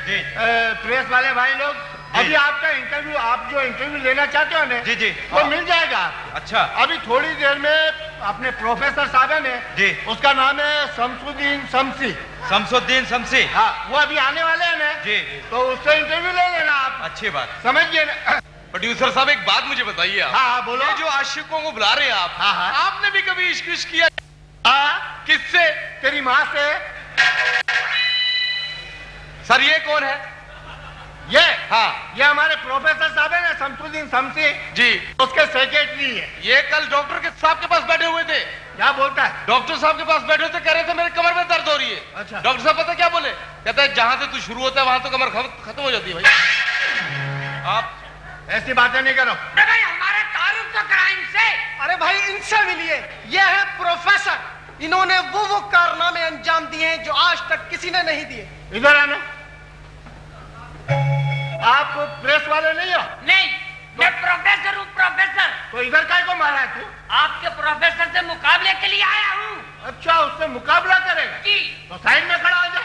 Press वाले भाई लोग, अभी आपका इंटरव्यू, आप जो इंटरव्यू लेना चाहते हो ना, जी वो मिल जाएगा। अच्छा, अभी थोड़ी देर में अपने प्रोफेसर साहब है जी, उसका नाम है शमसुद्दीन शमसी। शमसुद्दीन शमसी, हाँ, वो अभी आने वाले हैं ना जी, तो उससे इंटरव्यू ले लेना आप। अच्छी बात, समझ गए ना? प्रोड्यूसर साहब एक बात मुझे बताइए आप। हाँ बोलो। ये जो आशिकों को बुला रहे हैं आप, हाँ, आपने भी कभी इश्क विश्क किया? हाँ, किससे? तेरी माँ से। सर ये कौन है? ये? हाँ, ये हमारे प्रोफेसर साहब है ना शमसुद्दीन शमसी जी, उसके सेक्रेटरी है। ये कल डॉक्टर के साहब के पास बैठे हुए थे। क्या बोलता है? डॉक्टर साहब के पास बैठे थे, कह रहे थे मेरे कमर में दर्द हो रही है। अच्छा। डॉक्टर साहब पता क्या बोले? कहता है जहां से तू शुरू होता है वहां तो कमर खत्म हो जाती है भाई। आप ऐसी बातें नहीं करो। भाई हमारे तारुफ का क्राइम से। अरे भाई इनसे मिलिए, ये है प्रोफेसर। इन्होंने वो कारनामे अंजाम दिए हैं जो आज तक किसी ने नहीं दिए। इधर आना। आप प्रेस वाले नहीं हो? नहीं, मैं प्रोफेसर हूँ, प्रोफेसर। तो इधर काय को मारा है तू? आपके प्रोफेसर से मुकाबले के लिए आया हूँ। अच्छा, उससे मुकाबला करेगा? जी। तो साइड में खड़ा हो जा।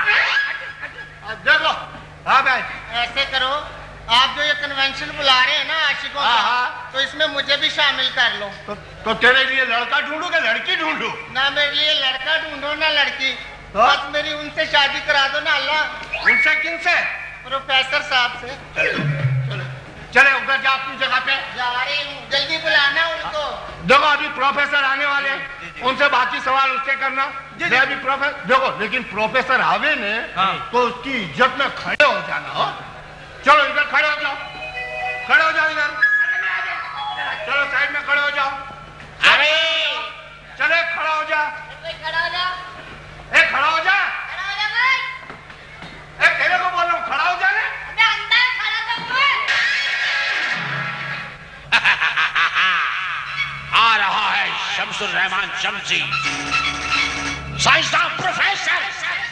देखो। हाँ भाई, ऐसे करो, आप जो ये कन्वेंशन बुला रहे हैं ना आशिकों का, तो इसमें मुझे भी शामिल कर लो। तो तेरे लिए लड़का ढूंढू कि लड़की ढूंढू? ना मेरे लिए लड़का ढूंढो ना लड़की, बस मेरी उनसे शादी करा दो ना अल्लाह। उनसे? किनसे? प्रोफेसर साहब से। चले उधर जा अपनी जगह पे। जा रही हूँ, जल्दी बुलाना उनको। देखो अभी प्रोफेसर आने वाले हैं, उनसे बाकी सवाल उससे करना। मैं अभी प्रोफेसर, देखो लेकिन प्रोफेसर आवे ने तो उसकी इज्जत में खड़े हो जाना हो। चलो इधर खड़े हो जाओ, खड़े हो जाओ इधर। चलो साइड में खड़े हो जाओ। अरे चले खड़ा हो जा। खड़ा हो जा। खड़ा हो जा। तेरे को बोल रहा हूँ खड़ा हो जा। आ रहा है शमसुर रहमान शमसी, साइंसदान प्रोफेसर।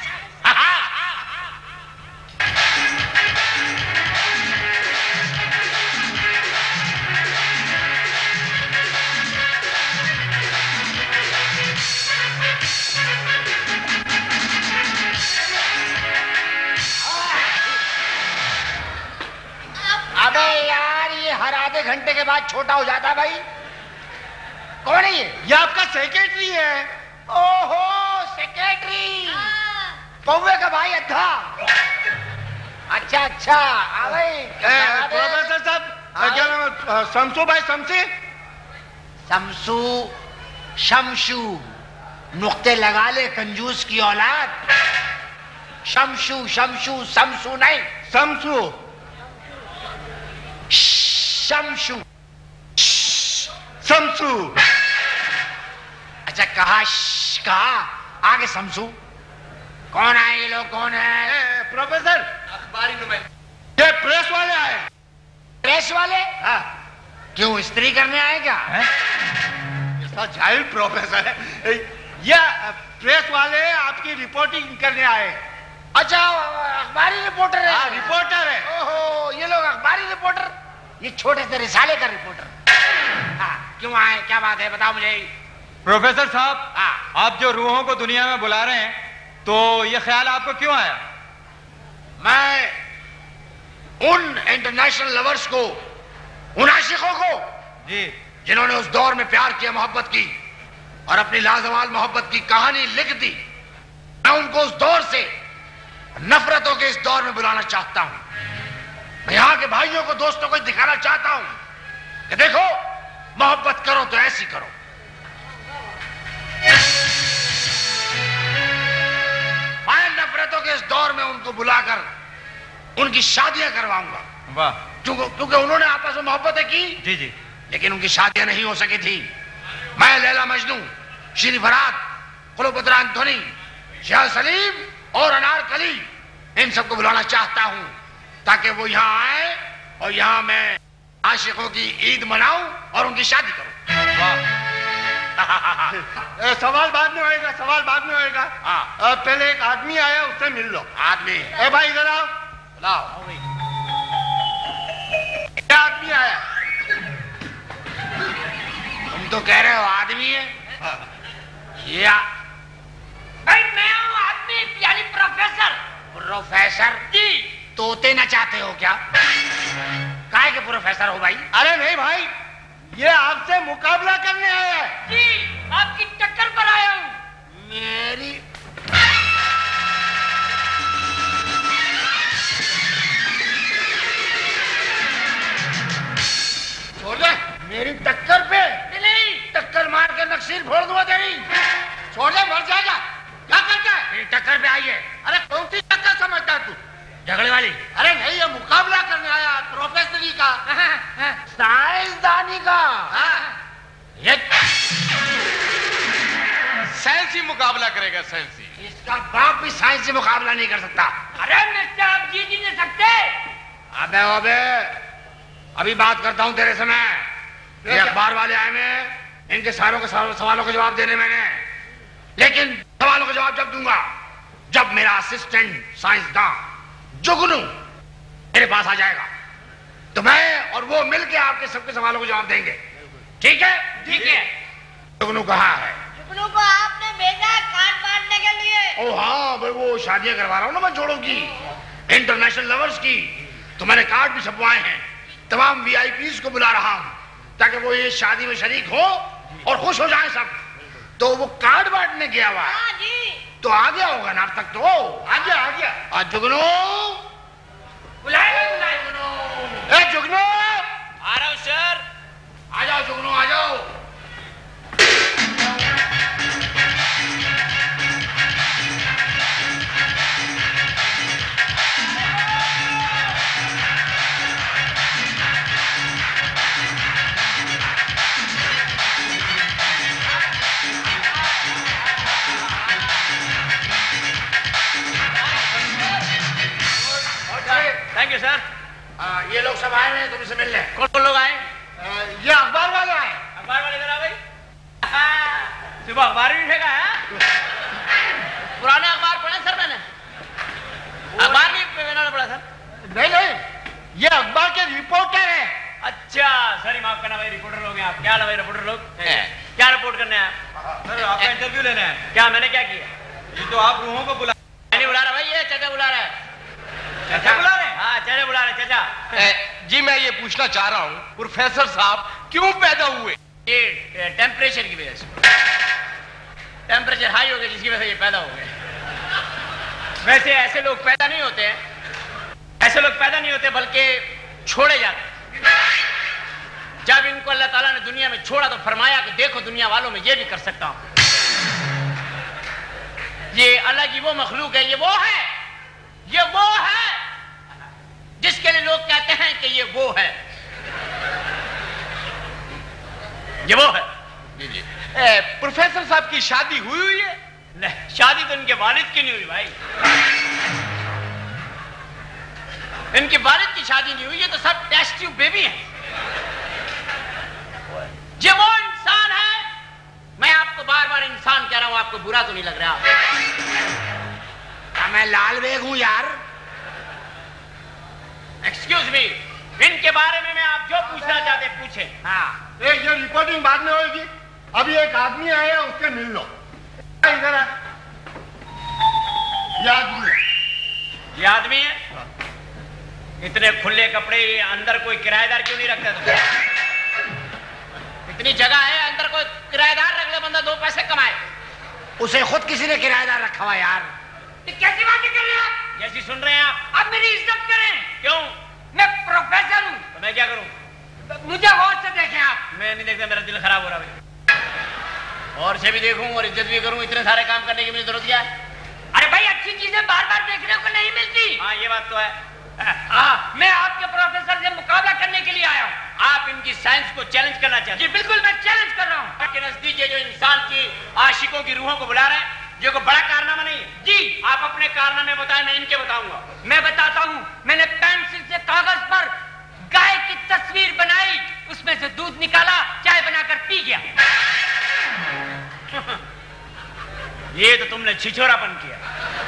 अबे यार, ये हर आधे घंटे के बाद छोटा हो जाता है भाई। कौन है ये आपका सेक्रेटरी है। ओहो, सेक्रेटरी, कौवे का भाई अद्धा। अच्छा अच्छा, प्रोफेसर साहब क्या नाम है? शमसू भाई शमसी। शमसू, शमशू, नुक्ते लगा ले कंजूस की औलाद। शमशू शमशू, शमसू नहीं, शमसू। शमशू, शमसू। अच्छा कहा आगे शमसू। कौन आए ये लोग, कौन है? प्रोफेसर, अखबारी नुमाइंदे। ये प्रेस वाले आए। प्रेस वाले? हाँ। क्यों, इस्त्री करने आए क्या? जाहिल प्रोफेसर है। ये प्रेस वाले आपकी रिपोर्टिंग करने आए। अच्छा, अखबारी रिपोर्टर है? हाँ, रिपोर्टर है। ओहो, ये लोग अखबारी रिपोर्टर, ये छोटे से रिसाले का रिपोर्टर। हाँ, क्यों आए, क्या बात है, बताओ मुझे। प्रोफेसर साहब, आप जो रूहों को दुनिया में बुला रहे हैं, तो ये ख्याल आपको क्यों आया? मैं उन इंटरनेशनल लवर्स को, उन आशिकों को जी, जिन्होंने उस दौर में प्यार किया, मोहब्बत की और अपनी लाजवाल मोहब्बत की कहानी लिख दी, मैं उनको उस दौर से नफरतों के इस दौर में बुलाना चाहता हूं। मैं यहां के भाइयों को, दोस्तों को दिखाना चाहता हूं कि देखो, मोहब्बत करो तो ऐसी करो। मैं नफरतों के इस दौर में उनको बुलाकर उनकी शादियां करवाऊंगा। वाह। क्योंकि उन्होंने आपस में मोहब्बतें की, जी जी, लेकिन उनकी शादियां नहीं हो सकी थी। मैं लैला मजनू, श्री फरहाद, कुलुपुत्र एंथोनी, शाह सलीम और अनारकली, इन सबको बुलाना चाहता हूं ताकि वो यहां आए और यहां मैं आशिकों की ईद मनाऊं और उनकी शादी करूं। वाह। सवाल बाद में होएगा, सवाल बाद में होएगा। पहले एक आदमी आया, उससे मिल लो। आदमी? ए भाई इधर आओ। लाओ। क्या आदमी आया? तुम तो कह रहे हो आदमी है। भाई मैं हूँ आदमी, यानी प्रोफेसर। प्रोफेसर जी। तोते न चाहते हो क्या? काहे के प्रोफेसर हो भाई? अरे नहीं भाई, ये आपसे मुकाबला करने आया है। जी, आपकी टक्कर पर आया हूँ। मेरी छोड़ दे। मेरी टक्कर पे नहीं, टक्कर मार के नक्सीर फोड़ दूंगा तेरी। छोड़ दे, मर जाएगा। क्या करता है? मेरी टक्कर पे आई है। अरे कौन सी टक्कर समझता है तू? झगड़े वाली? अरे नहीं, ये मुकाबला करने आया है प्रोफेसरी का, साइंसदानी का। ये साइंसी मुकाबला करेगा, साइंसी। इसका बाप भी साइंस से मुकाबला नहीं कर सकता। अरे मिस्टर, आप जीत ही नहीं सकते। अबे अबे, अभी बात करता हूं तेरे से मैं। ये अखबार वाले आए हैं, इनके सारों के सवालों के जवाब देने मैंने, लेकिन सवालों का जवाब जब दूंगा जब मेरा असिस्टेंट साइंसदान जुगनू मेरे पास आ जाएगा, तो मैं और वो मिलके आपके सबके सवालों के जवाब देंगे। ठीक है? ठीक है। जुगनू कहाँ है? जुगनू को आपने भेजा है कार्ड बांटने के लिए। ओ हाँ भाई, वो शादियां करवा रहा हूं ना मैं जोड़ों की, इंटरनेशनल लवर्स की, तो मैंने कार्ड भी छपवाए हैं। तमाम वीआईपीज को बुला रहा हूं ताकि वो ये शादी में शरीक हो और खुश हो जाएं सब। तो वो कार्ड बांटने गया हुआ है। हाँ जी। तो आ गया होगा ना अब तक? तो आ गया आ गया। आज जुगनू, बुलाए। ए जुगनू, आ रहा हूँ सर। आ जाओ जुगनू, आ जाओ। Thank you sir. ये लोग सब आए हैं तुमसे मिलने। कौन कौन लोग आए? ये अखबार वाले आए। अखबार वाले इधर आ भाई। सुबह अखबार भी फेंका है। पुराने अखबार पढ़े सर मैंने। अखबार भी फेंकना पड़ा सर। नहीं नहीं, ये अखबार के रिपोर्टर है। अच्छा सॉरी, माफ करना भाई, रिपोर्टर लोग हैं आप। क्या हाल है भाई रिपोर्टर लोग? क्या रिपोर्ट करने हैं आप? सर आपका इंटरव्यू लेना है। क्या मैंने क्या किया? ये तो आप रूहों को बुला मैं नहीं बुला रहा भाई, ये चाचा बुला रहा है। चाचा बुला रहे हैं? हाँ चाचा बुला रहे हैं, चाचा। जी मैं ये पूछना चाह रहा हूँ, प्रोफेसर साहब क्यों पैदा हुए? ये टेम्परेचर की वजह से। टेम्परेचर हाई हो गया जिसकी वजह से ये पैदा हो गए। वैसे ऐसे लोग पैदा नहीं होते हैं, ऐसे लोग पैदा नहीं होते बल्कि छोड़े जाते हैं। जब इनको अल्लाह ताला ने दुनिया में छोड़ा तो फरमाया कि देखो दुनिया वालों में ये भी कर सकता हूं। ये अल्लाह की वो मखलूक है, ये वो है जिसके लिए लोग कहते हैं कि ये वो है, ये वो है। जी जी। प्रोफेसर साहब की शादी हुई है? नहीं, शादी तो इनके वालिद की नहीं हुई भाई। इनके वालिद की शादी नहीं हुई, ये तो सब टेस्ट ट्यूब बेबी हैं। ये वो इंसान है, मैं आपको बार बार इंसान कह रहा हूं, आपको बुरा तो नहीं लग रहा? क्या मैं लाल बेग हूं यार? एक्सक्यूज मी, इनके बारे में मैं आप जो पूछना चाहते पूछें। हाँ, ये रिपोर्टिंग बाद में होगी। अभी एक आदमी आया, उससे मिल लो। इधर आ। ये आदमी है। ये आदमी है? इतने खुले कपड़े, अंदर कोई किराएदार क्यों नहीं रखता तुम? इतनी जगह है, अंदर कोई किराएदार रख ले, बंदा दो पैसे कमाए। उसे खुद किसी ने किराएदार रखा हुआ यार। कैसी बातें कर रहे हैं आप? जैसी सुन रहे हैं आप मेरी इज्जत करें। क्यों? मैं प्रोफेसर हूं। तो मैं क्या करूं? मुझे गौर से देखें आप। मैं नहीं देखता, मेरा दिल खराब हो रहा भाई। और से भी देखूं और इज्जत भी करूं, इतने सारे काम करने की मुझे जरूरत क्या है? अरे भाई अच्छी चीजें बार बार देखने को नहीं मिलती। हाँ ये बात तो है। मैं आपके प्रोफेसर से मुकाबला करने के लिए आया हूँ। आप इनकी साइंस को चैलेंज करना चाहते हैं? जी बिल्कुल, मैं चैलेंज कर रहा हूँ। आपके नजदीक जो इंसान की आशिकों की रूहों को बुला रहे हैं, जो को बड़ा कारनामा नहीं है। जी आप अपने कारनामे बताएं, मैं इनके बताऊंगा। मैं बताता हूँ। मैंने पेंसिल से कागज पर गाय की तस्वीर बनाई, उसमें से दूध निकाला, चाय बनाकर पी गया। ये तो तुमने छिछोरापन किया।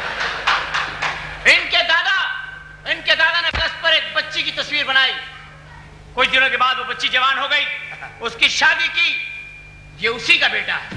इनके दादा ने कस पर एक बच्ची की तस्वीर बनाई। कुछ दिनों के बाद वो बच्ची जवान हो गई, उसकी शादी की। ये उसी का बेटा है।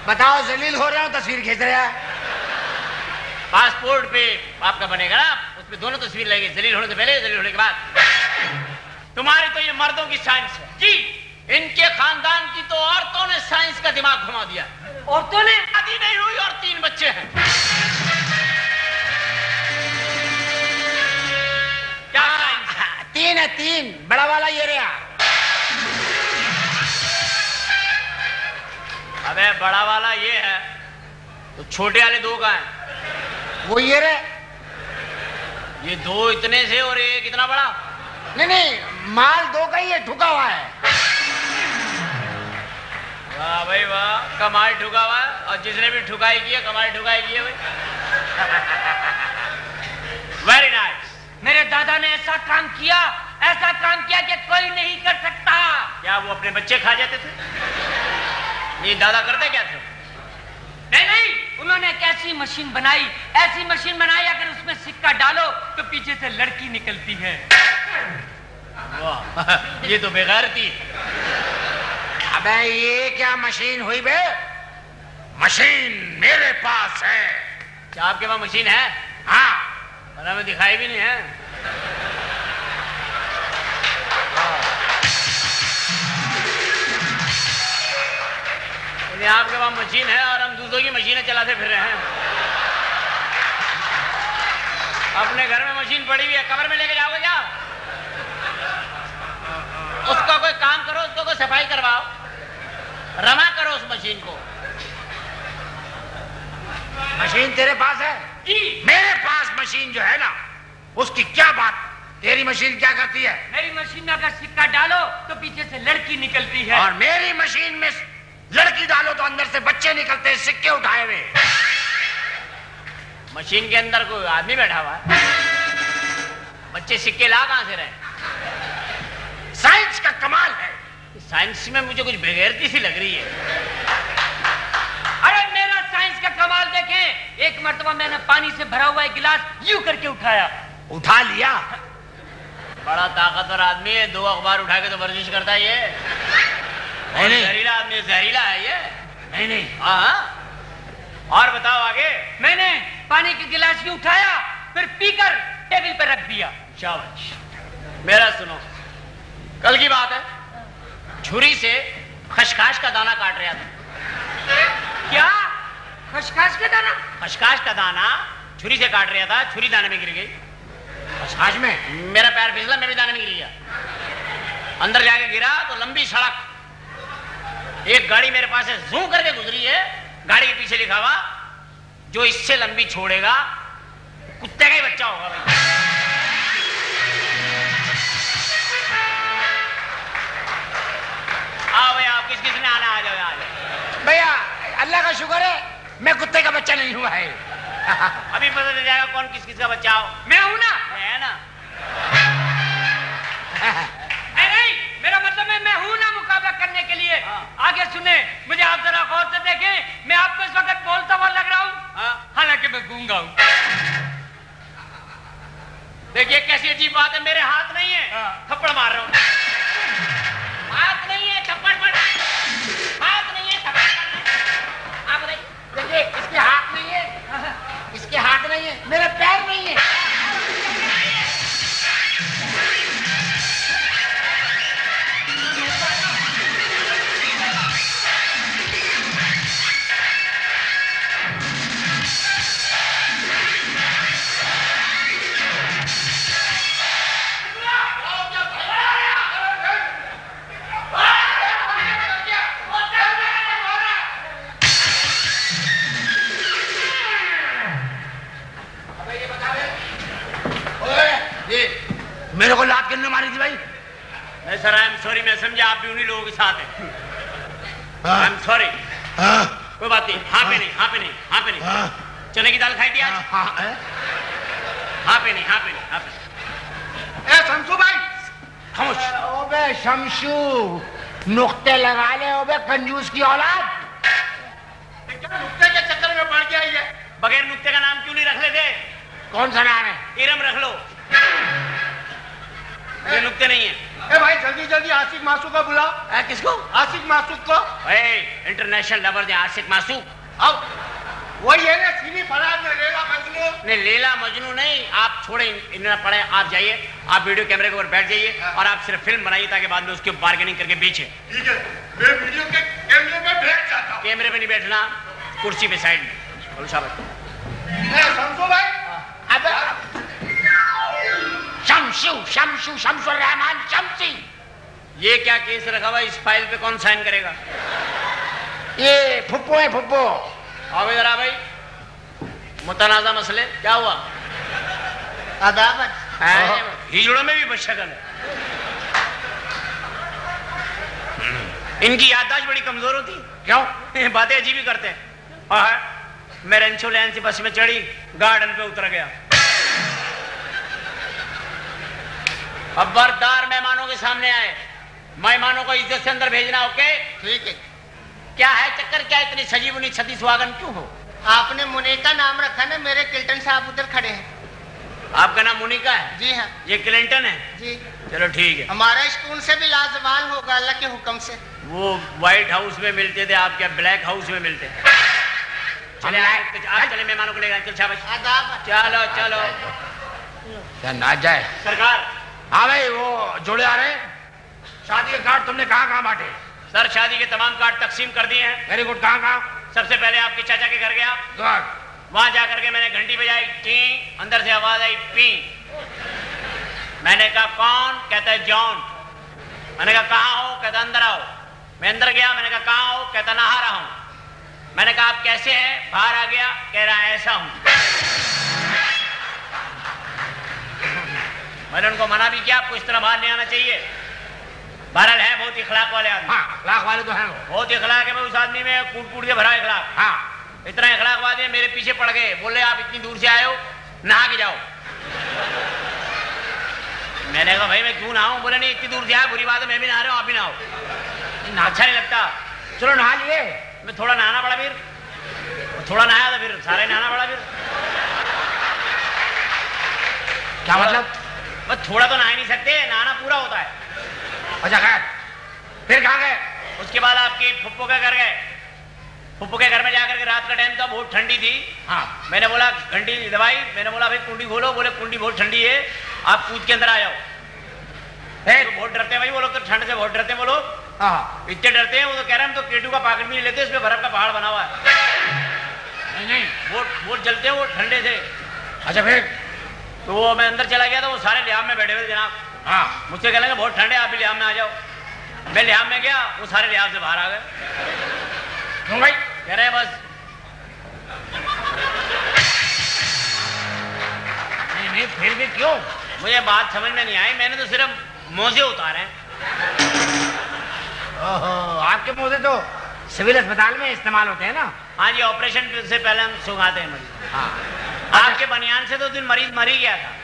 बताओ, जलील हो रहे हो, तस्वीर खींच रहे हैं। पासपोर्ट पे आपका बनेगा ना, उसमें दोनों तस्वीर लगेगी, जलील होने से पहले, जलील होने के बाद। तुम्हारी तो ये मर्दों की साइंस है जी, इनके खानदान की तो औरतों ने साइंस का दिमाग घुमा दिया। औरतों ने शादी नहीं हुई और 3 बच्चे हैं। क्या साइंस है? 3 है, 3। बड़ा वाला ये रहा। अबे बड़ा वाला ये है, तो छोटे वाले 2 कहाँ हैं? वो ये रहे। ये 2 इतने से और एक इतना बड़ा। नहीं, माल 2 का ही है, ठुका हुआ है। वाह भाई वाह, कमाल ठुका हुआ है। और जिसने भी ठुकाई की है, कमाल ठुकाई की है भाई। Very nice. मेरे दादा ने ऐसा काम किया कि कोई नहीं कर सकता। क्या वो अपने बच्चे खा जाते थे? ये दादा करते क्या थे? नहीं, उन्होंने एक ऐसी मशीन बनाई, अगर उसमें सिक्का डालो तो पीछे से लड़की निकलती है। वाह, ये तो बेगैरती। अबे ये क्या मशीन हुई बे? मशीन मेरे पास है। क्या आपके पास मशीन है? हाँ। पर हमें दिखाई भी नहीं है। आपके पास मशीन है और हम दूसरों की मशीनें चलाते फिर रहे हैं। अपने घर में मशीन पड़ी हुई है, कमर में लेके जाओगे क्या? उसका कोई काम करो, उसको कोई सफाई करवाओ, रमा करो उस मशीन को। मशीन तेरे पास है? जी। मेरे पास मशीन जो है ना, उसकी क्या बात? तेरी मशीन क्या करती है? मेरी मशीन में अगर सिक्का डालो तो पीछे से लड़की निकलती है। और मेरी मशीन में लड़की डालो तो अंदर से बच्चे निकलते हैं, सिक्के उठाए हुए। मशीन के अंदर कोई आदमी बैठा हुआ है, बच्चे सिक्के ला कहां से रहे? साइंस का कमाल है। साइंस में मुझे कुछ बेगैरती सी लग रही है। अरे मेरा साइंस का कमाल देखें, एक मर्तबा मैंने पानी से भरा हुआ एक गिलास यूं करके उठाया। उठा लिया? बड़ा ताकतवर आदमी है, 2 अखबार उठा के तो वर्जिश करता है ये। नहीं, जहरीला आदमी, जहरीला है ये। नहीं। हाँ, और बताओ आगे। मैंने पानी के गिलास यूं उठाया, फिर पीकर टेबल पर रख दिया। शाबाश। मेरा सुनो, कल की बात है, छुरी से खसखस का दाना काट रहा था। क्या? खसखस का दाना? खसखस का दाना छुरी से काट रहा था, छुरी दाने में गिर गई। खसखस में? मेरा पैर फिसला, मैं भी दाने में गिर गया। अंदर जाके गिरा तो लंबी सड़क, एक गाड़ी मेरे पास से जूं करके गुजरी है। गाड़ी के पीछे लिखा हुआ, जो इससे लंबी छोड़ेगा कुत्ते का ही बच्चा होगा भाई। आओ भैया, आप किस ने आना, आ जाओ। भैया अल्लाह का शुक्र है मैं कुत्ते का बच्चा नहीं हुआ है। अभी पता चल जाएगा कौन किस का बच्चा हो। मैं हूं ना? मैं ना। नहीं, मेरा मतलब है मैं हूं ना मुकाबला करने के लिए। आगे सुने, मुझे आप जरा गौर से देखें, मैं आपको इस वक्त बोलता हुआ लग रहा हूं, हालांकि मैं गूंगा हूं। देखिए कैसी अजीब बात है, मेरे हाथ नहीं है, थप्पड़ मार रहा हूं। हाथ नहीं है, थप्पड़ पड़ रहा है। हाथ नहीं है, थप्पड़ पड़ रहा है। आप देखिए, इसके हाथ नहीं है, इसके हाथ नहीं है, मेरे पैर नहीं है। मेरे को लात किसने मारी थी भाई? नहीं सर, आई एम सॉरी, मैं समझा आप भी उन्हीं लोगों के साथ हैं। I am sorry. कोई बात नहीं। हाँ पे नहीं, हाँ पे नहीं, हाँ पे नहीं। चने की दाल खाई थी आज? हाँ पे नहीं, हाँ पे नहीं, हाँ पे। ए शमशू भाई, खामोश। ओबे शमशू, नुक्ते लगा ले ओबे कंजूस की औलाद। क्या नुक्ते के चक्कर में पड़ गया ये? बगैर नुक्ते का नाम क्यों नहीं रख लेते? कौन सा नाम है? इरम रख लो, ये नुक्ते नहीं है। ए भाई जल्दी जल्दी आशिक मासूक को बुलाओ। किसको? आशिक मासूक को। इंटरनेशनल लवर दे आशिक मासूक। अब वही है ना सीनी फराज में लेला मजनू। नहीं लेला मजनू नहीं, आप छोड़े इन्हें पड़े, आप जाइए, आप वीडियो कैमरे के ऊपर बैठ जाइए और आप सिर्फ फिल्म बनाइए ताकि बाद में उसकी बार्गेनिंग करके बेचे। ठीक है, मैं वीडियो के कैमरे पे बैठ जाता हूँ। कैमरे पे नहीं बैठना, कुर्सी पे साइड में। शाबाश। शमसू भाई, अबे शमसू शमसुर रहमान शमसी। ये क्या केस रखा हुआ, इस फाइल पे कौन साइन करेगा? ये फुप्पो है फुप्पो। आओ इधर आ भाई, मुतनाज़ा मसले क्या हुआ? अदावत हिजड़ों में भी बदशकल है। इनकी याददाश्त बड़ी कमजोर होती। क्यों? बातें अजीब ही करते हैं। और मैं रेंचो लैन से बस में चढ़ी, गार्डन पे उतर गया। खबरदार मेहमानों के सामने आए, मेहमानों को इज्जत से अंदर भेजना। ओके ठीक है। क्या है चक्कर, क्या इतनी सजी बुनी छदी सुहागन क्यों हो? आपने मुनीका नाम रखा ना, मेरे किल्टन साहब उधर खड़े हैं। आपका नाम मुनीका है? जी हाँ। ये क्लिंटन है? जी। चलो ठीक है। हमारा स्कूल से भी लाजवाल होगा अल्लाह के हुक्म से। वो व्हाइट हाउस में मिलते थे, आप क्या ब्लैक हाउस में मिलते हैं? चले आप चले मेहमानों को ले चल शाबाश। चलो चलो ना जाए सरकार। हाँ भाई, वो जोड़े आ रहे हैं। शादी के कार्ड तुमने कहाँ कहाँ बांटे? सर शादी के तमाम कार्ड तकसीम कर दिए हैं। Very good. कहाँ कहाँ? सबसे पहले आपके चाचा के घर गया, गुड। वहां जाकर के मैंने घंटी बजाई, टी, अंदर से आवाज आई पी। मैंने कहा कौन? कहता है जॉन। मैंने कहा कहाँ हो? कहता अंदर आओ। मैं अंदर गया, मैंने कहा कहाँ हो? कहता नहा रहा हूं। मैंने कहा आप कैसे हैं? बाहर आ गया, कह रहा है ऐसा हूं। मैंने उनको मना भी किया, आपको इस तरह बाहर नहीं आना चाहिए। बहरहाल है बहुत इखलाक वाले आदमी। हाँ, इखलाक वाले तो हैं वो। बहुत इखलाक है, मैं उस आदमी में कूट कूट के भरा इखलाक। हाँ, इतना इखलाकवादी है, मेरे पीछे पड़ गए, बोले आप इतनी दूर से आए हो, नहा के जाओ। मैंने कहा भाई मैं क्यों नहाऊं? बोले नहीं इतनी दूर से आया, बुरी बात है, मैं भी नहा रहा हूं, आप भी नहाओ। अच्छा नहीं लगता। चलो नहा लिए। मैं थोड़ा नहाना पड़ा, फिर थोड़ा नहाया था, फिर सारे नहाना पड़ा। फिर क्या मतलब? बस थोड़ा तो नहा ही नहीं सकते, नहाना पूरा होता है। अच्छा खैर, फिर कहाँ गए? उसके बाद आपकी फुप्पो के घर गए। फुप्पो के घर में जाकर के रात का टाइम था, बहुत ठंडी थी। हाँ। मैंने बोला घंटी दबाई, मैंने बोला भाई कुंडी खोलो। बोले कुंडी बहुत ठंडी है, आप कूद के अंदर आ जाओ। तो बहुत डरते हैं भाई वो लोग, तो ठंड से बहुत डरते हैं वो लोग। हाँ। इतने डरते हैं वो तो कह रहे हैं हम तो केटू का पॉकेट भी नहीं लेते, इसमें बर्फ का पहाड़ बना हुआ है। नहीं बहुत जलते हैं वो ठंडे से। अच्छा फिर? तो वो मैं अंदर चला गया था, वो सारे लिहाम में बैठे हुए जनाब। हाँ। मुझसे कह लगे बहुत ठंडे, आप भी लिहाम में आ जाओ। मैं लिहाम में गया, वो सारे लिहाम से बाहर आ गए। क्यों भाई? कह रहे हैं बस। नहीं फिर भी क्यों? मुझे बात समझ में नहीं आई, मैंने तो सिर्फ मोजे उतारे हैं। ओहो, आपके मोजे तो सिविल अस्पताल में इस्तेमाल होते हैं ना? हाँ जी, ऑपरेशन से पहले हम सुखाते हैं मरीज। हाँ। आपके बनियान से तो दिन मरीज मर ही गया था।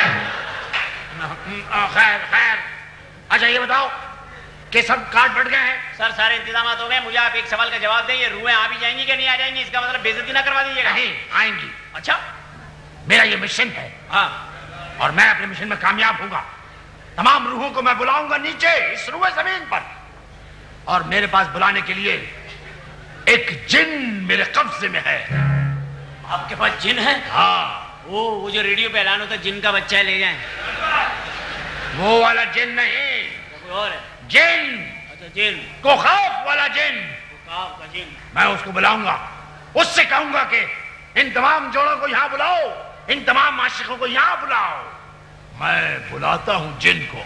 खैर खैर, अच्छा ये बताओ कि सब कार्ड बढ़ गए हैं? सर सारे इंतजाम हो गए। मुझे आप एक सवाल का जवाब दें, ये रूहें आ भी जाएंगी कि नहीं आ जाएंगी? इसका मतलब बेइज्जती ना करवा दीजिएगा। नहीं आएंगी। अच्छा, मेरा ये मिशन है। हाँ। और मैं अपने मिशन में कामयाब होऊंगा। तमाम रूहों को मैं बुलाऊंगा नीचे इस रूहे जमीन पर, और मेरे पास बुलाने के लिए एक जिन मेरे कब्जे में है। आपके पास जिन है? हाँ। वो जो रेडियो पे ऐलान होता है जिन का बच्चा है ले जाएं। वो वाला जिन नहीं, कोई और है? जिन। अच्छा जिन, को खौफ वाला जिन। खौफ का जिन। मैं उसको बुलाऊंगा, उससे कहूंगा कि इन तमाम जोड़ों को यहां बुलाओ, इन तमाम आशिकों को यहां बुलाओ। मैं बुलाता हूं जिन को।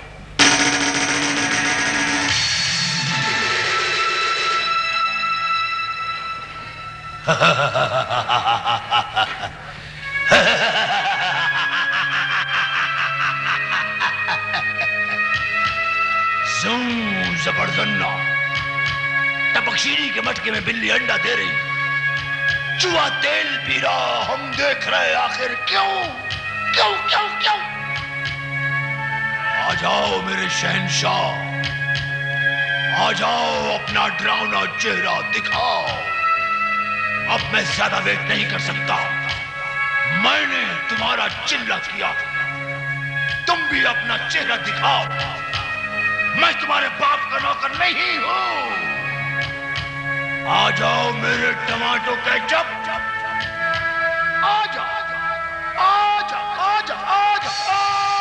जबरदन्ना टपकशीरी के मटके में बिल्ली अंडा दे रही, चूहा तेल पी रहा, हम देख रहे आखिर क्यों क्यों क्यों क्यों? आ जाओ मेरे शहंशाह, आ जाओ, अपना डरावना चेहरा दिखाओ। अब मैं ज्यादा वेट नहीं कर सकता, मैंने तुम्हारा चिल्ला किया, तुम भी अपना चेहरा दिखाओ। मैं तुम्हारे बाप का नौकर नहीं हूं। आ जाओ मेरे टमाटो केचप, आ जाओ, आ जाओ, आ जाओ, आ जाओ।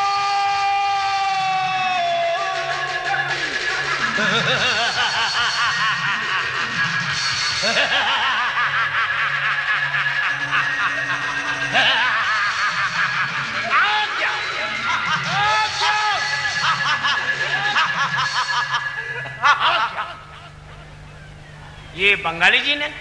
ये बंगाली जी ने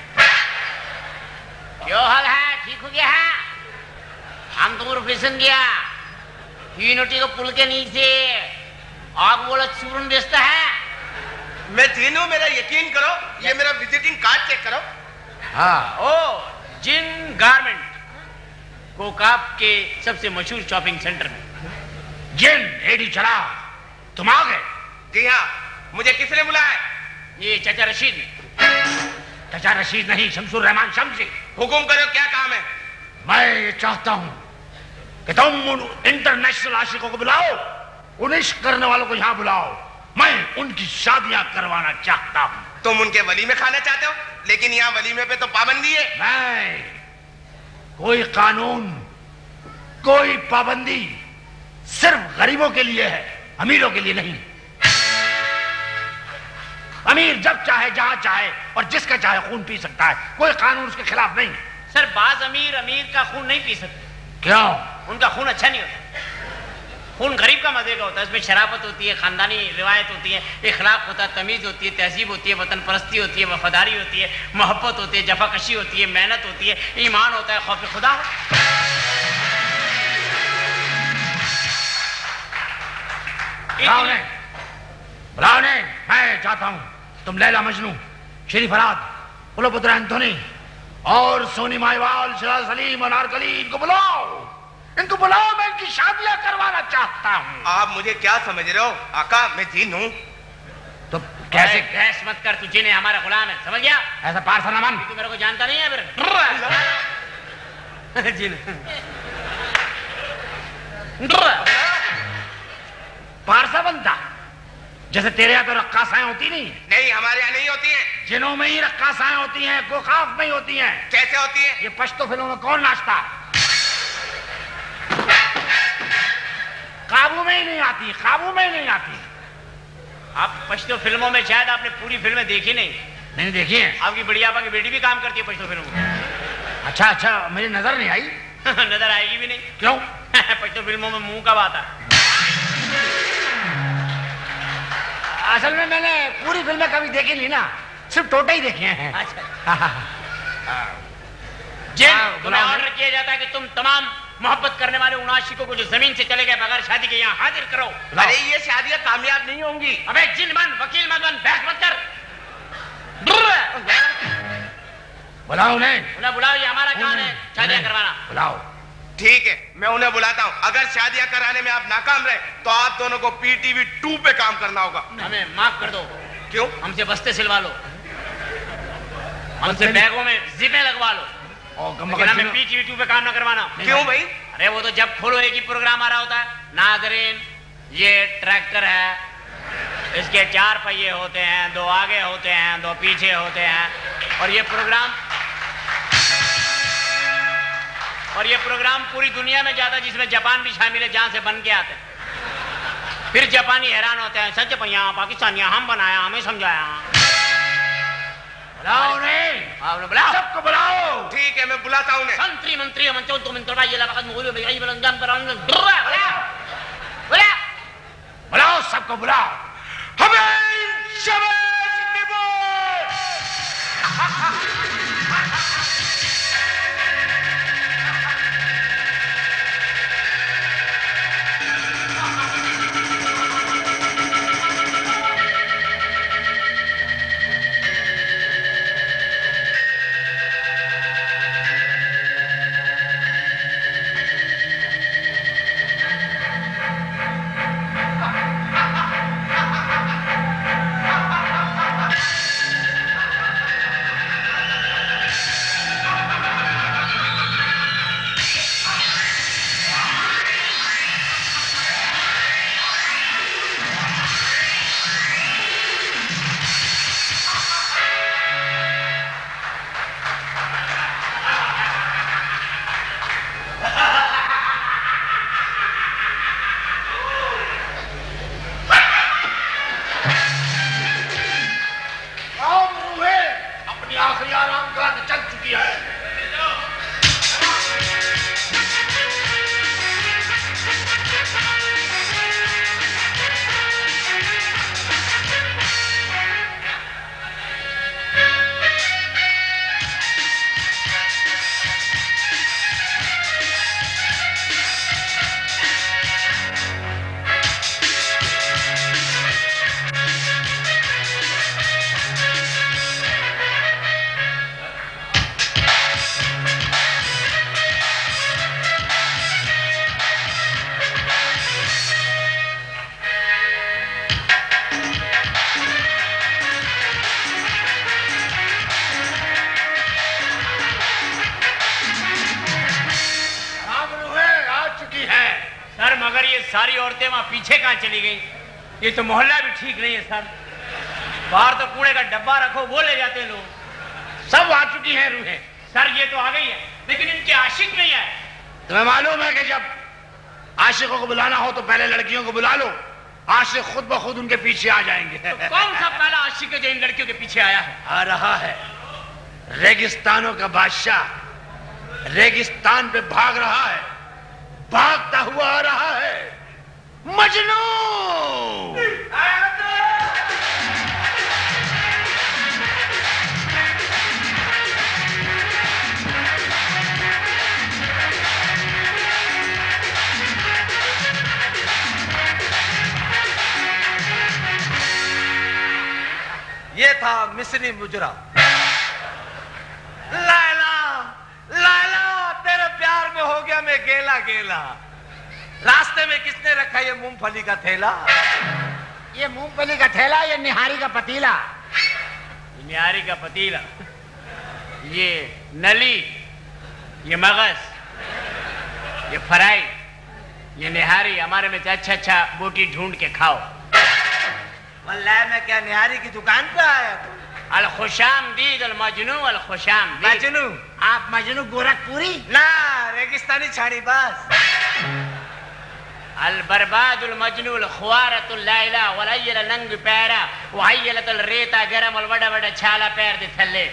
क्यों हाल है? ठीक हो गया है? हम तुम प्रोफेशन गया यूनिटी को पुल के नीचे आप बोला चूरन बेचता है। मैं जिन हूं, मेरा यकीन करो। ये मेरा विजिटिंग कार्ड चेक करो। हाँ, ओ जिन गारमेंट कोकाप के सबसे मशहूर शॉपिंग सेंटर में। जिन एडी चला, तुम आ गए? जी हाँ, मुझे किसने बुलाया? ये चाचा रशीद ने। चाचा रशीद नहीं, शमसुर रहमान शमसी। हुकुम करो, क्या काम है? मैं ये चाहता हूं कि तुम उन इंटरनेशनल आशिकों को बुलाओ, उन इश्क करने वालों को यहां बुलाओ। मैं उनकी शादियां करवाना चाहता हूं। तुम उनके वलीमे खाना चाहते हो, लेकिन यहाँ वलीमे पे तो पाबंदी है। नहीं, कोई कानून, कोई पाबंदी सिर्फ गरीबों के लिए है, अमीरों के लिए नहीं। अमीर जब चाहे, जहां चाहे और जिसका चाहे खून पी सकता है, कोई कानून उसके खिलाफ नहीं। सर, बाज अमीर का खून नहीं पी सकते। क्यों? उनका खून अच्छा नहीं होता। खून गरीब का मजे का होता है, इसमें शराफत होती है, खानदानी रिवायत होती है, इखलाक होता है, तमीज होती है, तहजीब होती है, वतन परस्ती होती है, वफादारी होती है, मोहब्बत होती है, जफाकशी होती है, मेहनत होती है, ईमान होता है, खौफ खुदा हो। बुलाओ ने, मैं चाहता हूं तुम लैला मजनू, श्री फराद, कुलोपुत्र एंथोनी और सोनी माईवाल, शहजाद सलीम, अनारकली, इनको बुलाओ, इनको बुलाओ। मैं इनकी शादियां करवाना चाहता हूं। आप मुझे क्या समझ रहे हो? आका, मैं जिन हूं। तो कैसे? गैस मत कर, तू जिन है, हमारा गुलाम है, समझ गया? ऐसा पारसा ना मान। तू मेरे को जानता नहीं है फिर। जिन पारसा बनता जैसे तेरे यहाँ तो रक्कासाएं होती नहीं? नहीं, हमारे यहाँ नहीं होती हैं। जिनों में ही रक्कासाएं होती हैं, कोकाफ में ही होती हैं। कैसे होती हैं? ये पश्तो फिल्मों में कौन नाचता? काबू में ही नहीं आती, काबू में ही नहीं आती। आप पश्तो फिल्मों में शायद आपने पूरी फिल्में देखी नहीं देखी है। आपकी बड़ी आपा की बेटी भी काम करती है पश्तो फिल्मों में। अच्छा अच्छा, मेरी नजर नहीं आई। नजर आएगी भी नहीं। क्यों? पश्तो फिल्मों में मुंह कब आता है? असल में मैंने पूरी फिल्में कभी देखी नहीं ना, सिर्फ टोटे ही देखे हैं। अच्छा। तुम्हें ऑर्डर किया जाता है कि तुम तमाम मोहब्बत करने वाले उन आशिकों को जो जमीन से चले गए बगैर शादी के यहाँ हाजिर करो। अरे ये शादियां कामयाब नहीं होंगी। अबे जिन बन, वकील मत बन, बहस मत कर। बुलाओ उन्हें। बुलाओ, ये हमारा काम है शादियां करवाना। बुलाओ। ठीक है, मैं उन्हें बुलाता हूँ। अगर शादियां कराने में आप नाकाम रहे तो आप दोनों को PTV 2 पे काम करना होगा। हमें माफ कर दो। क्यों? हमसे बस्ते सिलवा लो, हमसे बैगों में जिपें लगवा लो, लेकिन हमें PTV 2 पे काम ना करवाना। क्यों भाई? अरे वो तो जब खोलो एक ही प्रोग्राम आ रहा होता है। नाज़रीन, ये ट्रैक्टर है, इसके 4 पहिए होते हैं, 2 आगे होते हैं, 2 पीछे होते हैं, और ये प्रोग्राम पूरी दुनिया में जाता है, जिसमें जापान भी शामिल है, जहां से बन के आते हैं। फिर जापानी हैरान होते हैं, सच पहिया पाकिस्तानिया हम बनाया, हमें समझाया। बुलाओ उन्हें। बुलाओ, सबको बुलाओ। ठीक है, मैं बुलाता हूँ उन्हें। संतरी मंत्री मंचो तुम इंतरवा ये लगा मुगल में यही बलंजाम कराऊंगा। बुलाओ, सबको बुलाओ। हमें शबे आराम करा के चल चुकी है। मगर ये सारी औरतें वहां पीछे कहां चली गई? ये तो मोहल्ला भी ठीक नहीं है सर। बाहर तो कूड़े का डब्बा रखो, वो ले जाते लोग। सब आ चुकी हैं रूहें। सर ये तो आ गई है, लेकिन इनके आशिक नहीं आए। तुम्हें मालूम है कि जब आशिकों को बुलाना हो तो पहले लड़कियों को बुला लो, आशिक खुद ब खुद उनके पीछे आ जाएंगे। तो कौन सा पहला आशिक है जो इन लड़कियों के पीछे आया है? आ रहा है रेगिस्तानों का बादशाह, रेगिस्तान पे भाग रहा है, भागता हुआ आ रहा है मजनू। ये था मिस्री मुजरा। लैला लैला तेरे प्यार में हो गया मैं गेला गेला। रास्ते में किसने रखा ये मूंगफली का थैला? ये मूंगफली का थैला, ये निहारी का पतीला। निहारी का पतीला, ये नली, ये मगज, ये फ्राई, ये निहारी। हमारे में अच्छा अच्छा बोटी ढूंढ के खाओ। वल्लाह मैं क्या निहारी की दुकान पे आया? अल खुशामदीद अल मजनू, अल खुशामदीद। मजनू? आप मजनू गोरखपुरी? ना, रेगिस्तानी छाड़ी बस। अल बर्बाद अल मजनू अल ख्वारत अल लैला वलैल नंग पैरा वहयलत अल रेता गरम अल वड़ा वड़ा छाला पैर दे थल्ले।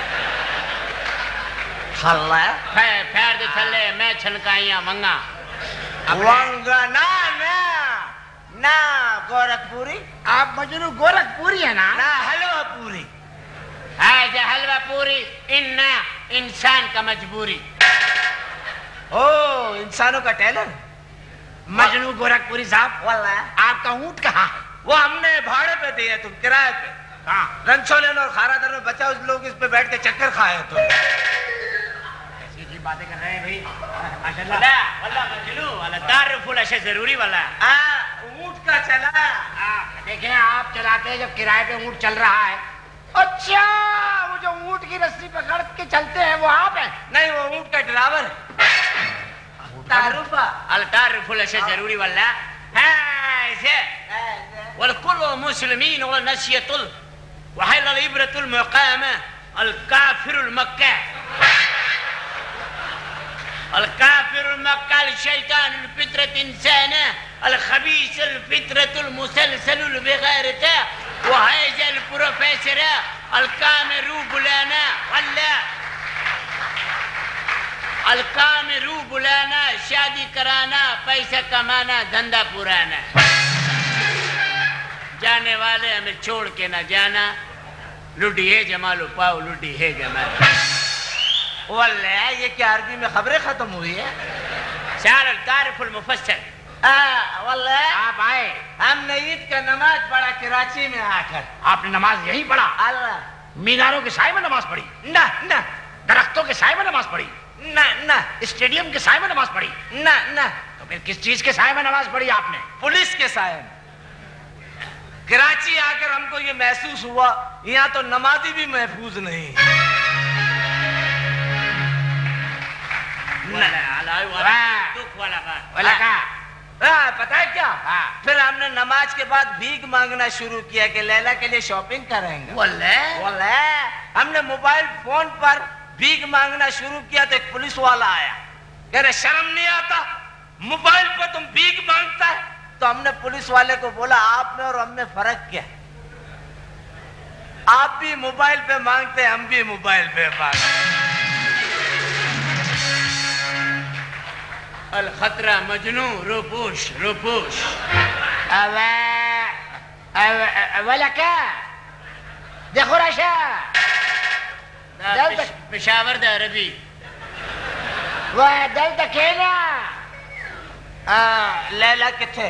थल्ला पैर दे थल्ले मैं छलकाइया मंगा वंगा। ना ना ना गोरखपुरी। आप मजनू गोरखपुरी है ना? ना हलवा पूरी। है हलवा पूरी, इन्ना इंसान का मजबूरी। ओ इंसानों का टेलर मजनू गोरखपुरी साहब, वल्लाह आपका ऊंट कहाँ है? वो हमने भाड़े पे दिए, तुम किराए पे। कहाँ? रंगछोलन और खारादर में बचा, उस लोग इस पे बैठ के चक्कर खाए तो। ऐसी बातें कर रहे हैं भाई माशाल्लाह। वल्लाह मजनू वाला तारुफुल अशे जरूरी वाला। ऊंट का चला। देखें आप चलाते हैं, जब किराए पे ऊंट चल रहा है। अच्छा, वो जो ऊंट की रस्सी पकड़ के चलते हैं वो आप हैं? नहीं, वो ऊंट का ड्राइवर तारुफा। अल तारुफुल अशे जरूरी वाला है ऐसे। वल कुल्लु मुस्लिमीन वल नसियतुल वहल अल इब्रतुल मुकामा अल काफिरुल मक्का अल काफिरुल मक्का अल शैतानुल फित्रत इंसाना अल खबीसुल फित्रतुल मुसलसलुल बिगैरता वहैजल प्रोफेसर अल कामिरू बुलाना वल्ला अल कामिरू बुलाना शादी कराना पैसा कमाना धंधा पुराना। जाने वाले हमें छोड़ के ना जाना, लुटी है जमालो पाओ लुटी है जमालो। वल्लाह ये क्या अरबी में खबरें खत्म हुई है? शार तारिफुल मुफस्सर। वल्लाह आप आए, हमने ईद का नमाज पढ़ा कराची में आकर। आपने नमाज यहीं पढ़ा? अल्लाह। मीनारों के साए में नमाज पढ़ी? ना ना। दरख्तों के साए में नमाज पढ़ी? ना ना। स्टेडियम के साए में नमाज पढ़ी? ना ना। तो फिर किस चीज के साए में नमाज पढ़ी आपने? पुलिस के साए में। कराची आकर हमको ये महसूस हुआ यहाँ तो नमाजी भी महफूज नहीं। दुख वाला बात। पता है क्या? फिर हमने नमाज के बाद भीख मांगना शुरू किया कि लैला के लिए शॉपिंग करेंगे। वल्लाह हमने मोबाइल फोन पर भीख मांगना शुरू किया तो एक पुलिस वाला आया, कह रहे शर्म नहीं आता, मोबाइल पर तुम भीख मांगता है? तो हमने पुलिस वाले को बोला आप में और हम में फर्क क्या? आप भी मोबाइल पे मांगते, हम भी मोबाइल पे मांगते। अल खतरा मजनू रूपूश रूपूश। वला क्या देखो राशा पेशावर द अरबी वह दल तके ना लैला किथे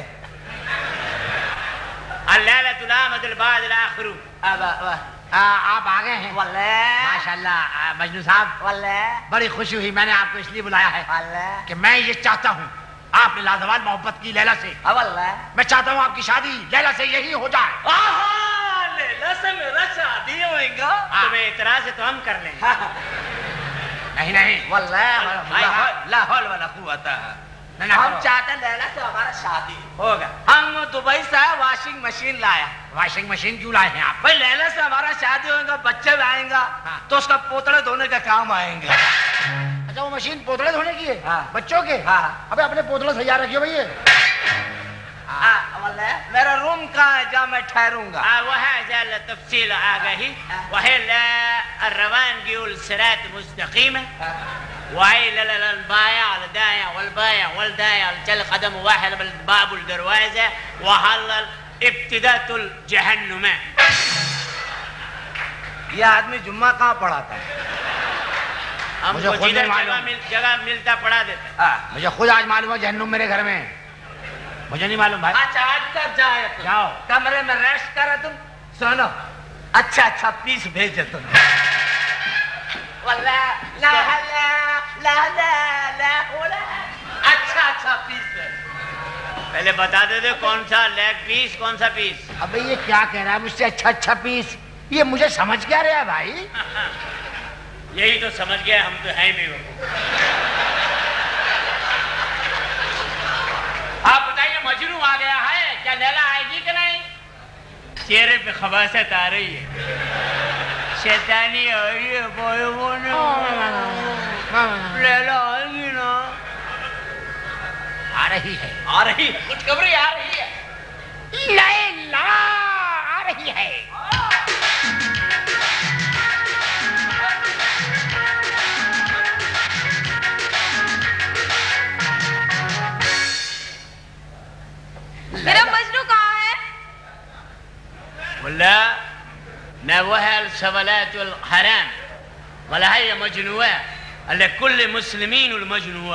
अल्लाह तुला मदल बादल आखरू। आप आ गए हैं माशाल्लाह। मजनू साहब बड़ी खुशी हुई, मैंने आपको इसलिए बुलाया है कि मैं ये चाहता हूँ आपने लाजवाब मोहब्बत की लैला से। मैं चाहता हूँ आपकी शादी लैला से यही हो जाए। लैला से मेरा शादी होएगा। तुम्हें इतराज है तो हम कर लेंगे। नहीं नहीं लाहौल वाला कुव्वता हम चाहते लैला से हमारा शादी होगा। हम दुबई से वॉशिंग मशीन लाया। वॉशिंग मशीन क्यों लाए हैं आप? भाई लैला से हमारा शादी होगा, बच्चे भी आएंगा तो उसका पोतड़े धोने का काम आएंगे। अच्छा वो मशीन पोतड़े धोने की है? हाँ। बच्चों के? हाँ। अबे अपने पोतड़े तैयार रखियो भैया। मेरा रूम कहाँ है जहाँ मैं ठहरूंगा? वह जल तफसील आ गई। वह रवान गिउल सिरात मुस्तकीम है। वाई लल बाया अल दाया वल बाया वल दाया अल चल कदम वाहिद बल बाबुल दरवाजा वहल इब्तिदातुल जहन्नुम। ये आदमी जुम्मा कहाँ पढ़ाता है? हमको जिधर जगह मिलता पढ़ा देता। मुझे खुद आज मालूम है जहन्नुम मेरे घर में, मुझे नहीं मालूम भाई। अच्छा आज कब जाए? जाओ कमरे में रेस्ट करो तुम। सुनो अच्छा अच्छा पीस भेजे तुम। अच्छा अच्छा पीस पहले बता दे दे कौन सा लेग पीस कौन सा पीस। अबे ये क्या कह रहा है मुझसे? अच्छा अच्छा पीस, ये मुझे समझ क्या रहा है भाई? यही तो समझ गया, हम तो हैं भी वो। आप बताइए मजनू आ गया है, क्या लैला आएगी कि नहीं? चेहरे पे खबासत आ रही है, शैतानी आ रही है। लैला आएगी ना? आ रही है, आ रही है, कुछ खबरें आ रही है। लैला आ रही है। मेरा मजनू कहाँ है? वल्ला न वह सवलातुल हराम वला है मजनुआ अल कुल मुस्लिमीन उल मजनुआ।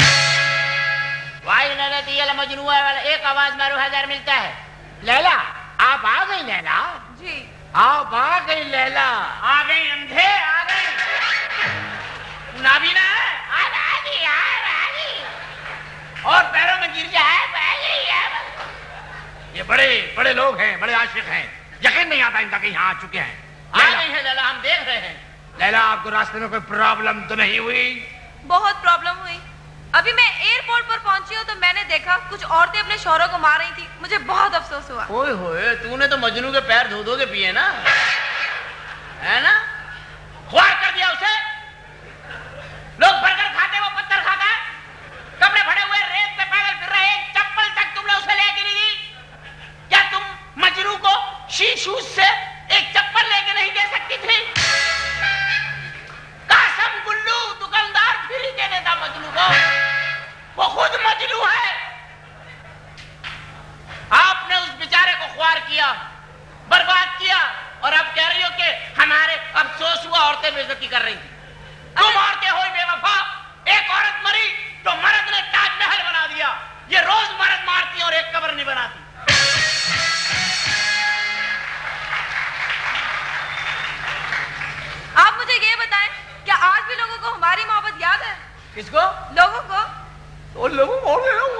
वाई नदी अल मजनुआ वाला एक आवाज मारो 1000 मिलता है। लैला आप आ गई? लैला जी आप आ गई? लैला आ गई, अंधे आ गई, नाबीना है और पैरों में गिर जाए। ये बड़े बड़े लोग हैं, बड़े आशिक हैं, यकीन नहीं आता इनका कि यहाँ आ चुके हैं। आ गई है लैला, हम देख रहे हैं। लैला आपको रास्ते में कोई प्रॉब्लम तो नहीं हुई? बहुत प्रॉब्लम हुई। अभी मैं एयरपोर्ट पर पहुंची हूँ तो मैंने देखा कुछ औरतें अपने शौहरों को मार रही थी। मुझे बहुत अफसोस हुआ। ओए होए, तूने तो मजनू के पैर धो धो के पिए ना, है ना? ख्वार कर दिया उसे। लोग बर्गर खाते वो पत्थर खाता है, कपड़े भरे हुए रेत पे पैदल फिर रहे, चप्पल तक तुमने उसे लेके नहीं दी। क्या तुम मजनू को शीशूज से एक चप्पल लेके नहीं दे सकती थी? कासम गुल्लू दुकानदार फ्री दे देता मजनू को, वो खुद मजनू है। आपने उस बेचारे को ख्वार किया, बर्बाद किया और अब कह रही हो कि हमारे अफसोस हुआ, औरतें बेइज्जती कर रही थी। तुम औरतें हो बेवफा, एक औरत मरी तो मर्द ने ताजमहल बना दिया। ये रोज मर्द मारती और एक कब्र नहीं बनाती। आप मुझे ये बताएं, क्या आज भी लोगों को हमारी मोहब्बत याद है? किसको? लोगों को। तो लोगों को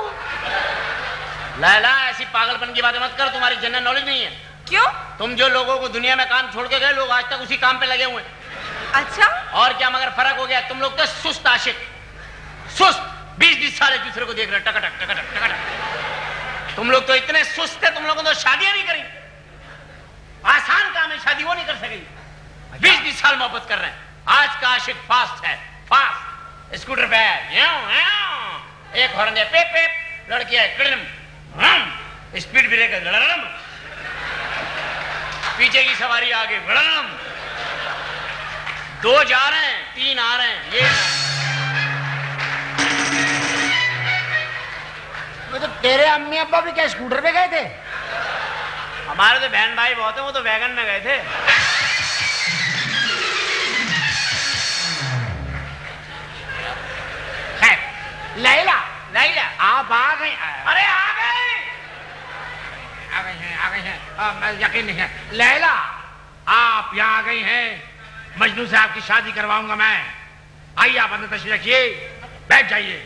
लैला ऐसी पागलपन की बातें मत कर, तुम्हारी जनरल नॉलेज नहीं है। क्यों? तुम जो लोगों को दुनिया में काम छोड़ के गए, लोग आज तक उसी काम पे लगे हुए। अच्छा और क्या, मगर फर्क हो गया, तुम लोग तो सुस्त आशिक, सुस्त 20-20 साल एक दूसरे को देख रहे, टकटक टकटक टकटक। तुम लोग तो इतने सुस्त थे, तुम लोगों ने तो शादियां नहीं करी। आसान काम है, शादी वो नहीं कर सकेगी। 20-20 साल मोहब्बत कर रहे हैं। आज का आशिक फास्ट है, फास्ट। स्कूटर पे एक हॉर्न दे, पेप पेप, लड़की है स्पीड ब्रेकर, पीछे की सवारी आगे बढ़म। 2 जा रहे हैं, 3 आ रहे हैं। ये तो तेरे अम्मी अब्बा भी क्या स्कूटर पे गए थे? हमारे तो बहन भाई बहुत है, वो तो वैगन में गए थे। लैला, लैला आप आ गए? अरे आ गए हैं। यकीन नहीं है। लैला, आप यहाँ आ गई हैं। मजनू से आपकी शादी करवाऊंगा मैं। आइए, आप अंदर तशरीफ रखिए, बैठ जाइए।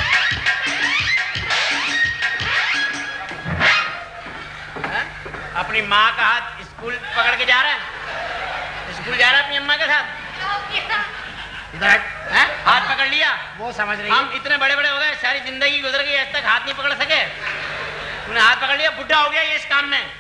अपनी माँ का हाथ स्कूल पकड़ के जा रहा है? स्कूल जा रहा है अपनी अम्मा के साथ? इधर हाथ पकड़ लिया? वो समझ रही हम इतने बड़े बड़े हो गए, सारी जिंदगी गुजर गई, आज तक हाथ नहीं पकड़ सके। तूने हाथ पकड़ लिया, बुढ़ा हो गया ये इस काम में।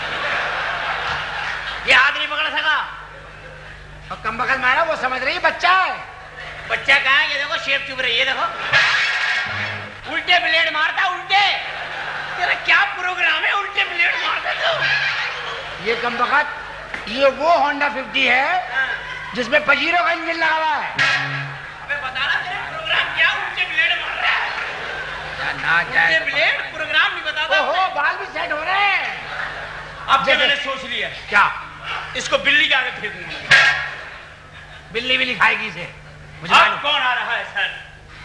ये हाथ नहीं पकड़ सका। और कम बखल मारा, वो समझ रही है बच्चा है। बच्चा कहाँ है? ये देखो शेप चुभ रही है, देखो उल्टे ब्लेड मारता, उल्टे। तेरा क्या प्रोग्राम है, उल्टे ब्लेड मारता तू? ये कम बखत, ये वो होंडा 50 है जिसमें पजीरो का इंजन लगा हुआ है। अबे बता रहा तेरा प्रोग्राम क्या, उल्टे ब्लेड मार रहा है? ना उल्टे ब्लेड प्रोग्राम नहीं बताता। ओहो, बाल भी सेट हो रहे हैं। अब क्या मैंने सोच लिया? क्या? इसको बिल्ली के आगे फेंक दूंगा। बिल्ली भी खाएगी इसे। मुझे अब कौन आ रहा है सर?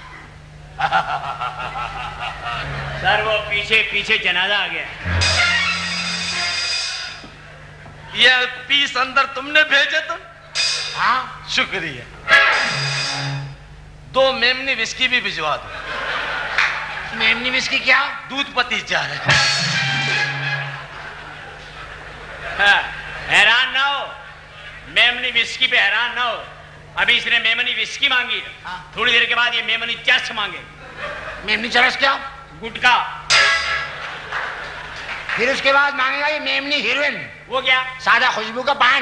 सर वो पीछे पीछे जनाजा आ गया। ये पीस अंदर तुमने भेजे तुम? हाँ, शुक्रिया। 2 मेमनी विस्की भी भिजवा दो। मेमनी विस्की क्या? दूध पती जा रहे। हाँ, हैरान ना हो, मेमनी विस्की पे हैरान ना हो। अभी इसने मेमनी विस्की मांगी, थोड़ी देर के बाद ये मेमनी चरस मांगे। मेमनी चरस क्या? गुटखा। फिर उसके बाद मांगेगा ये मेमनी हीरोइन। वो क्या? सादा खुशबू का पान।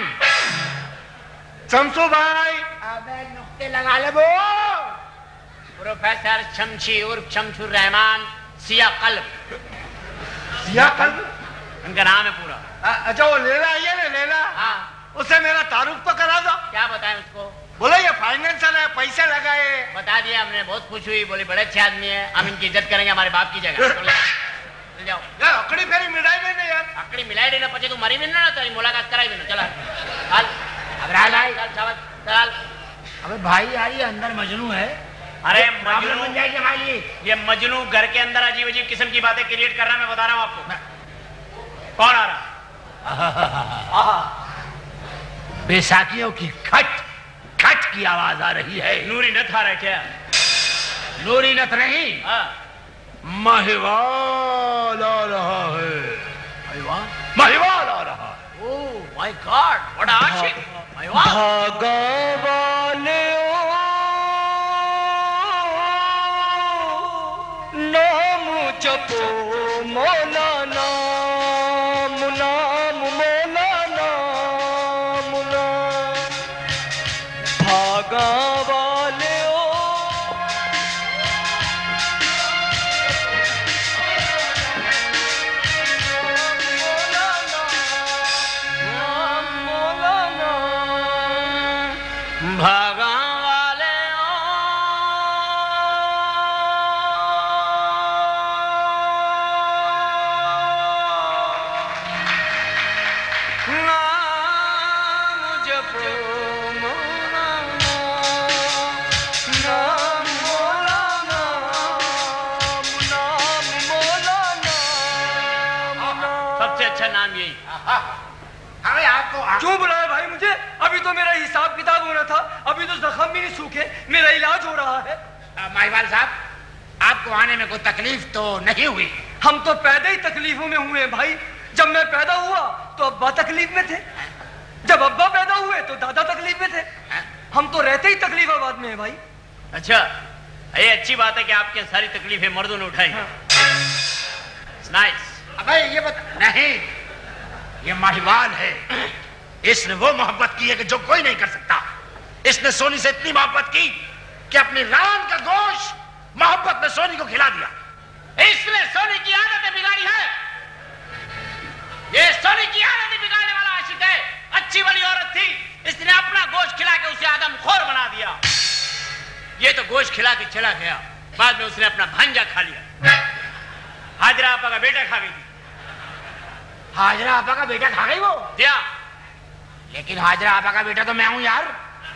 शमसू भाई, अबे नुक्ते लगा ले वो। प्रोफेसर शमशी उर्फ शमशुर रहमान सिया कल्ब। सिया कल्ब? उनका नाम है पूरा। अच्छा, वो लेला आई है ना, लेला? हाँ। उससे मेरा तारुफ तो करा दो। क्या बताएं उसको? बोलो ये फाइनेंशियल है, पैसे लगाए। बता दिया हमने, बहुत खुश हुई, बोली बड़े अच्छे आदमी है, हम इनकी इज्जत करेंगे हमारे बाप की जगह। चल जाओ यार, अकड़ी फेरी मिलाई नहीं यार। अकड़ी मिलाई देना, पचे तू मरी भी ना तो मुलाकात कराई भी ना। चला चल, चल। अबे भाई यार, ये अंदर मजनू है। अरे प्रॉब्लम बन जाएगी हमारे लिए। ये मजनू घर के अंदर अजीब अजीब किस्म की बातें क्रिएट कर रहा है। मैं बता रहा हूँ आपको। कौन आ रहा? बैसाखियों की खट खट की आवाज आ रही है। नूरी नथ आ रहा है क्या? नूरी नथ नहीं, महिवाल आ रहा है। महिवाल आ रहा है। ओह माय गॉड, व्हाट आशिक। भागा वाले नाम जपो मौलाना, मुनाम मौलाना मुना। भागा वाले भागा वाले नाम जपो मौलाना, नाम मौलाना, नाम मौलाना। सबसे अच्छा नाम यही। अरे आपको क्यों बुलाया भाई मुझे? अभी तो मेरा हिसाब किताब होना था, अभी तो जख्म भी नहीं सूखे, मेरा इलाज हो रहा है। माहिवाल साहब, आपको आने में कोई तकलीफ तो नहीं हुई? हम तो पैदा ही तकलीफों में हुए हैं भाई। जब मैं पैदा हुआ तो अब्बा तकलीफ में थे, जब अब्बा पैदा हुए तो दादा तकलीफ में थे। हम तो रहते ही तकलीफाबाद में है भाई। अच्छा, ये अच्छी बात है कि आपके सारी तकलीफें मर्दों ने उठाई। नाइस। अबे ये नहीं, ये महिवाल है। इसने वो मोहब्बत की है कि जो कोई नहीं कर सकता। इसने सोनी से इतनी मोहब्बत की कि अपनी रान का गोश्त मोहब्बत में सोनी को खिला दिया। इसने सोनी की आदतें बिगाड़ी है। ये सोनी की आदतें बिगाड़ने वाला आशिक चुके, अच्छी वाली औरत थी, इसने अपना गोश्त खिला के उसे आदमखोर बना दिया। ये तो गोश्त खिला के चला गया, बाद में उसने अपना भांजा खा लिया। हाजरा आपा का बेटा खा गई थी। हाजरा आपा का बेटा खा गई वो? दिया। लेकिन हाजरा आपा का बेटा तो मैं हूं यार।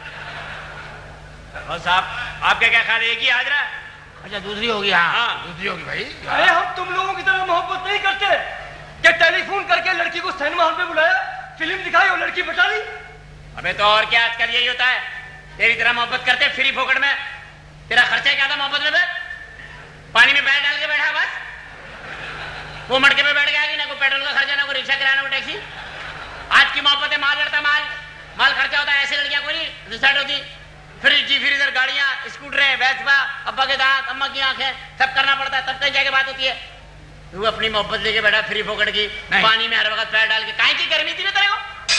बस आपका क्या ख्याल है? एक ही हाजरा? अच्छा दूसरी होगी। हाँ दूसरी होगी भाई। अरे हम तुम लोगों की तरह मोहब्बत नहीं करते कि टेलीफोन करके लड़की को सिनेमा हॉल में बुलाया, फिल्म दिखाई और लड़की बता ली। अबे तो और क्या, आजकल यही होता है। तेरी तरह मोहब्बत करते फ्री फोकट में। तेरा खर्चा क्या था मोहब्बत में? पानी में पैर डाल के बैठा बस, वो मटके पे बैठ गया कि ना कोई पेट्रोल का खर्चा, ना कोई रिक्शा किराया, ना कोई टैक्सी। आज की मोहब्बत है माल लड़ता, माल खर्चा होता है। ऐसे लड़कियां कोई नहीं रिजल्ट होती। फ्रिज जी फ्रीजर, गाड़ियां, स्कूटर, वेस्पा, अब्बा के दांत, अम्मा की आंखें, सब करना पड़ता है, तब कहीं जाके बात होती है। तू अपनी मोहब्बत लेके बैठा फ्री फोकट की, पानी में हर वक्त पैर डाल के। काहे की गर्मी थी ना तेरे को?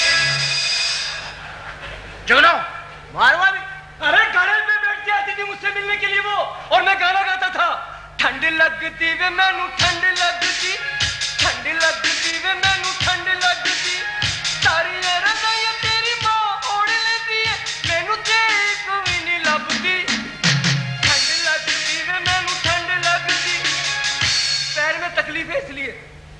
जुगनू मारूंगा भी। अरे गाड़ी पे बैठ के आती थी मुझसे मिलने के लिए वो, और मैं गाना गाता था। ठंड लगती वे मैनू ठंड लगती, ठंड लगती वे मैनू ठंड लगती, सारी रजाइयां तेरी मां ओढ़ लेती है, मैनू तेरी कोई नहीं लभदी। ठंड लगती वे मैनू ठंड लगती, पैर में तकलीफ है इसलिए।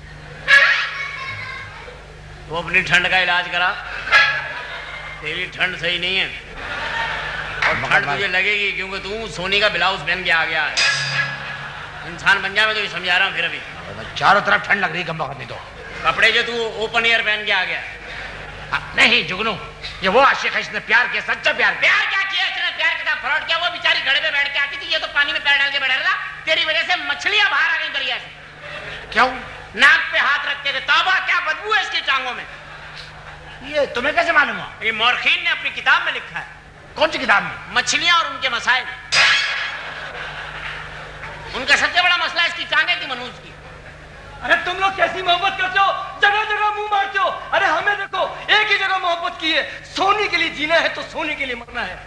वो अपनी ठंड का इलाज करा, तेरी ठंड सही नहीं है। और ठंड तुझे लगेगी क्योंकि तू सोनी का ब्लाउज पहन के आ गया है। इंसान बन जा, मैं तो समझा रहा हूँ। फिर अभी चारों तरफ ठंड लग रही कम वक्त में तो। कपड़े जो तू ओपन एयर पहन के आ गया। नहीं जुगनू, ये वो आशिक है, इसने प्यार किया, सच्चा प्यार। प्यार क्या किया इसने? प्यार के साथ फ्रॉड किया। वो बेचारी घड़े पे बैठ के आती थी, ये तो पानी में पैर डाल के बैठा रहा। तेरी वजह से मछलियां बाहर आ गई दरिया से। क्यों? नाक पे हाथ रखते थे। तौबा, क्या बदबू है इसकी टांगों में। ये तुम्हें कैसे मालूम हुआ? ये मौरखीन ने अपनी किताब में लिखा है। कौन सी किताब में? मछलियां और उनके मसाइल। उनका सबसे बड़ा मसला इसकी टांगे थी, मनुष्य की। अरे तुम लोग कैसी मोहब्बत करते हो, जगह जगह मुंह मारते हो। अरे हमें देखो, एक ही जगह मोहब्बत की है। सोनी के लिए जीना है तो सोनी के लिए मरना है।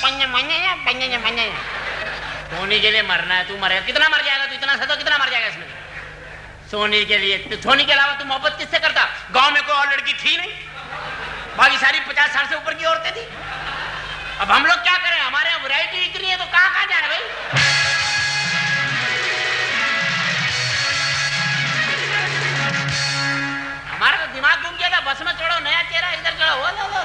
सोनी के लिए मरना है। तू मरेगा, कितना मर जाएगा तू? इतना सा तो कितना मर जाएगा इसमें? सोनी के लिए। तो सोनी के अलावा तू मोहब्बत किससे करता? गांव में कोई और लड़की थी नहीं, बाकी सारी 50 साल से ऊपर की औरतें थी। अब हम लोग क्या करें? हमारे यहाँ वैरायटी इतनी है तो कहाँ जाए भाई? हमारा तो दिमाग घूम गया था। बस में चढ़ो, नया चेहरा, इधर चढ़ो।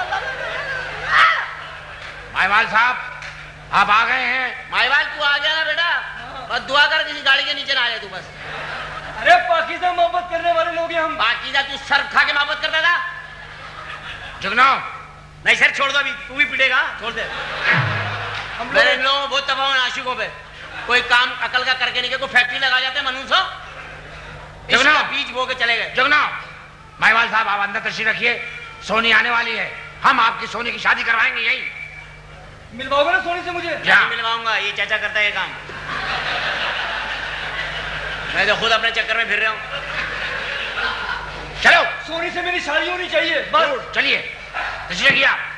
माईवाल साहब, आप आ गए हैं। माईवाल तू आ गया ना बेटा, बस दुआ कर किसी गाड़ी के नीचे ना आ जाए तू बस। अरे पाकिस्तान मोहब्बत करने वाले लोग हैं हम। पाकिस्तान तू सर्फ खा के मोहब्बत करता था? जुगनू नहीं सर, छोड़ दो अभी, तू भी पिटेगा, छोड़ दे। मेरे इन लोगों बहुत तबाह है आशिकों पे। कोई काम अकल का करके नहीं, कोई फैक्ट्री लगा जाते हैं मनुष्य, इसका बीज बो के चले गए। जुगनू, माईवाल साहब आप अंदर तशरीफ रखिए, सोनी आने वाली है, हम आपकी सोनी की शादी करवाएंगे। यही मिलवाओगे ना सोनी से मुझे? नहीं मिलवाऊंगा, ये चाचा करता है ये काम। मैं तो खुद अपने चक्कर में फिर रहा हूँ। चलो, सोनी से मेरी शादी होनी चाहिए बस। चलिए तशरीफ रखिए आप।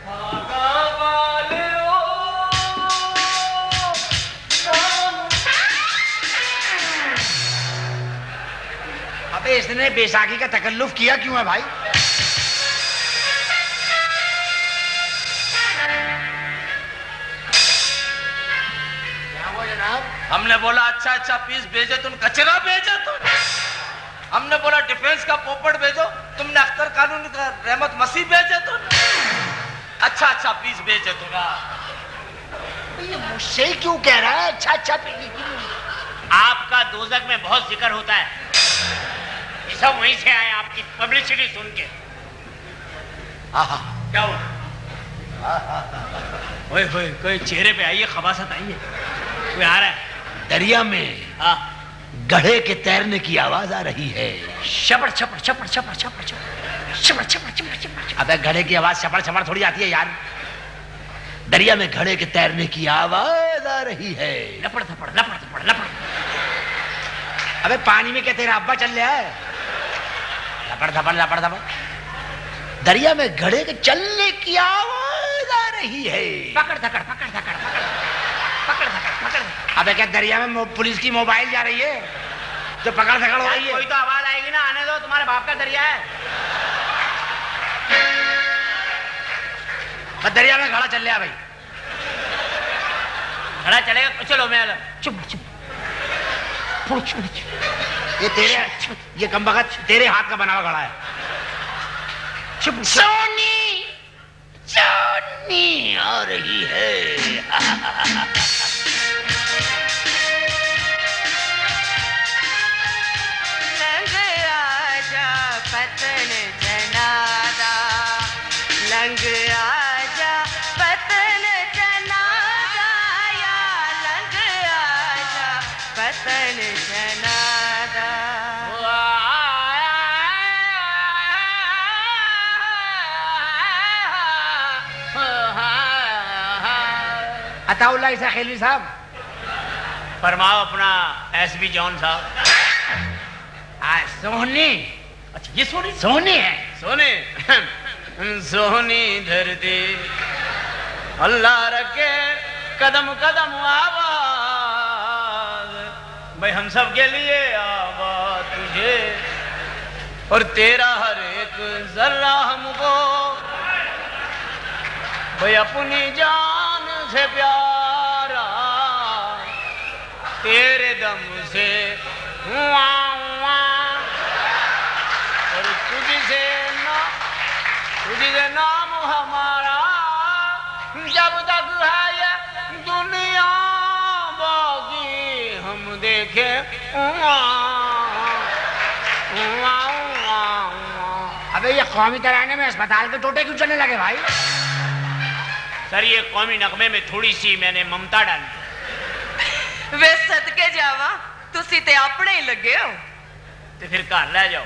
अबे इसने बैसाखी का तकल्लुफ किया क्यों है भाई? क्या हुआ जनाब? हमने बोला अच्छा अच्छा पीस भेजे, तुम कचरा भेजा। तुम हमने बोला डिफेंस का पोपट भेजो, तुमने अख्तर कानून का रहमत मसीह भेजे। तुम अच्छा अच्छा पीस भेजे। तुम ये मुझसे ही क्यों कह रहा है अच्छा अच्छा पीस? आपका दोजक में बहुत जिक्र होता है, ये सब वहीं से आए आपकी पब्लिसिटी सुन के। क्या हुआ? ओए होए, कोई चेहरे पे आई है खबासत आई है, कोई आ रहा है। दरिया में गधे के तैरने की आवाज आ रही है। शपड़ छपड़ छपड़ छपड़ छपड़ छपड़ छपड़ छपड़ छपड़। अबे गधे की आवाज छपड़ छपड़ थोड़ी आती है यार। दरिया में घड़े के तैरने की आवाज आ रही है। लपड़ थपड़ लपड़ थपड़ लपड़। अबे पानी में क्या तेरा अब्बा चल रहा है? लपड़ थपड़ लपड़ थपड़। दरिया में घड़े के चलने की आवाज आ रही है। पकड़ धकड़ पकड़ धकड़ पकड़ धकड़ पकड़। अबे क्या दरिया में पुलिस की मोबाइल जा रही है जो पकड़ धकड़ हो रही है? कोई तो आवाज आएगी ना, आने दो, तुम्हारे बाप का दरिया है। दरिया में घड़ा चल लिया भाई। घड़ा चलेगा? चलो मैं चुप चुप ये कमबख्त तेरे हाथ का बना हुआ घड़ा है। चुप। सोनी सोनी आ रही है। लंग आजा पतन जनादा, लंग आजा पतन जनादा, या लंग आजा पतन जनादा। अताउल्लाह ईसा खिलवी साहब। फरमाओ अपना एसबी जॉन साहब। सोनी। अच्छा ये सोनी? सोनी है। सोनी सोनी धरती अल्लाह रखे कदम कदम आवाज, भाई हम सब के लिए आवाज तुझे और तेरा हर एक जर्रा हमको, भाई अपनी जान से प्यारा, तेरे दम से हुआ और तुझसे नाम हमारा जब तक है ये दुनिया बाकी हम देखे। अबे ये कौमी तराने में अस्पताल के टोटे क्यों चलने लगे भाई? सर ये कौमी नगमे में थोड़ी सी मैंने ममता डाली। वे सदके जावा, तुसी ते अपने ही लगे हो। तो फिर घर ले जाओ।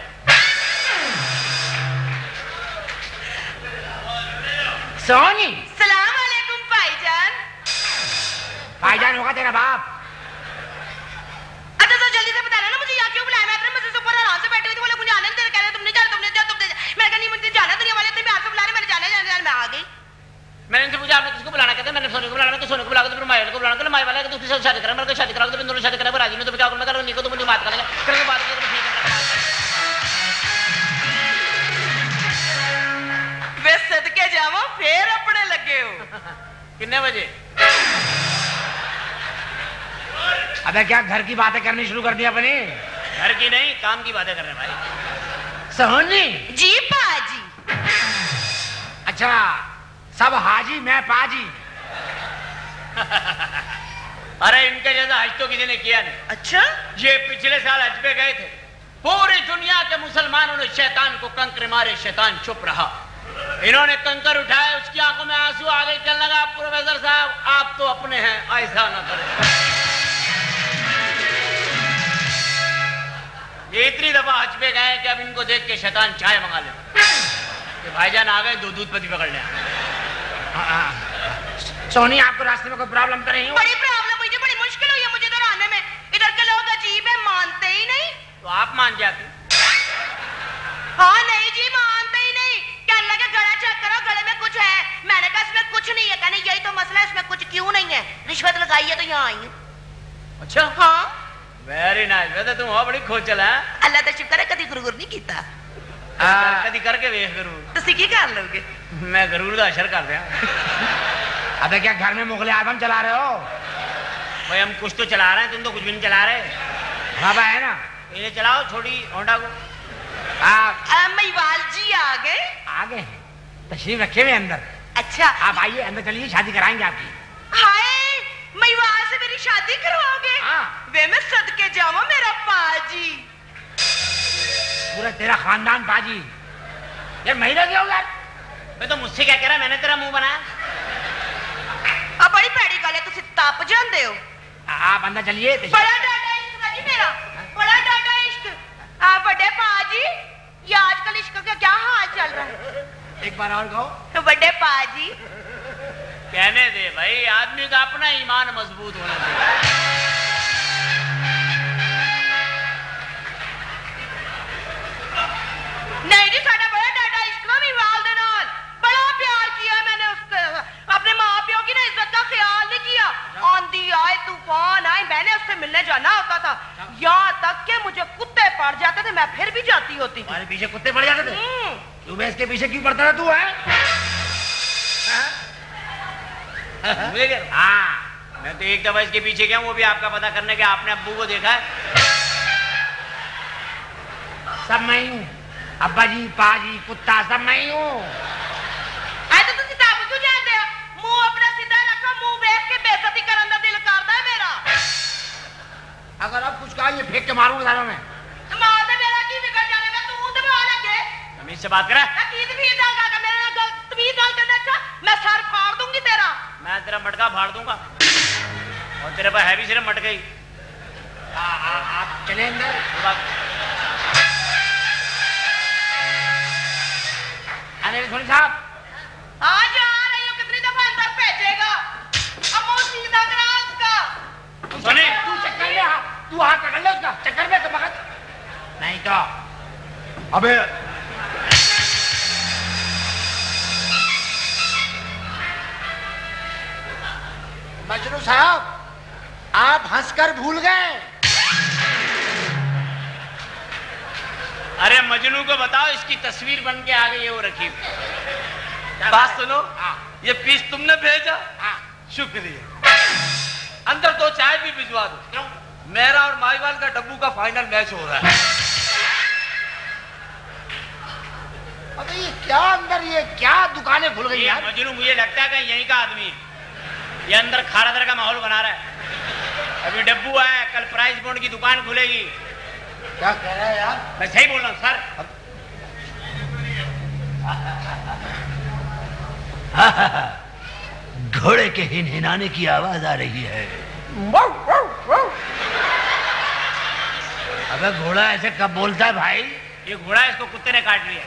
सोनी। सलाम अलैकुम भाईजान। भाईजान होगा तेरा बाप। अच्छा तो जल्दी से बताना ना मुझे यहाँ क्यों बुलाया? मैं मस्जिद से ऊपर आराम से बैठी हुई थी, बोले मुझे आने नहीं दे रहे, कह रहे तुमने जाना तुमने जाना तुमने जाना। मैंने कहा नहीं मुझे जाना दुनिया वाले तुम्हें आपसे बुला रहे, मैंने जाना जाना मैं आ गई। मैंने इनसे पूछा आपने किसको बुलाना? कहते मैंने सोनी को बुलाना, तो सोनी को बुला के फिर माया को बुलाना, तो माया वाला कि दूसरी से शादी करा, मेरे को शादी करा, तो दोनों शादी करा, राजी में तो क्या करूँ? निको तो मुझे बात करेंगे, करके बात करेंगे, ठीक है। वे सदके जावा फिर अपने लगे हो। कितने बजे? अबे क्या घर की बातें करनी शुरू कर दी अपनी? घर की नहीं काम की बातें कर रहे हैं भाई। सोनी। जी पाजी। अच्छा सब हाजी मैं पाजी। अरे इनके जैसा हज तो किसी ने किया नहीं। अच्छा ये पिछले साल हज पे गए थे, पूरी दुनिया के मुसलमानों ने शैतान को कंकर मारे, शैतान चुप रहा। इन्होंने कंकर उठाए, उसकी आंखों में आंसू आ गए, कहने लगा प्रोफेसर साहब आप तो अपने हैं, ऐसा ना करें। ये इतनी दफा हज पे गए कि अब इनको देख के शैतान चाय मंगा ले कि भाईजान आ गए, दो दूध पत्ती पकड़ लिया। सोनी आपको रास्ते में कोई प्रॉब्लम तो नहीं? बड़ी प्रॉब्लम हुई, बड़ी मुश्किल हुई है मुझे इधर आने में। इधर के लोग अजीब है, मानते ही नहीं। तो आप मान जाते? हाँ नहीं जी मानते ही नहीं। कहने लगे गला चेक करो, गले में कुछ है। मैंने कहा इसमें कुछ नहीं है। कहने यही तो मसला है, इसमें कुछ क्यों नहीं है? रिश्वत लगाई है तो यहाँ आई हूँ। अच्छा हाँ वेरी नाइस। वैसे तुम हो बड़ी खोचल है। अल्लाह का शुक्र है कभी गुरगुर नहीं किया। कभी करके वेख करूँ तुसी की कर लोगे? मैं जरूर का असर कर दिया। अबे क्या घर में मुगले आजम चला रहे हो? भाई हम कुछ तो चला रहे हैं, तुम तो कुछ भी नहीं चला रहे। बाबा है ना, इन्हें चलाओ, छोड़ी होंडा को। महिवाल जी आ गए? आ गए हैं, तशरीफ रखे हुए अंदर। अच्छा आप आइए अंदर, चलिए शादी कराएंगे आपकी। हाय महिवाल से मेरी शादी करवाओगे? हाँ। वे मैं सदके जावा मेरा पाजी। पूरा तेरा खानदान पाजी। यार महिला क्या हो यार? मैं तो मुझसे क्या कह रहा है, मैंने तेरा मुंह बनाया। अब बड़ी पैड़ी गल है, तुसी तप जानते हो। आप अंदर चलिए। बड़ा डाडा इश्क है जी मेरा, बड़ा डाडा इश्क। आप बड़े पाजी, ये आजकल इश्क का क्या हाल चल रहा है? एक बार और कहो। तो बड़े पाजी कहने दे भाई, आदमी का अपना ईमान मजबूत होना चाहिए। नहीं जी साडा बड़ा डाडा इश्क ना महिवाल दे नाल, बड़ा प्यार किया मैंने उसके। अपने माँ प्यो की ना इज्जत का ख्याल नहीं किया। आंधी आए तूफान आए, मैंने उससे मिलने जाना होता था, यहाँ तक कि मुझे कुत्ते पड़ जाते थे, मैं फिर भी जाती होती थी। तुम्हारे पीछे कुत्ते पड़ जाते थे? तू इसके पीछे क्यों पड़ता था तू है? हाँ, मैं तो एक दफा इसके पीछे गया, वो भी आपका पता करने के। आपने अब्बू को देखा है? सब मैं ही हूँ, अब्बा जी, पाजी, कुत्ता सब मैं ही हूँ। तो तुम किताब क्यों जानते हो? मुंह अपना सीधा रखो, मुंह देख के बेइज्जती करने का दिल करता है मेरा। अगर अब कुछ कहा ये फेंक के मारूंगा दारों में। मार दे, मेरा की बिगड़ जाएगा, तू मुंह दबा लगे। तमीज से बात करा। मैं सर फाड़ दूंगी तेरा। मैं तेरा मटका फाड़ दूंगा, और तेरे पास है भी सिर्फ मटका ही। आप चले अंदर। अरे सोनी साहब, आज आ रही हो, कितनी दफा अंदर भेजेगा? अब वो सीधा करा उसका। सोनी, तू चक्कर ले, तू हाथ पकड़ ले उसका, चक्कर में कमर नहीं तो। अबे मजनू साहब, आप हंसकर भूल गए। अरे मजनू को बताओ, इसकी तस्वीर बन के आगे ये वो रखी। बात सुनो, ये पीस तुमने भेजा? शुक्रिया। अंदर 2 चाय भी भिजवा दो। क्यों? मेरा और माईवाल का डब्बू का फाइनल मैच हो रहा है। अबे ये क्या अंदर, ये क्या दुकानें खुल गई यार? मजनू मुझे लगता है कि यहीं का आदमी है, ये अंदर खारादर का माहौल बना रहा है। अभी डब्बू आया, कल प्राइस बॉन्ड की दुकान खुलेगी। क्या कह रहा है यार? मैं सही बोल रहा हूँ सर। घोड़े के हिनहिनाने की आवाज आ रही है। अबे घोड़ा ऐसे कब बोलता है भाई? ये घोड़ा, इसको कुत्ते ने काट लिया।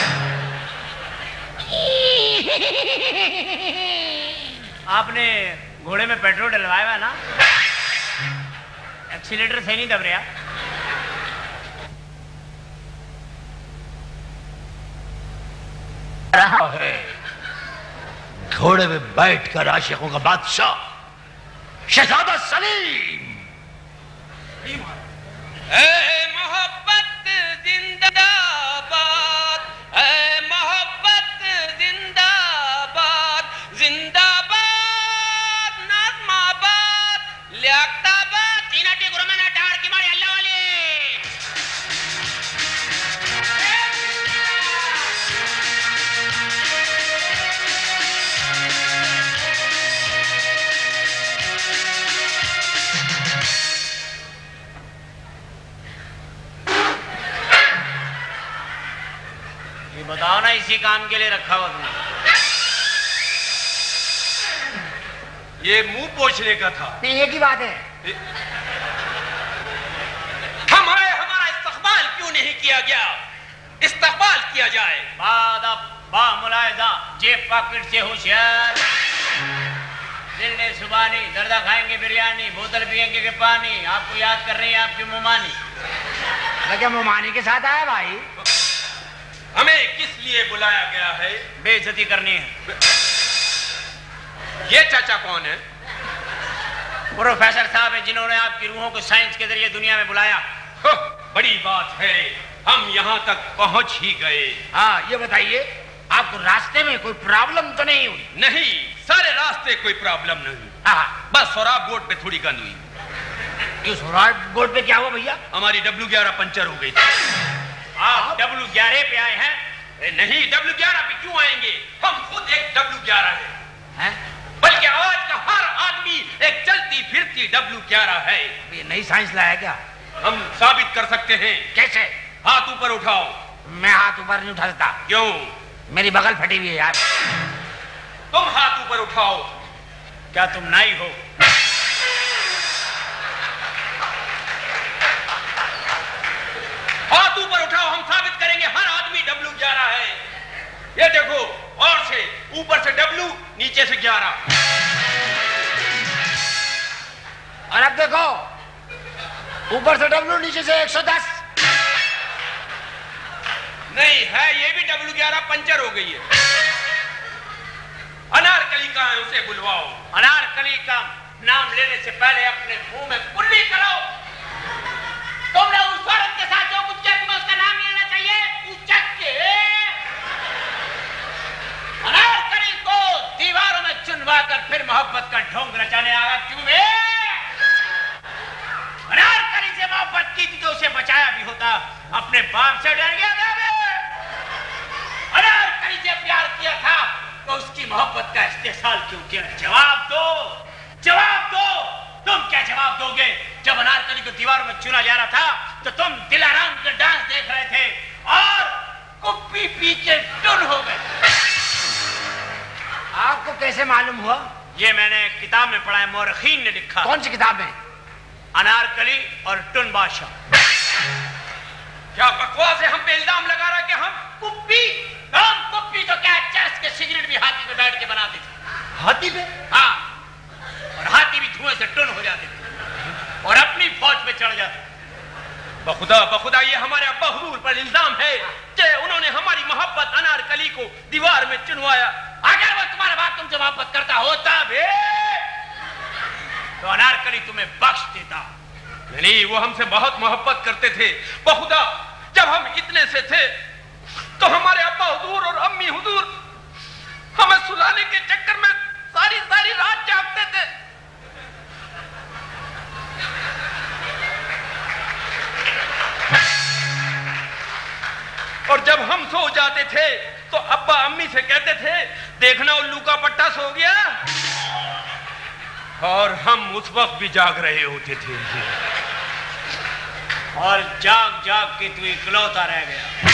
आपने घोड़े में पेट्रोल डलवाया है ना? एक्सीलेटर सही नहीं दब रहा। रहा है घोड़े में बैठकर आशिकों का बादशाह शहजादा सलीम। मोहब्बत जिंदाबाद, मोहब्बत जिंदाबाद, जिंदाबाद, नाज़माबाद, लियाकताबाद, तीनाटी गुरमना टाड़ की मारी अल्लाह वाली। बताओ ना, इसी काम के लिए रखा हुआ तुमने? ये मुंह पोंछने का था। नहीं, एक ही बात है। हमारा इस्तकबाल क्यों नहीं किया गया? इस्तकबाल किया जाए। मुलायजा, जेब पॉकेट से होशियार, दिल ने सुबानी, दर्दा खाएंगे बिरयानी, बोतल पियेंगे के पानी, आपको याद कर रही है आपकी मुमानी। क्या मुमानी के साथ आया भाई? हमें किस लिए बुलाया गया है? बेइज्जती करनी है। ये चाचा कौन है? प्रोफेसर साहब है, जिन्होंने आपकी रूहों को साइंस के जरिए दुनिया में बुलाया। बड़ी बात है, हम यहाँ तक पहुँच ही गए। हाँ, ये बताइए, आपको रास्ते में कोई प्रॉब्लम तो नहीं हुई? नहीं, सारे रास्ते कोई प्रॉब्लम नहीं। हाँ, बस सोराब बोर्ड पे थोड़ी गंद हुई। क्यों सोराब बोर्ड पे क्या हुआ भैया? हमारी W11 पंचर हो गई थी। आप W11 पे आए हैं? नहीं, W11 पे क्यों आएंगे? हम खुद एक W11 हैं। बल्कि आज का हर आदमी एक चलती फिरती W11 है। ये नई साइंस लाया क्या? हम साबित कर सकते हैं। कैसे? हाथ ऊपर उठाओ। मैं हाथ ऊपर नहीं उठा सकता। क्यों? मेरी बगल फटी हुई है यार। तुम हाथ ऊपर उठाओ। क्या तुम नाई हो? हाथ ऊपर उठाओ, हम साबित करेंगे हर आदमी W11 है। ये देखो, और से ऊपर से W, नीचे से 11। और अब देखो, ऊपर से W, नीचे से 110। नहीं है, ये भी W11 पंचर हो गई है। अनारकली कहाँ है, उसे बुलवाओ। अनारकली का नाम लेने से पहले अपने मुंह में कुल्ली करो। तुमने उस औरत के साथ जो कुछ किया, तुम्हें उसका नाम लेना चाहिए। उचक के अनारकली को दीवारों में चुनवा कर फिर मोहब्बत मोहब्बत का ढोंग रचाने आया क्यों बे? अनारकली से मोहब्बत की थी तो उसे बचाया भी होता, अपने बाप से डर गया था बे। अनारकली से प्यार किया था तो उसकी मोहब्बत का इस्तेहसाल क्यों किया? जवाब दो, जवाब दो। तुम क्या जवाब दोगे? जब अनारकली को दीवार में चुना जा रहा था तो तुम दिलाराम के डांस देख रहे थे और कुप्पी पी के टुन हो गए। आपको कैसे मालूम हुआ? ये मैंने किताब में पढ़ा है, मौरखीन ने लिखा। कौन सी किताब में? अनारकली और टुन बादशाह। क्या बकवास है? हम पे इल्जाम लगा रहा कि हम कुप्पी, हम कुप्पी तो क्या चरस के सिगरेट भी हाथी पे बैठ के बनाते थे। हाथी पे? हाँ, और हाथी भी धुएं से टुन हो जाते थे और अपनी फौज पे चढ़ जाते। बखुदा ये हमारे अब्बा हुजूर पर इल्जाम है कि उन्होंने हमारी मोहब्बत अनारकली को दीवार में चुनवाया। अगर वो तुम्हारा बाप तुमसे मोहब्बत करता होता भी तो अनारकली तुम्हें बख्श देता। नहीं, वो हमसे बहुत मोहब्बत करते थे। बखुदा जब हम इतने से थे तो हमारे अब्बा हुजूर और अम्मी हुजूर हमें सुलाने के चक्कर में सारी सारी रात जागते थे। और जब हम सो जाते थे तो अब्बा अम्मी से कहते थे, देखना उल्लू का पट्टा सो गया। और हम उस वक्त भी जाग रहे होते थे और जाग जाग के तू इकलौता रह गया।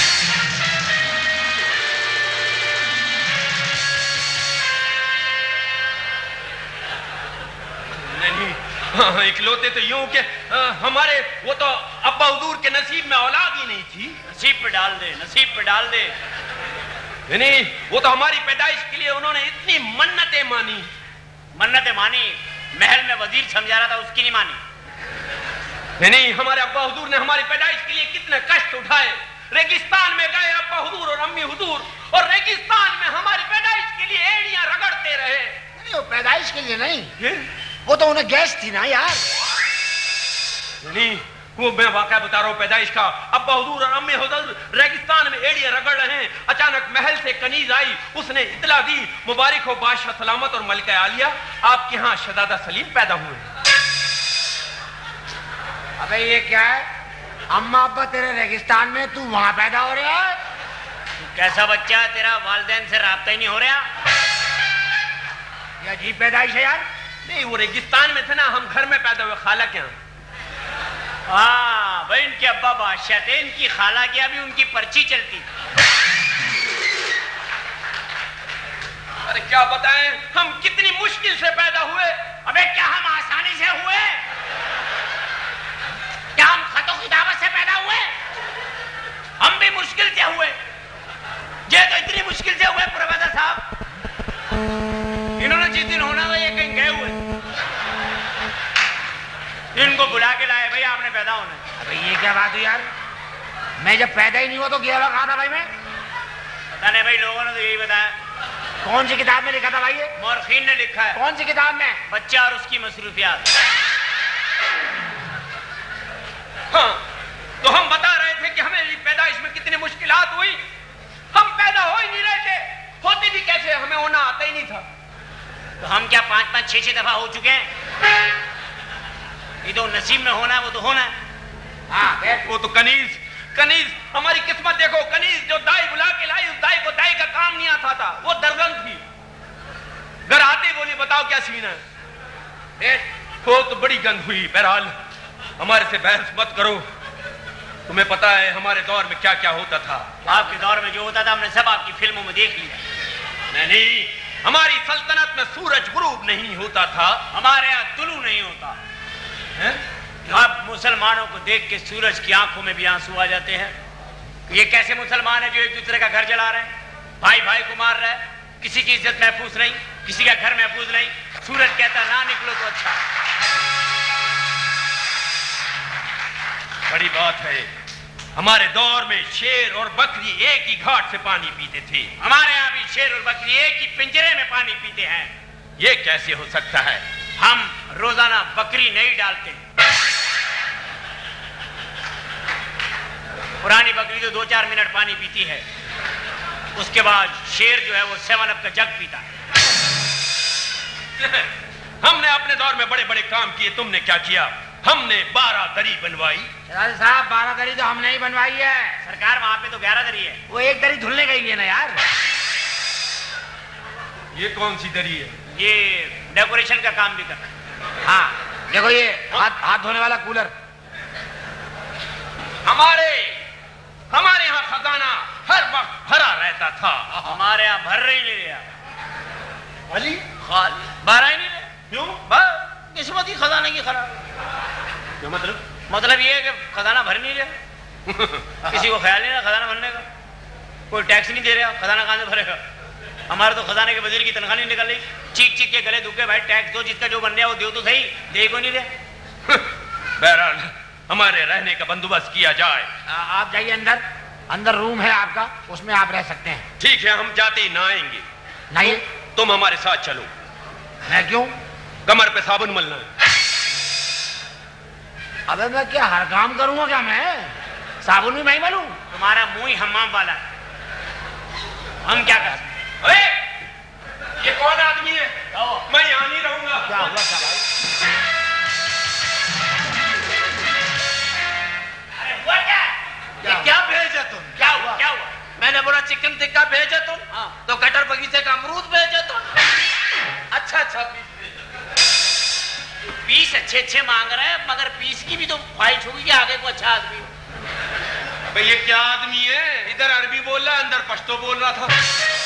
नहीं, इकलौते तो यूं के हमारे वो तो अब्बा हुजूर के नसीब में औलाद ही नहीं थी। नसीब पे डाल दे, नसीब पे डाल दे। नहीं, वो तो हमारी पैदाइश के लिए उन्होंने इतनी मन्नतें मानी। मन्नतें मानी? महल में वजीर समझा रहा था उसकी नहीं मानी? नहीं, हमारे अब्बा हुजूर ने हमारी पैदाइश के लिए कितने कष्ट उठाए। रेगिस्तान में गए अब्बा हुजूर और अम्मी हुजूर, और रेगिस्तान में हमारी पैदाइश के लिए एड़ियां रगड़ते रहे। नहीं, वो पैदाइश के लिए नहीं, वो तो उन्हें गैस थी ना यार। नहीं, वो मैं वाकया बता रहा हूँ पैदाइश का। अब्बा हुजूर और अम्मी हुजूर रेगिस्तान में एड़ियां रगड़ रहे हैं। अचानक महल से कनीज आई, उसने इतला दी, मुबारक हो बादशाह सलामत और मलिका आलिया, आपके यहाँ शहजादा सलीम पैदा हुए। अबे ये क्या है? अम्मा अब्बा तेरे रेगिस्तान में, तू वहां पैदा हो रहा है? तू कैसा बच्चा है? तेरा वालिदैन से राब्ता ही नहीं हो रहा? ये अजीब पैदाइश है यार। नहीं, वो रेगिस्तान में थे ना, हम घर में पैदा हुए खाला के यहाँ। हाँ भाई, इनके अब्बा बादशाह थे, इनकी खाला की अभी उनकी पर्ची चलती। अरे क्या बताएं, हम कितनी मुश्किल से पैदा हुए। अबे क्या हम आसानी से हुए? क्या हम खतों की दावत से पैदा हुए? हम भी मुश्किल से हुए। ये तो इतनी मुश्किल से हुए प्रोफेसर साहब, इन्होंने जिस दिन होना था ये कहीं गए हुए, इनको बुला के लाए, भाई आपने पैदा होना है। अबे ये क्या बात हुई यार? मैं जब पैदा ही नहीं हुआ तो गया हुआ कहाँ था भाई मैं? पता नहीं भाई, लोगों ने तो यही बताया। कौन सी किताब में लिखा था भाई ये? मौरखीन ने लिखा है। कौन सी किताब में? बच्चा और उसकी मसरूफियात। हाँ, तो हम बता रहे थे कि हमें पैदाइश में कितनी मुश्किलात हुई। हम पैदा हो ही नहीं रहे थे, होती भी कैसे, हमें होना आता ही नहीं था। तो हम क्या 5-5, 6-6 दफा हो चुके हैं? ये तो नसीब में होना है, वो तो होना है। हाँ, वो तो कनीज हमारी किस्मत देखो। कनीज जो दाई बुला के लाई, उस दाई को दाई का काम नहीं आता था, वो दरगन थी। घर आते बोली, बताओ क्या सीन है। हो तो बड़ी गंद हुई। बहरहाल हमारे से बहस मत करो, तुम्हें पता है हमारे दौर में क्या क्या होता था। आपके दौर में जो होता था हमने सब आपकी फिल्मों में देख लिया। नहीं, हमारी सल्तनत में सूरज गुरूब नहीं होता था, हमारे यहाँ तुलू नहीं होता है? अब मुसलमानों को देख के सूरज की आंखों में भी आंसू आ जाते हैं। ये कैसे मुसलमान है जो एक दूसरे का घर जला रहे हैं, भाई भाई को मार रहा है, किसी की इज्जत महफूज नहीं, किसी का घर महफूज नहीं। सूरज कहता ना निकलो तो अच्छा। बड़ी बात है, हमारे दौर में शेर और बकरी एक ही घाट से पानी पीते थे। हमारे यहाँ भी शेर और बकरी एक ही पिंजरे में पानी पीते हैं। ये कैसे हो सकता है? हम रोजाना बकरी नहीं डालते। पुरानी बकरी तो 2-4 मिनट पानी पीती है, उसके बाद शेर जो है वो 7 अप का जग पीता है। अपने दौर में बड़े बड़े काम किए, तुमने क्या किया? हमने 12 दरी बनवाई। शहजादे साहब 12 दरी तो हमने ही बनवाई है। सरकार वहां पे तो 11 दरी है। वो एक दरी धुलने गई है ना यार। ये कौन सी दरी है? ये डेकोरेशन का काम भी करता है। हाँ देखो ये हाथ धोने वाला कूलर। हमारे यहाँ खजाना हर वक्त भरा रहता था। हमारे यहाँ भर रही नहीं रहा। खाली भरा ही नहीं रहा। क्यों? किस्मत ही खजाने की खराब। क्या मतलब ये है कि खजाना भर नहीं रहा। किसी को ख्याल नहीं रहा खजाना भरने का। कोई टैक्स नहीं दे रहा, खजाना कहां से भरेगा? हमारे तो खजाने के वजीर की तनख्वाह नहीं निकल रही। चीख चीख के गले दुखे भाई टैक्स दो, जिसका जो बन रहा है वो दो तो सही, दे को नहीं दे। बहरहाल हमारे रहने का बंदोबस्त किया जाए। आप जाइए अंदर, अंदर रूम है आपका, उसमें आप रह सकते हैं। ठीक है, हम जाते ही ना आएंगे। नहीं तुम हमारे साथ चलो। मैं क्यों? कमर पे साबुन मलना है। अबे मैं क्या हर काम करूंगा क्या? मैं साबुन भी मैं ही मलूं? तुम्हारा मुंह ही हम्माम वाला है। हम क्या कर? ये कौन आदमी है? मैं यहाँ नहीं रहूंगा। क्या हुआ क्या भाई? अरे हुआ क्या? क्या भेजे तुम? क्या हुआ? क्या हुआ? मैंने बोला चिकन टिक्का भेजे तुम, तो कटर बगीचे का अमरूद भेजे तुम। अच्छा पीस अच्छे मांग रहे हैं, मगर पीस की भी तो ख्वाहिश होगी कि आगे को अच्छा आदमी हो। भाई ये क्या आदमी है? इधर अरबी बोल रहा है, अंदर पश्तो बोल रहा था।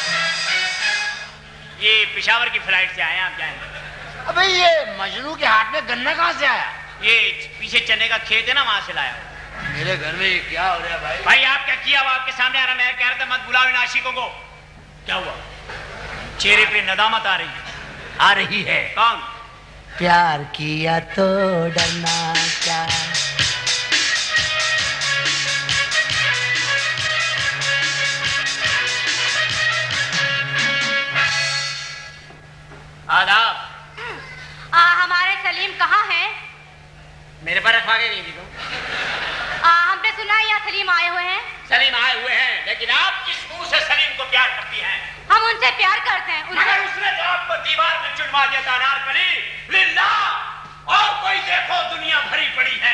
ये पेशावर की फ्लाइट से आए, आप जाएंगे। अबे ये मजनू के हाथ में गन्ना कहाँ से आया? ये पीछे चने का खेत है ना, वहां से लाया। मेरे घर में क्या हो रहा है भाई? भाई आप क्या किया? वो आपके सामने आ रहा। मैं कह रहा था मत बुलाओ इन आशिकों को। क्या हुआ? चेहरे पे नदामत आ रही है। आ रही है। कौन? प्यार किया तो डरना क्या? आदाब। हमारे सलीम कहाँ हैं? मेरे पर रखवा के गई थी तुम। हमने सुना है यहाँ सलीम आए हुए हैं। सलीम आए हुए हैं, लेकिन आप किस मुंह से सलीम को प्यार करती हैं? हम उनसे प्यार करते हैं। मगर उसने तो आपको दीवार में चुनवा दिया था अनारकली। लिल्लाह, और कोई देखो दुनिया भरी पड़ी है।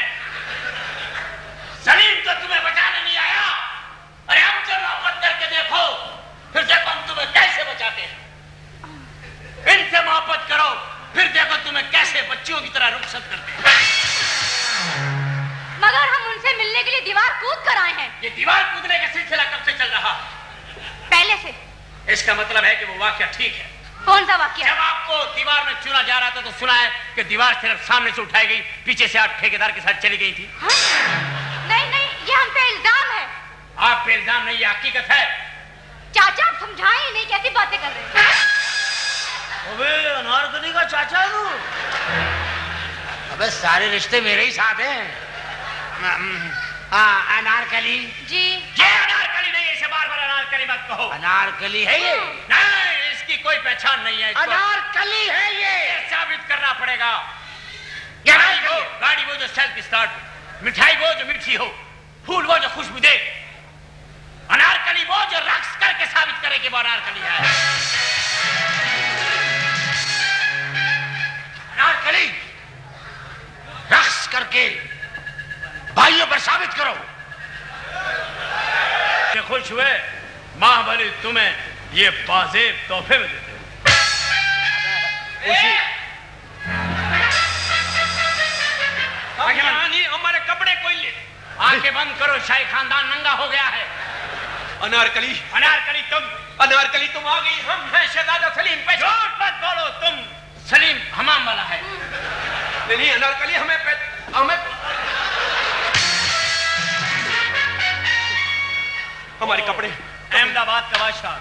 सलीम तो तुम्हें बचाने नहीं आया। अरे हमसे मोहब्बत करके देखो, फिर देखो हम तुम्हें कैसे बचाते हैं। इनसे मोहब्बत करो, फिर देखो तुम्हें कैसे बच्चियों की तरह रुखसत करते हैं। मगर हम उनसे मिलने के लिए दीवार कूद कर आए हैं। ये दीवार कूदने का सिलसिला कब से चल रहा? पहले से। इसका मतलब है कि वो वाकया ठीक है। कौन सा वाकया? जब आपको दीवार में चुना जा रहा था तो सुना है कि दीवार सिर्फ सामने से उठाई गई, पीछे से आप ठेकेदार के साथ चली गई थी। हाँ? नहीं नहीं, ये हम पे इल्जाम है। आप पे इल्जाम नहीं, ये हकीकत है। चाचा आप समझाएं ही नहीं, कैसी बातें कर रहे हैं? अबे अनारकली का चाचा तू? अबे सारे रिश्ते मेरे ही साथ हैं। हाँ अनारकली जी। ये अनारकली नहीं, इसे बार बार अनारकली मत कहो। अनारकली है ये? नहीं, इसकी कोई पहचान नहीं है। अनारकली है ये साबित करना पड़ेगा। गाड़ी वो जो सेल्फ स्टार्ट, मिठाई वो जो मीठी हो, फूल वो जो खुशबू दे, अनारकली वो जो रक्स करके साबित करे कि वो अनारकली है। अनारकली रक्स करके भाइयों पर साबित करो। खुश हुए महाबली तुम्हें ये बाजेब तोहफे में देते। हमारे कपड़े कोई ले। आंखें बंद करो, शाही खानदान नंगा हो गया है। अनारकली, अनारकली तुम आ गई। हम हैं शहजादा सलीम पे। झूठ मत बोलो, तुम सलीम हमाम वाला है। नहीं अनारकली, हमें हमारे कपड़े। अहमदाबाद का बादशाह।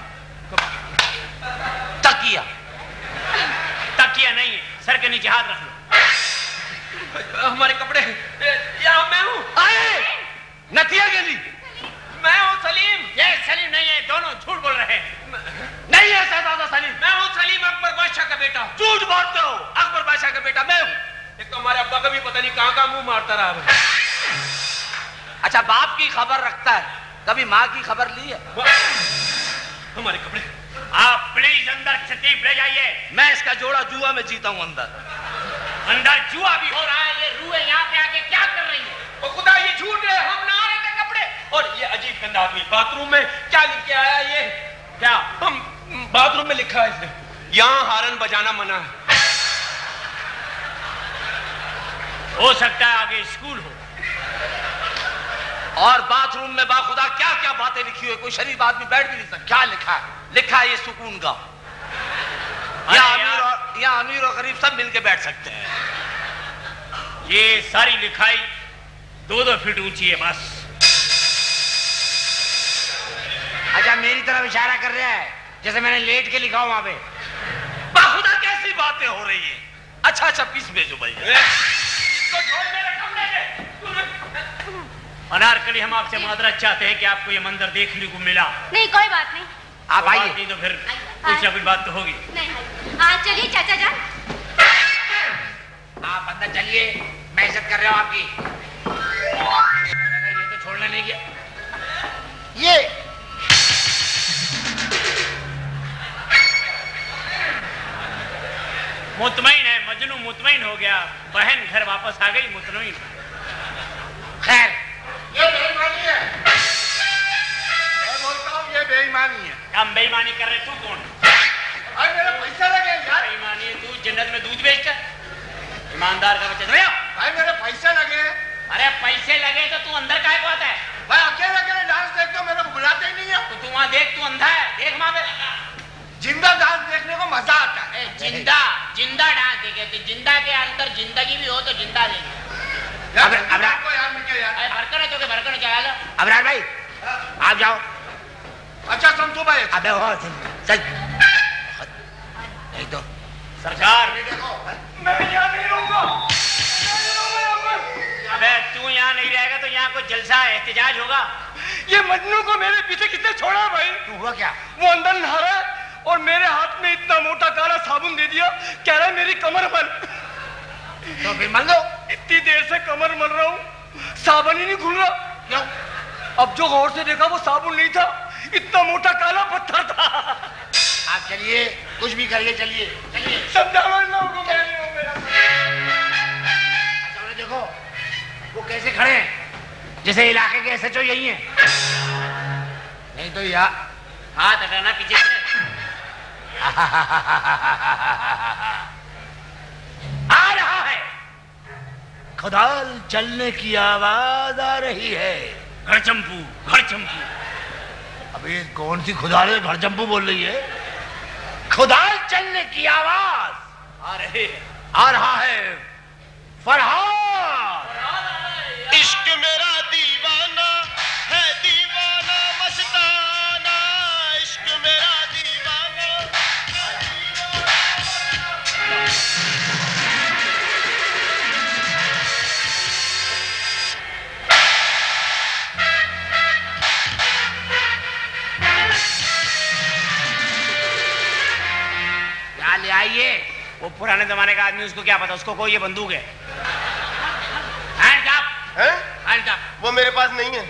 तकिया नहीं है, सर के नीचे हाथ रख लो। हमारे कपड़े। यहाँ मैं हूँ। नतिया गेली। मैं हूँ सलीम। ये सलीम नहीं है, दोनों झूठ बोल रहे हैं। नहीं है शहजादा सलीम। मैं हूँ सलीम, अकबर बादशाह का बेटा। झूठ बोलते हो। अकबर बादशाह का बेटा मैं हूँ। एक तो हमारे अब्बा का भी पता नहीं कहाँ मुंह मारता रहा। अच्छा बाप की खबर रखता है, कभी माँ की खबर ली है? हमारे कपड़े। आप प्लीज अंदर तशरीफ ले जाइए। मैं इसका जोड़ा जुआ में जीता हूँ अंदर। अंदर जुआ भी हो रहा है, ये रूह यहाँ पे आके क्या कर रही है? वो खुदा ये झूठ है, हम ना रहे थे कपड़े। और ये अजीब गंदा आदमी बाथरूम में क्या लिख के आया ये? क्या? हम बाथरूम में लिखा है इसने, यहाँ हारन बजाना मना है। हो सकता है आगे स्कूल हो। और बाथरूम में बाखुदा क्या क्या बातें लिखी हुई, कोई शरीफ आदमी बैठ भी नहीं सकता। क्या लिखा है? लिखा है ये सुकून का, या अमीर और गरीब सब मिलके बैठ सकते हैं। ये सारी लिखाई 2-2 फीट ऊंची है बस। अच्छा मेरी तरफ इशारा कर रहा है जैसे मैंने लेट के लिखा हो वहां पे। बाखुदा कैसी बातें हो रही है? अच्छा अच्छा पीस भेजो भाई। अनारकली, हम आपसे माजरत चाहते हैं कि आपको ये मंजर देखने को मिला। नहीं कोई बात नहीं, आप आइए। नहीं तो फिर कुछ ना कुछ बात तो होगी। नहीं चलिए चाचा जान, आप अंदर चलिए, मैं इज्जत कर रहा हूँ आपकी। ये तो छोड़ना नहीं गया। ये मुतमईन है मजनू, मुतमईन हो गया, बहन घर वापस आ गई मुतमईन। खैर ये बेईमानी है, मैं बोलता हूँ ये बेईमानी है। हम बेईमानी कर रहे, तू कौन? अरे मेरे पैसे लगे यार। बेईमानी है, तू जन्नत में दूध बेचता, ईमानदार का बच्चा। भाई मेरे पैसे लगे। अरे पैसे लगे तो तू अंदर काहे को आता है? भाई अकेले अकेले डांस देखते हो, मेरे को बुलाते ही नहीं है। तो तू वहाँ देख, तू अंधा है, देख वहाँ पे जिंदा डांस देखने को मजा आता है। जिंदा जिंदा डांस देखे, जिंदा के अंदर जिंदगी भी हो तो जिंदा देखे। अबरार को यार मैं क्या यार, भरकर है तो के भरकर क्या हाल है? अबरार भाई आप जाओ। अच्छा संतू भाई, अबे हो चल नहीं तो सरकार मैं यहाँ नहीं रहूंगा। अबे तू यहाँ नहीं रहेगा तो यहाँ कोई जलसा है, एहतजाज होगा। ये मजनू को मेरे पीछे किसने छोड़ा भाई? तू हुआ क्या? वो अंदर नहा रहा है और मेरे हाथ में इतना मोटा काला साबुन दे दिया, कह रहा है मेरी कमर मल। तो फिर मल दो। इतनी देर से कमर मल रहा हूँ, साबुन ही नहीं खुल रहा। क्यों? अब जो गौर से देखा वो साबुन नहीं था, इतना मोटा काला पत्थर था। आप चलिए, कुछ भी करिए, चलिए चलिए। समझाओ इन लोगों को, मैं नहीं हूँ मेरा। अच्छा देखो वो कैसे खड़े हैं, जैसे इलाके के SHO यही हैं। नहीं तो यार हाथ हटाना पीछे से। आ रहा है, खुदाल चलने की आवाज आ रही है। घड़चंपू घड़चंपू। अबे कौन सी खुदाल है, घड़चंपू बोल रही है? खुदाल चलने की आवाज आ रहा है। फरहाद इश्क मेरा दीवाना है, दीवाना मस्ताना, इश्क मेरा दीवाना है, क्या ले आइए? वो पुराने जमाने का आदमी, उसको क्या पता, उसको कोई ये बंदूक है। Hand up, hand up. वो मेरे पास नहीं है।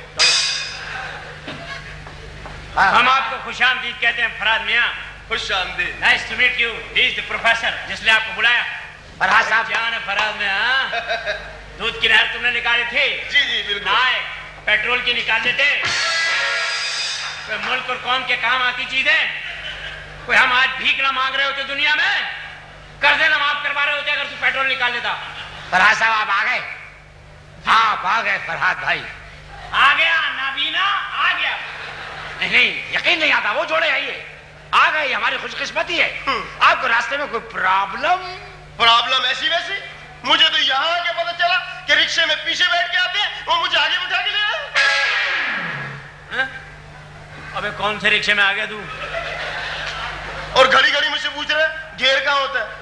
हम आपको खुशामदीद कहते हैं फरहाद मियां। खुशामदीद। Nice to meet you. He is the professor जिसने आपको बुलाया। फरहाद साहब जान है फरहाद मियां। दूध की नहर तुमने निकाली थी? जी जी बिल्कुल। नहाए पेट्रोल की निकाल देते। कोई मुल्क और कौम के काम आती चीजें। कोई हम आज भीख ना मांग रहे होते दुनिया में, कर्जे ना माफ करवा रहे होते अगर तू पेट्रोल निकाल देता। फरहाद साहब आप आ गए? आप आ गए फरहाद भाई। आ गया नाबीना, आ गया। नहीं यकीन नहीं आता, वो जोड़े आइए। आ गए, हमारी खुशकिस्मती है। आपको रास्ते में कोई प्रॉब्लम ऐसी वैसी? मुझे तो यहाँ आके पता चला कि रिक्शे में पीछे बैठ के आते हैं, वो मुझे आगे बिठा के ले आए। अबे कौन से रिक्शे में आ गया तू? और घड़ी घड़ी मुझसे पूछ रहे गियर कहाँ होता है।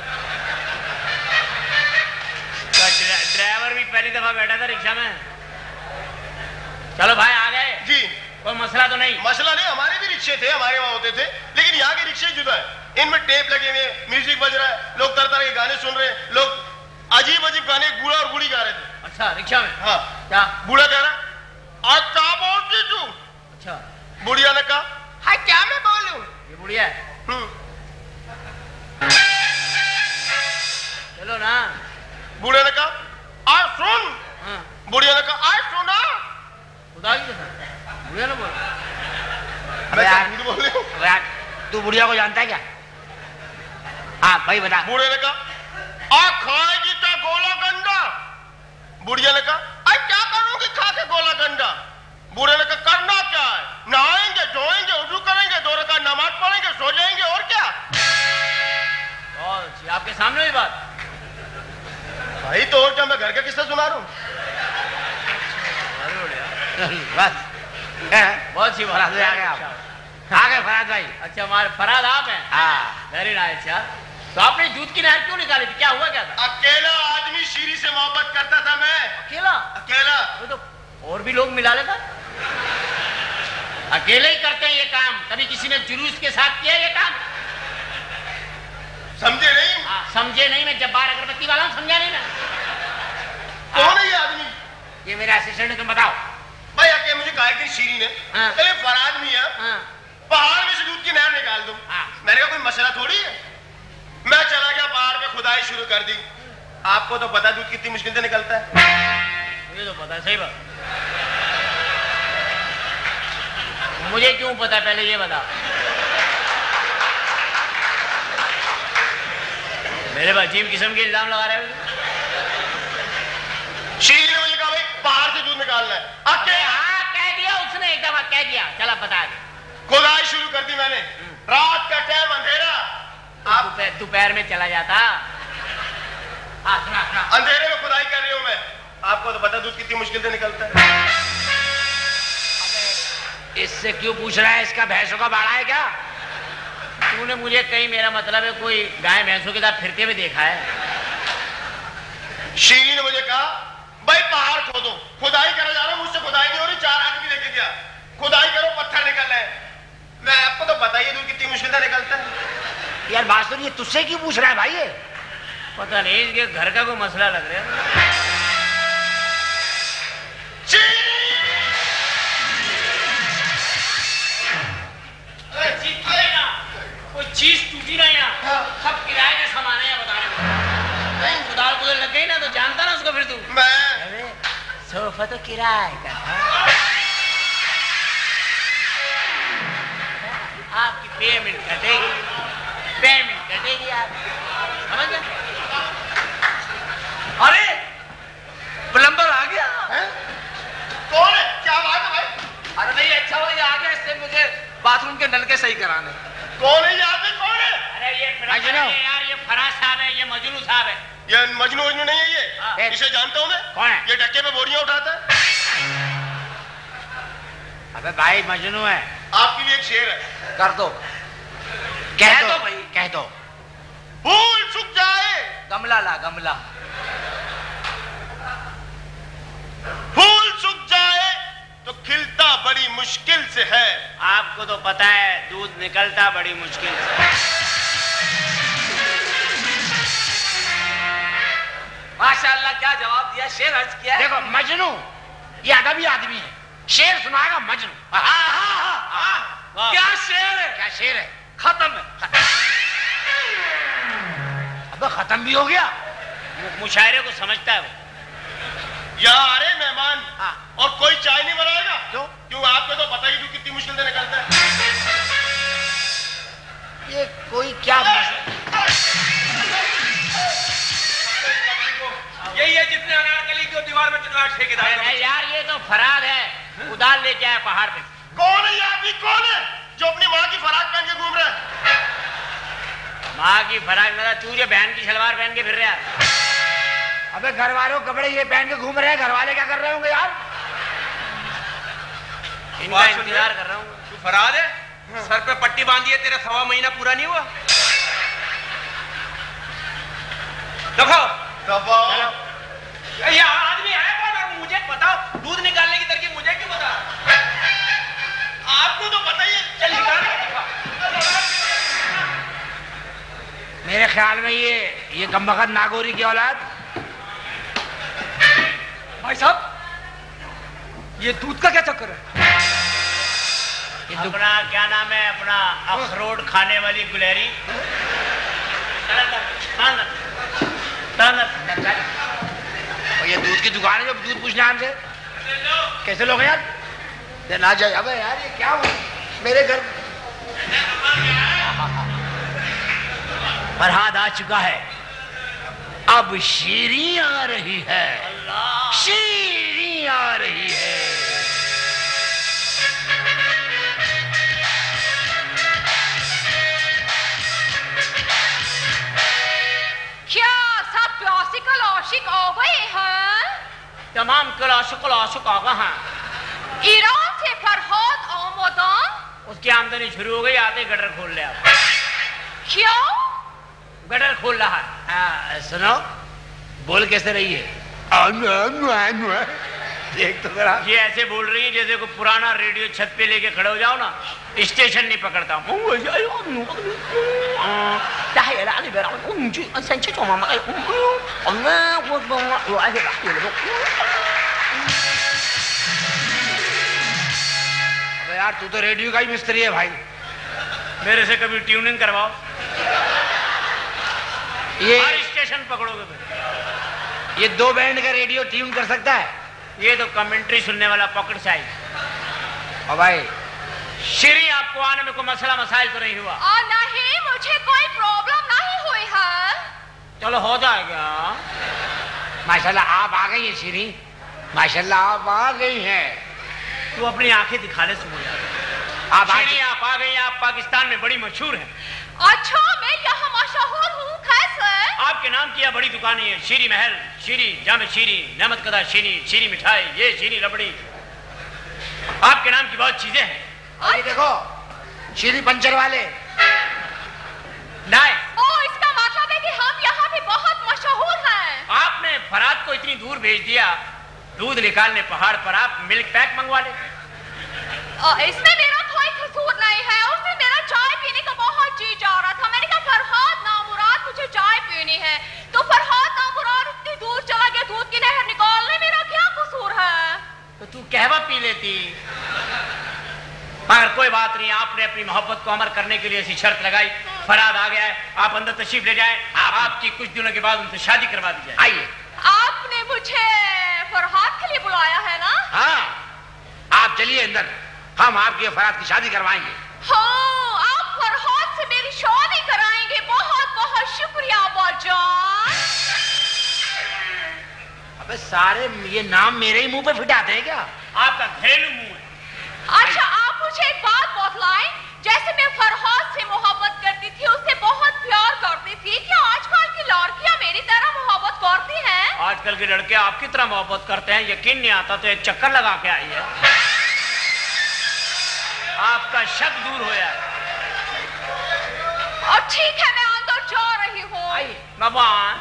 ड्राइवर भी पहली दफा बैठा था रिक्शा में। चलो भाई आ गए जी। कोई मसला तो नहीं? मसला नहीं, हमारे भी रिक्शे थे, हमारे वहां होते थे, लेकिन यहाँ के रिक्शे जुदा है। इनमें टेप लगे हुए, म्यूजिक बज रहा है, लोग तरह तरह के गाने सुन रहे हैं, लोग अजीब अजीब गाने बूढ़ा और बूढ़ी गा रहे थे। अच्छा रिक्शा में? हाँ। क्या बूढ़ा कह रहा आज क्या बोलती तू? अच्छा। बुढ़िया ने कहा हाँ क्या मैं बोलूं? ये बुढ़िया है। चलो ना। बुढ़िया को जानता है क्या? हाँ भाई बता। बूढ़े ने कहा आ खाएगी क्या गोला गंडा? बुढ़िया ने कहा क्या करूंगी खा के गोला गंडा? बूढ़े ने कहा करना क्या है? नहाएंगे, धोएंगे, उजू करेंगे, 2 रकात नमाज पढ़ेंगे, सो जाएंगे, और क्या? आपके सामने ही बात भाई तो और क्या, मैं घर का किस्सा सुना रहा हूँ? बस बहुत सी बात। आ गए फराद भाई। अच्छा हमारे फराद आप हैं? हाँ। वेरी नाइस यार। तो आपने दूध की नहर क्यों निकाली थी? क्या हुआ क्या था? अकेला आदमी शीरी से मोहब्बत करता था मैं। अकेला? अकेला। तो और भी लोग मिला लेता। अकेले ही करते हैं ये काम, कभी किसी ने जुलूस के साथ किया ये काम? समझे नहीं? समझे नहीं, मैं जब्बार अगरबत्ती वाला हूँ, समझा नहीं ना? कौन है ये आदमी? ये मेरा असिस्टेंट है, तुम बताओ। भाई आके मुझे कहा कि शीरी ने अरे फराद मियां पहाड़ में से दूध की नहर निकाल दो। मैंने कहा कोई मसला थोड़ी है। मैं चला गया पहाड़ पे, खुदाई शुरू कर दी। आपको तो पता दूध कितनी मुश्किल से निकलता है। मुझे तो पता है, सही बात। मुझे क्यों पता, पहले ये बता। मेरे पर अजीब किस्म के इल्जाम लगा रहे हो। शीरी ने मुझे कहा भाई पहाड़ से दूध निकालना है। हाँ कह दिया उसने, एकदम कह दिया। चला बता दे। खुदाई शुरू कर दी मैंने। रात का टाइम, अंधेरा। आप दोपहर में चला जाता। अंधेरे में खुदाई कर रही हूं मैं। आपको तो पता दूध कितनी मुश्किल से निकलता है। इससे क्यों पूछ रहा है? इसका भैंसों का बाड़ा है क्या? तूने मुझे कहीं, मेरा मतलब है कोई गाय भैंसों के साथ फिरते हुए देखा है? शीरी ने मुझे कहा भाई पहाड़ खोदो। खुदाई करा जा रहा हूं, मुझसे खुदाई नहीं हो रही। 4 आदमी लेके गया, खुदाई करो, पत्थर निकल रहे हैं। मैं आपको तो बताइए दूध कितनी मुश्किल से निकलता है। यार बात सुनिए, तुझसे क्यों पूछ रहा है भाई? ये पता नहीं, इसके घर का कोई मसला लग रहा है। कोई चीज टूटी ना यहाँ, सब किराए का सामान है। बता रहे खुदाल को लग गई ना तो जानता ना उसको फिर तू। मैं सोफा तो किराए का था। आपकी पेमेंट कटेगी, पेमेंट कटेगी आप समझ गए? अरे प्लम्बर आ गया। कौन है? क्या बात है भाई? अरे नहीं, अच्छा हुआ ये आ गया, इससे मुझे बाथरूम के नल के सही कराने। कौन है ये आदमी? कौन है? अरे ये यार, ये फराज साहब है, ये मजनू साहब है। ये मजनू वजनू नहीं है ये। इसे जानता हूं मैं। कौन है? ये डक्के पे बोरियां उठाता है। अबे भाई मजनू है। आपके लिए एक शेर है। कर दो, कह दो भाई, कह दो। फूल सूख जाए, गमला ला गमला। फूल सूख जाए तो खिलता बड़ी मुश्किल से है। आपको तो पता है दूध निकलता बड़ी मुश्किल से। माशाल्लाह, क्या जवाब दिया, शेर अर्ज किया है। देखो मजनू ये अदबी आदमी है, शेर सुनाएगा मजनू। क्या शेर है? क्या शेर है? खत्म है। अबे खत्म भी हो गया। मुशायरे को समझता है वो। यहाँ आ रहे मेहमान और कोई चाय नहीं बनाएगा? क्यों आपको तो पता ही कितनी मुश्किल से निकलता है। ये कोई क्या यही है जितने अनारकली को दीवार में चितवा ठेकेदार। नहीं यार, ये तो फराद है, उदार लेके आया पहाड़ पे। कौन है ये आदमी? कौन है जो अपनी माँ की फराक पहन के घूम रहा है? माँ की फराक मेरा चूजे बहन की सलवार पहन के फिर रहा है। अबे घर वालों कपड़े ये पहन के घूम रहे हैं, घर वाले क्या कर रहे होंगे यार? इनका इंतजार कर रहा हूँ। तू फराद है, सर पे पट्टी बांधी है, तेरा 1.25 महीना पूरा नहीं हुआ। देखो ये आदमी आया कौन? और मुझे बताओ, दूध निकालने की तरकीब मुझे क्यों बता? आपको तो पता ही है। चल निकाल। मेरे ख्याल में ये कमबख्त नागौरी की औलाद। भाई साहब, ये दूध का क्या चक्कर है? अपना क्या नाम है, अपना अखरोट खाने वाली गुलेरी। और ये दूध की दुकान है जो दूध पूछने हमसे। कैसे लोग हैं यार? ना जाए। अबे यार ये क्या हुआ मेरे घर? फरहाद आ चुका है, अब शीरी आ रही है, शीरी आ रही है। क्या सब प्यासी कलाशिक आ गए हैं? तमाम कलाशिक आ गए हैं। ईरान से फरहाद आमदन, उसकी आमदनी शुरू हो गई, आते गटर खोल ले। आप क्यों? गटर खोल रहा है। सुनो, बोल कैसे रही है? देख तो जरा। ये ऐसे बोल रही है जैसे कोई पुराना रेडियो छत पे लेके खड़े हो जाओ ना, स्टेशन नहीं पकड़ता हूँ। अबे यार, तू तो रेडियो का ही मिस्त्री है भाई। मेरे से कभी ट्यूनिंग करवाओ। ये हर स्टेशन पकड़ोगे फिर। ये 2 बैंड का रेडियो ट्यून कर सकता है? ये तो कमेंट्री सुनने वाला पॉकेट साइज। और भाई श्री, आपको आने में कोई मसला मसाइल तो नहीं हुआ? नहीं, मुझे कोई प्रॉब्लम नहीं हुई है। चलो हो जाएगा। माशाल्लाह आप आ गई हैं श्री, माशाल्लाह आप आ गई हैं। तू अपनी आंखें दिखा ले सुनो। आप श्री, आप आ गई, आप पाकिस्तान में बड़ी मशहूर हैं। अच्छा, मैं यहाँ मशहूर हूँ कैसे? आपके नाम की बड़ी दुकानें हैं, शीरी महल, शीरी जामे शीरी, नमत कदा शीरी, शीरी मिठाई, ये शीरी रबड़ी, आपके नाम की बहुत चीजें हैं। और ये देखो, शीरी पंचर वाले। नाइस। इसका मतलब है कि हम यहाँ भी बहुत मशहूर हैं। आपने फरहाद को इतनी दूर भेज दिया दूध निकालने पहाड़ पर, आप मिल्क पैक मंगवा ले। इसमें मेरा कोई कसूर नहीं है। उसने मेरा चाय पीने का बहुत जी जा रहा था। मैंने कहा फरहाद नामुराद मुझे चाय पीनी है, तो फरहाद नामुराद इतनी दूर चला गया दूध की नहर निकालने, मेरा क्या कसूर है? तो तू कहवा पी लेती। मगर कोई बात नहीं, आपने अपनी मोहब्बत को अमर करने के लिए ऐसी शर्त लगाई। फरहाद आ गया है, आप अंदर तशरीफ ले जाएं, आपकी कुछ दिनों के बाद उनसे शादी करवा दी जाए। आइए। आपने मुझे फरहाद के लिए बुलाया है ना? हाँ, आप चलिए अंदर, हम आपके फरहाद की शादी करवाएंगे। हाँ, आप फरहाद से मेरी शादी कराएंगे। बहुत बहुत शुक्रिया बाजान। अबे सारे ये नाम मेरे ही मुंह पे फिटाते हैं क्या? आपका घरेलू मुंह है। अच्छा, आप मुझे एक बात बतलाएं, जैसे मैं फरहाद से मोहब्बत करती थी, उससे बहुत प्यार करती थी, क्या आजकल की लड़कियां मेरी तरह मोहब्बत करती हैं? आजकल के लड़के आपकी तरह मोहब्बत करते हैं, यकीन नहीं आता तो एक चक्कर लगा के आई है। आपका शक दूर हो जाए। और ठीक है, मैं अंदर जा रही हूँ। भगवान।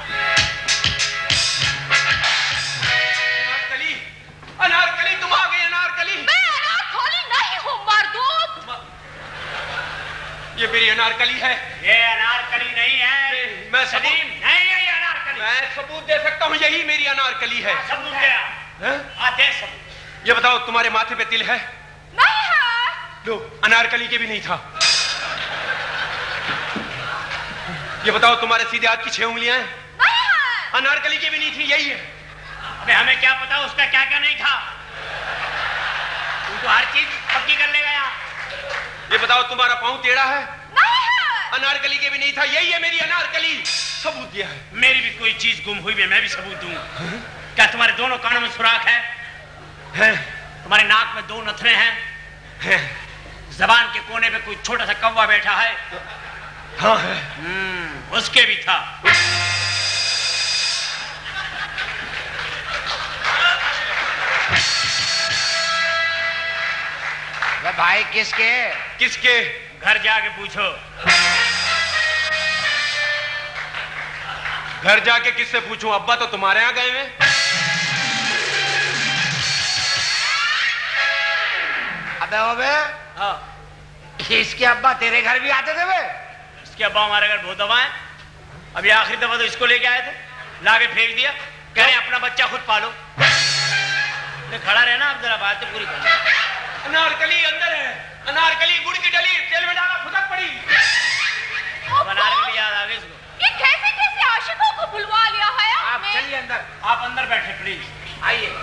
अनारकली, तुम आ गई अनारकली। मैं अनारकली नहीं हूँ मर्दूद। ये मेरी अनारकली है। ये अनारकली नहीं है। मैं सलीम नहीं है ये अनारकली। मैं सबूत दे सकता हूँ, यही मेरी अनारकली है। सबूत दे। दे सबूत। ये बताओ, तुम्हारे माथे पे तिल है? नहीं है। लो, अनारकली के भी नहीं था। ये बताओ, तुम्हारे सीधे हाथ की 6 उंगलियां हैं? नहीं है। अनारकली के भी नहीं थी, यही है। अबे हमें क्या पता उसका क्या क्या नहीं था, तू तो हर चीज पक्की कर ले गया। ये बताओ, तुम्हारा पाँव टेढ़ा है? नहीं है। अनारकली के भी नहीं था, यही है मेरी अनारकली। सबूत दिया है। मेरी भी कोई चीज गुम हुई है, मैं भी सबूत दूं। क्या तुम्हारे दोनों कानों में सुराख है? तुम्हारे नाक में 2 नथरे हैं? जबान के कोने पे कोई छोटा सा कौवा बैठा है? हाँ है। उसके भी था। भाई किसके? किसके? घर जाके पूछो। घर जाके किससे पूछूं? अब्बा तो तुम्हारे यहाँ गए हैं। अबे हाँ, इसके अब्बा तेरे घर भी आते थे? इसके अब्बा हमारे घर बहुत दफा है। अभी आखिरी दफा तो इसको लेके आए थे, लाके फेंक दिया, कह रहे अपना बच्चा खुद पालो। खड़ा रहना, आप जरा बातें पूरी करना। अनारकली अंदर है। अनारकली गुड़ की डली तेल में डाला, खुदक पड़ी। अनारकली याद आ गई इसको। ये कैसे कैसे आशिकों को बुलवा लिया है आप चलिए अंदर, आप अंदर बैठे प्लीज, आइए।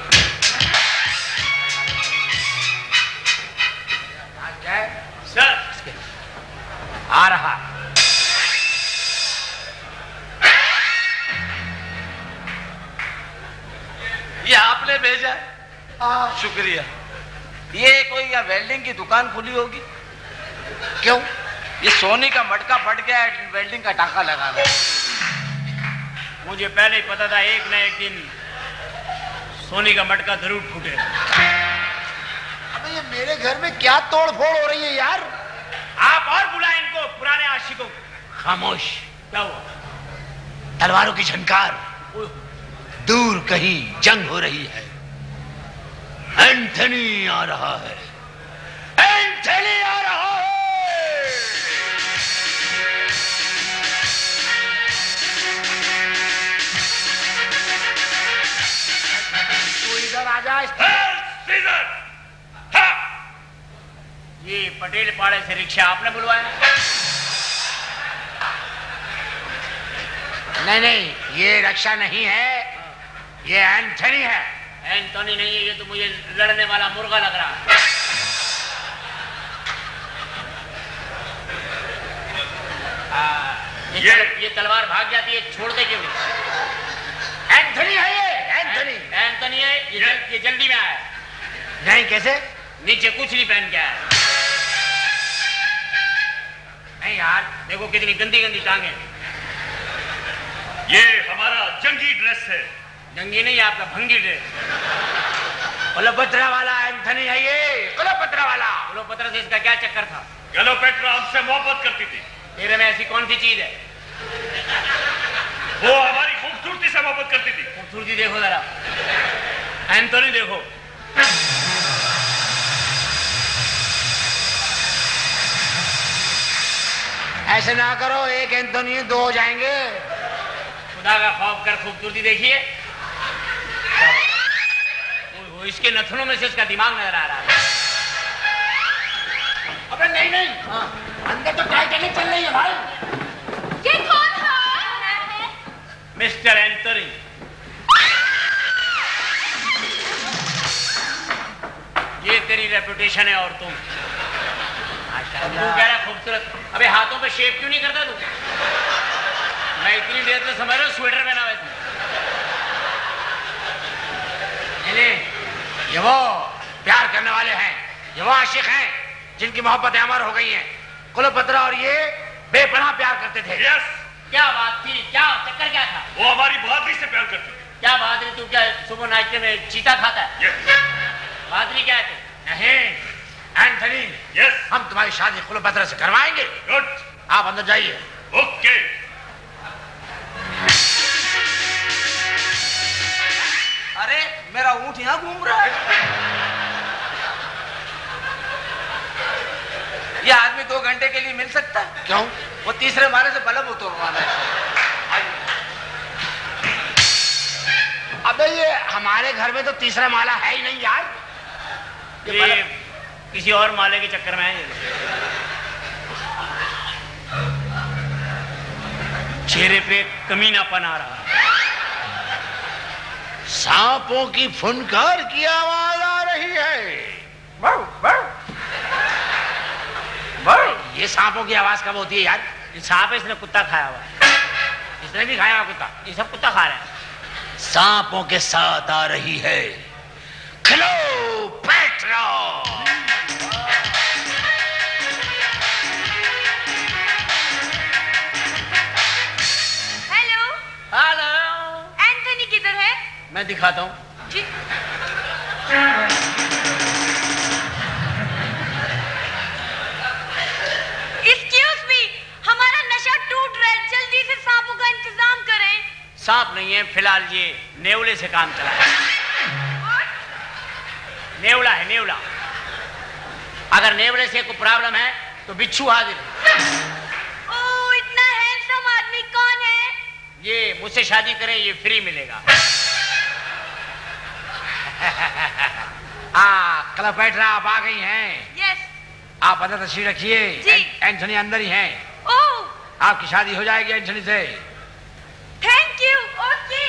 क्या? सर आ रहा। आपने भेजा है, शुक्रिया। ये कोई या वेल्डिंग की दुकान खुली होगी? क्यों? ये सोने का मटका फट गया है, वेल्डिंग का टाका लगा रहा है। मुझे पहले ही पता था एक न एक दिन सोने का मटका जरूर फूटे। अबे ये मेरे घर में क्या तोड़ फोड़ हो रही है यार? आप और बुलाएं इनको, पुराने आशिकों को। खामोश। क्या हुआ? तलवारों की झनकार, दूर कहीं जंग हो रही है। एंथनी आ रहा है, एंथनी आ रहा है। तू इधर आ जा। ये पटेल पाड़े से रिक्शा आपने बुलवाया? नहीं नहीं, ये रक्षा नहीं है, ये एंथनी है। एंथनी नहीं है, ये तो मुझे लड़ने वाला मुर्गा लग रहा है। ये तलवार भाग जाती है, छोड़ते क्यों नहीं? एंथनी है ये, एंथनी। एंथनी है ये जल्दी में आया। नहीं, कैसे? नीचे कुछ नहीं पहन के आया। नहीं यार, देखो कितनी गंदी गंदी टांगे। ये हमारा जंगी ड्रेस है। जंगी नहीं, आपका भंगी ड्रेस। क्लोपत्रा वाला एंथनी है ये, क्लोपत्रा वाला। क्लोपत्रा से इसका क्या चक्कर था? क्लोपेट्रा हमसे मोहब्बत करती थी। तेरे में ऐसी कौन सी चीज है? वो हमारी खूबसूरती से मोहब्बत करती थी। खूबसूरती देखो जरा, एंथनी देखो। ऐसे ना करो, एक एंथनी दो हो जाएंगे। खुदा का खौफ कर खूबसूरती देखिए। इसके नथनों में से इसका दिमाग नजर आ रहा है। अबे नहीं नहीं, अंदर तो टाइटैनिक चल रही है भाई। ये कौन है? Mister Anthony. ये तेरी रेपुटेशन है और तुम तू कह रहा खूबसूरत। अबे हाथों पे शेप क्यों नहीं करता तू? मैं इतनी देर से समझ रहा हूँ स्वेटर पहना हुआ है। ये वो प्यार करने वाले हैं, ये वो आशिक हैं जिनकी मोहब्बतें अमर हो गई हैं। क्लोपत्रा और ये बेपनाह प्यार करते थे। यस। क्या बात थी? क्या चक्कर क्या था? वो हमारी बहादुरी से प्यार करती थी। क्या बहादुरी? तू क्या सुबह नाश्ते में चीता खाता है? यस। बहादुरी क्या है तू? नहीं एंथनी, यस, हम तुम्हारी शादी क्लोपत्रा से करवाएंगे। गुड। आप अंदर जाइए। ओके। अरे मेरा ऊंट यहाँ घूम रहा है। ये आदमी 2 घंटे के लिए मिल सकता है? क्यों? वो तीसरे माले से बल्ब उतरवाना है। अबे ये हमारे घर में तो तीसरा माला है ही नहीं यार। ये किसी और माले के चक्कर में है। चेहरे पे कमीनापन आ रहा है। सांपों की फुनकार की आवाज आ रही है। बड़, बड़, बड़। ये सांपों की आवाज कब होती है यार? ये सांप है, इसने कुत्ता खाया हुआ है। इसने भी खाया हुआ कुत्ता? ये सब कुत्ता खा रहे हैं। सांपों के साथ आ रही है क्लोपेट्रा। हेलो हेलो, एंथनी किधर है? मैं दिखाता हूँ। जी एक्सक्यूज मी, हमारा नशा टूट रहा है, जल्दी से सांपों का इंतजाम करें। सांप नहीं है फिलहाल, ये नेवले से काम चला है। नेवला है, नेवला। अगर नेवले से कोई प्रॉब्लम है तो बिच्छू हाजिर है। ओह, इतना हैंडसम आदमी कौन है? ये मुझसे शादी करें, ये फ्री मिलेगा। क्लोपेट्रा आप आ गई हैं। यस। आप अंदर तशरीफ रखिए। जी। एंथनी अंदर ही हैं। ओह, आपकी शादी हो जाएगी एंथनी से। Thank you. ओके।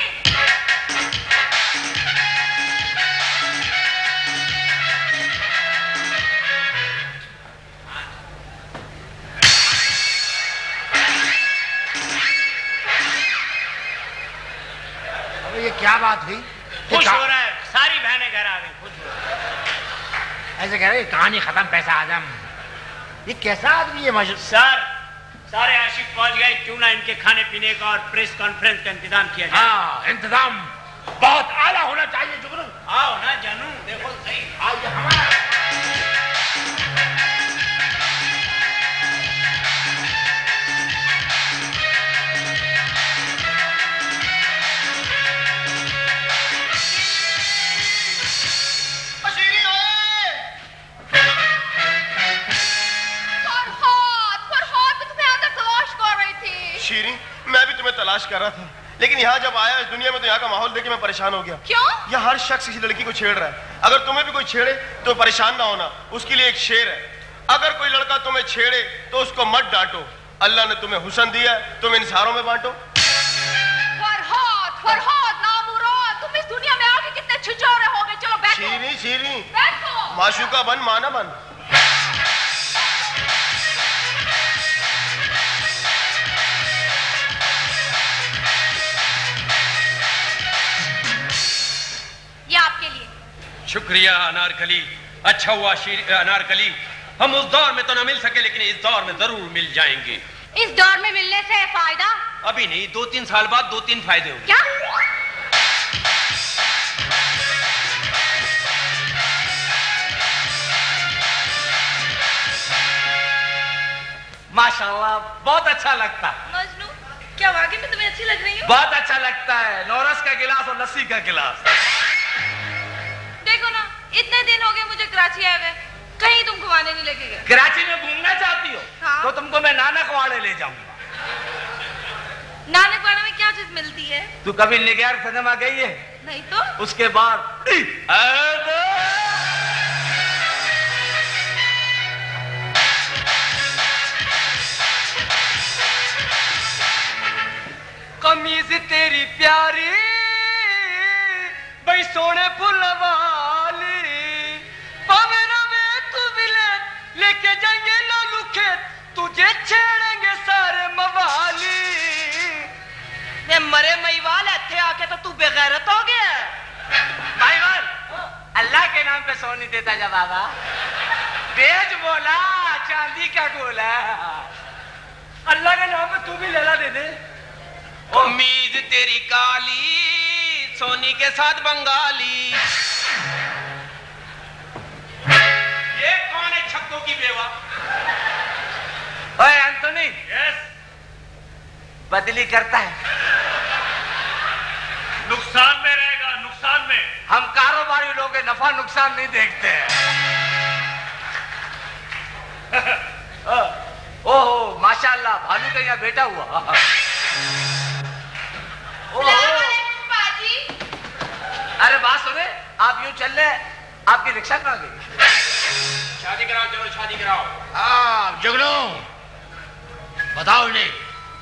ये क्या बात हुई? खुश हो रहा है, सारी बहनें घर आ गई खुश हो। ऐसे कह रहे कहानी खत्म, पैसा आजम। ये कैसा आदमी है माशा? सर सारे आशिक पहुंच गए, क्यों ना इनके खाने पीने का और प्रेस कॉन्फ्रेंस का इंतजाम किया जाए। हाँ, इंतजाम बहुत आला होना चाहिए जुगनू। आओ ना जानू, देखो सही आज हमारा शीरी, मैं भी तुम्हें तलाश कर रहा था, लेकिन यहाँ जब आया इस दुनिया में तो यहाँ का माहौल देख के मैं परेशान हो गया। क्यों? यहाँ हर शख्स किसी लड़की को छेड़ रहा है। अगर तुम्हें भी कोई छेड़े तो परेशान ना होना, उसके लिए एक शेर है। अगर कोई लड़का तुम्हें छेड़े तो उसको मत डांटो, अल्लाह ने तुम्हें हुस्न दिया है, तुम इन सारों में बांटो। फरहाद नामुराद, तुम इस दुनिया में आके कितने छिछोरे हो गए। चलो बैठो। शीरी शीरी, बैठो। माशूका बन, माना बन। ये आपके लिए। शुक्रिया अनारकली। अच्छा हुआ अनारकली, हम उस दौर में तो ना मिल सके, लेकिन इस दौर में जरूर मिल जाएंगे। इस दौर में मिलने से फायदा? अभी नहीं, 2-3 साल बाद 2-3 फायदे होंगे। क्या? माशाल्लाह, बहुत अच्छा लगता। मजनू, क्या वाकई में तुम्हें अच्छी लग रही हूँ? बहुत अच्छा लगता है, नौरस का गिलास और लस्सी का गिलास। देखो ना, इतने दिन हो गए मुझे कराची आए हुए, कहीं तुम घुमाने नहीं लेके गए। कराची में घूमना चाहती हो? हाँ। तो तुमको मैं नानक वाड़े ले जाऊंगा। नानक वाला में क्या चीज मिलती है? तू कभी निगार सिनेमा गई है? नहीं तो। उसके बाद कमीज तेरी प्यारी बई सोने फुल वाली, पवेरा में तू मिले लेके जाएंगे लालू खेत, तुझे छेड़ेंगे सारे मवाली। मैं मरे मईवाल थे आके तो तू बेगैरत हो गया। भाईवाल, अल्लाह के नाम पे सोनी देता जा बाबा। बेच बोला चांदी का गोला। अल्लाह के नाम पे तू भी लैला दे दे। कमीज तेरी काली, सोनी के साथ बंगाली। ये कौन है छक्कों की बेवा? ओए एंथोनी। यस। बदली करता है। नुकसान में रहेगा, नुकसान में। हम कारोबारी लोग हैं, नफा नुकसान नहीं देखते हैं। ओहो माशाल्लाह, भालू का यहाँ बेटा हुआ। बाजी। अरे बात सुने, आप यूं चल रहे, आपकी रिक्शा कहाँ गई? शादी कराओ, चलो शादी कराओ। हाँ जुगनू, बताओ इन्हें।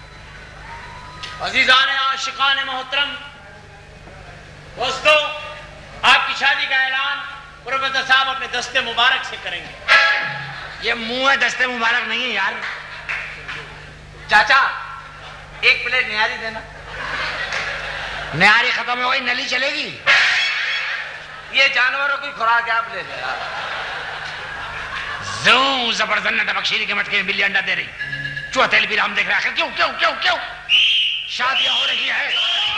अजीजान आशिकान मोहतरम, दोस्तों, आपकी शादी का ऐलान प्रोफेसर साहब अपने दस्ते मुबारक से करेंगे। ये मुंह है, दस्ते मुबारक नहीं है यार। चाचा, एक प्लेट निहारी देना। निहारी खत्म हो गई, नली चलेगी। ये जानवरों की खुराक है, आप ले लेना। जबरदस्त बख्शीरी के मटके में बिल्ली अंडा दे रही, चूहा तेल भी राम देख रहा है। क्यों क्यों क्यों क्यों? शादियां हो रही है।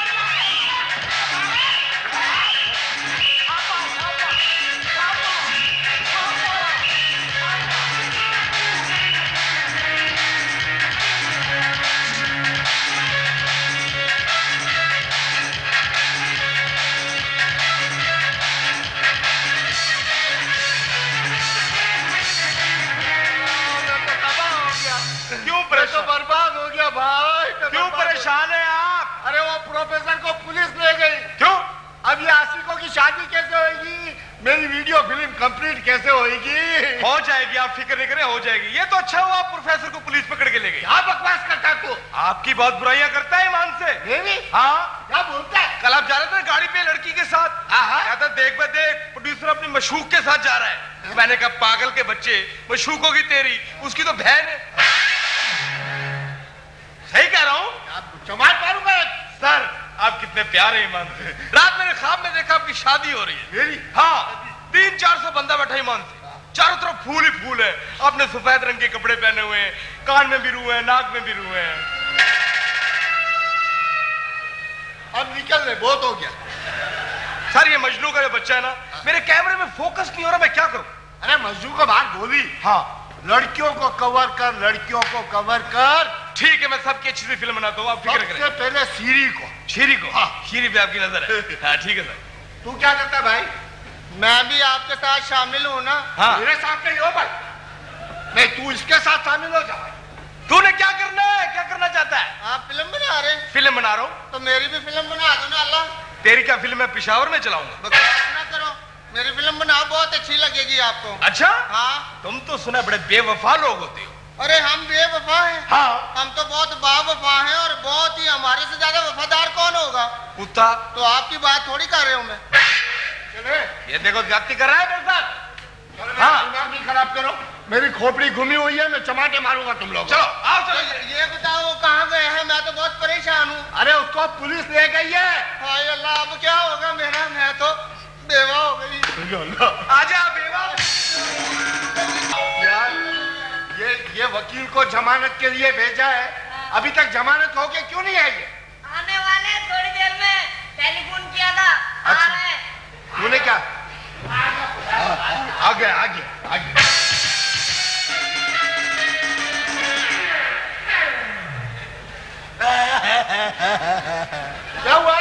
तो बर्बाद हो गया भाई। क्यों परेशान है आप? अरे वो प्रोफेसर को पुलिस ले गई। क्यों? अब ये आशिकों की शादी कैसे होगी? मेरी वीडियो फिल्म कंप्लीट कैसे होगी? हो जाएगी, आप फिक्र नहीं करें, हो जाएगी। ये तो अच्छा हुआ प्रोफेसर को पुलिस पकड़ के ले गई। क्या बकवास करता है तू? आपकी बहुत बुराइयां करता है ईमान से। देवी? हाँ, क्या बोलता है? कल आप जा रहे थे ना गाड़ी पे लड़की के साथ, कहता देख बे देख, प्रोड्यूसर अपनी मशूक के साथ जा रहा है। मैंने कहा पागल के बच्चे, मशूक होगी तेरी, उसकी तो बहन है। सही कह रहा हूँ? चमाट मारूंगा। सर, आप कितने अपने प्यारे ईमान से। रात मैंने ख्वाब में देखा आपकी शादी हो रही है। मेरी? हाँ, 300-400 बंदा बैठा ईमान से, चारों तरफ फूल ही फूल है। आपने सफेद रंग के कपड़े पहने हुए हैं, कान में भी रुए हैं, नाक में भी रुए हैं। अब निकल ले, बहुत हो गया। सर ये मजनू का जो बच्चा है ना, मेरे कैमरे में फोकस नहीं हो रहा, मैं क्या करूं? अरे मजनू को बात बोली। हाँ, लड़कियों को कवर कर, लड़कियों को कवर कर। ठीक है, मैं सबकी अच्छी सी फिल्म बनाता हूँ, आप फिक्र करें। सबसे पहले शीरी को। शीरी को? हाँ, शीरी पे आपकी नजर है। हाँ ठीक है सर। तू क्या करता है भाई? मैं भी आपके साथ शामिल हूँ ना। हाँ। मेरे साथ नहीं हो भाई, नहीं तू इसके साथ शामिल हो जा भाई। तूने क्या करना है, क्या करना चाहता है? आप फिल्म बना रहे हैं? फिल्म बना रहा हूँ। तो मेरी भी फिल्म बना दो ना। अल्लाह, तेरी क्या फिल्म है? पेशावर में चलाऊंगा। बकवास ना करो, मेरी फिल्म बनाओ, बहुत अच्छी लगेगी आपको। अच्छा? हाँ। तुम तो सुना बड़े बेवफा लोग होते हो। अरे हम बेवफा हैं? हाँ। हम तो बहुत बावफा हैं, और बहुत ही, हमारे से ज्यादा वफादार कौन होगा? कुत्ता। तो आपकी बात थोड़ी कर रहे हूँ मैं। चले, ये देखो ज्यादती कर रहा है मेरे साथ। हाँ, दिमाग नहीं खराब करो, मेरी खोपड़ी घूमी हुई है, मैं चमाटे मारूंगा तुम लोग। चलो आओ चलो। ये बताओ वो कहाँ गए हैं? मैं तो बहुत परेशान हूँ। अरे उसको पुलिस ले गई है। हाय अल्लाह, अब क्या होगा मेरा? मैं तो बेवा हो गई। आजा बेवा। यार ये वकील को जमानत के लिए भेजा है, अभी तक जमानत होके क्यों नहीं आई है? आने वाले थोड़ी देर में, टेलीफोन किया था। अच्छा। आ रहे हैं। तूने क्या? आगे आगे आगे। क्या हुआ?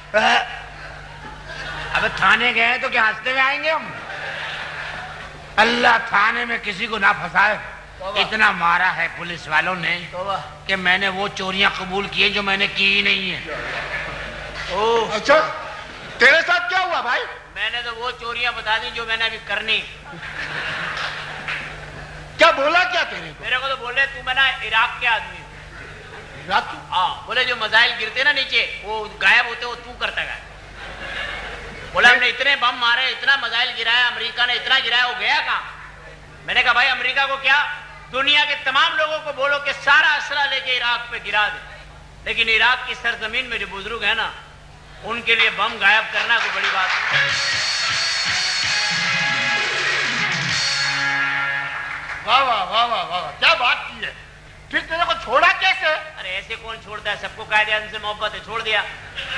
अब थाने गए तो क्या हंसते हुए आएंगे हम? अल्लाह थाने में किसी को ना फंसाए। इतना मारा है पुलिस वालों ने कि मैंने वो चोरियां कबूल की जो मैंने की ही नहीं है। ओह अच्छा, तेरे साथ क्या हुआ भाई? मैंने तो वो चोरियां बता दी जो मैंने अभी करनी। क्या बोला क्या तेरे को? मेरे को तो बोले तू मैं ना इराक के आदमी हूँ। इराक? हाँ, बोले जो मिसाइल गिरते ना नीचे वो गायब होते वो तू करता है। बोला हमने इतने बम मारे, इतना मिसाइल गिराया, अमेरिका ने इतना गिराया, वो गया कहाँ? मैंने कहा भाई अमेरिका को क्या, दुनिया के तमाम लोगों को बोलो कि सारा असला लेके इराक पे गिरा दे, लेकिन इराक की सरजमीन में जो बुजुर्ग है ना, उनके लिए बम गायब करना कोई बड़ी बात नहीं। वाह वाह वाह वाह वाह, क्या बात की है। फिर तेरे को छोड़ा कैसे? अरे ऐसे कौन छोड़ता है, सबको कायदे आज़म से मोहब्बत है, छोड़ दिया।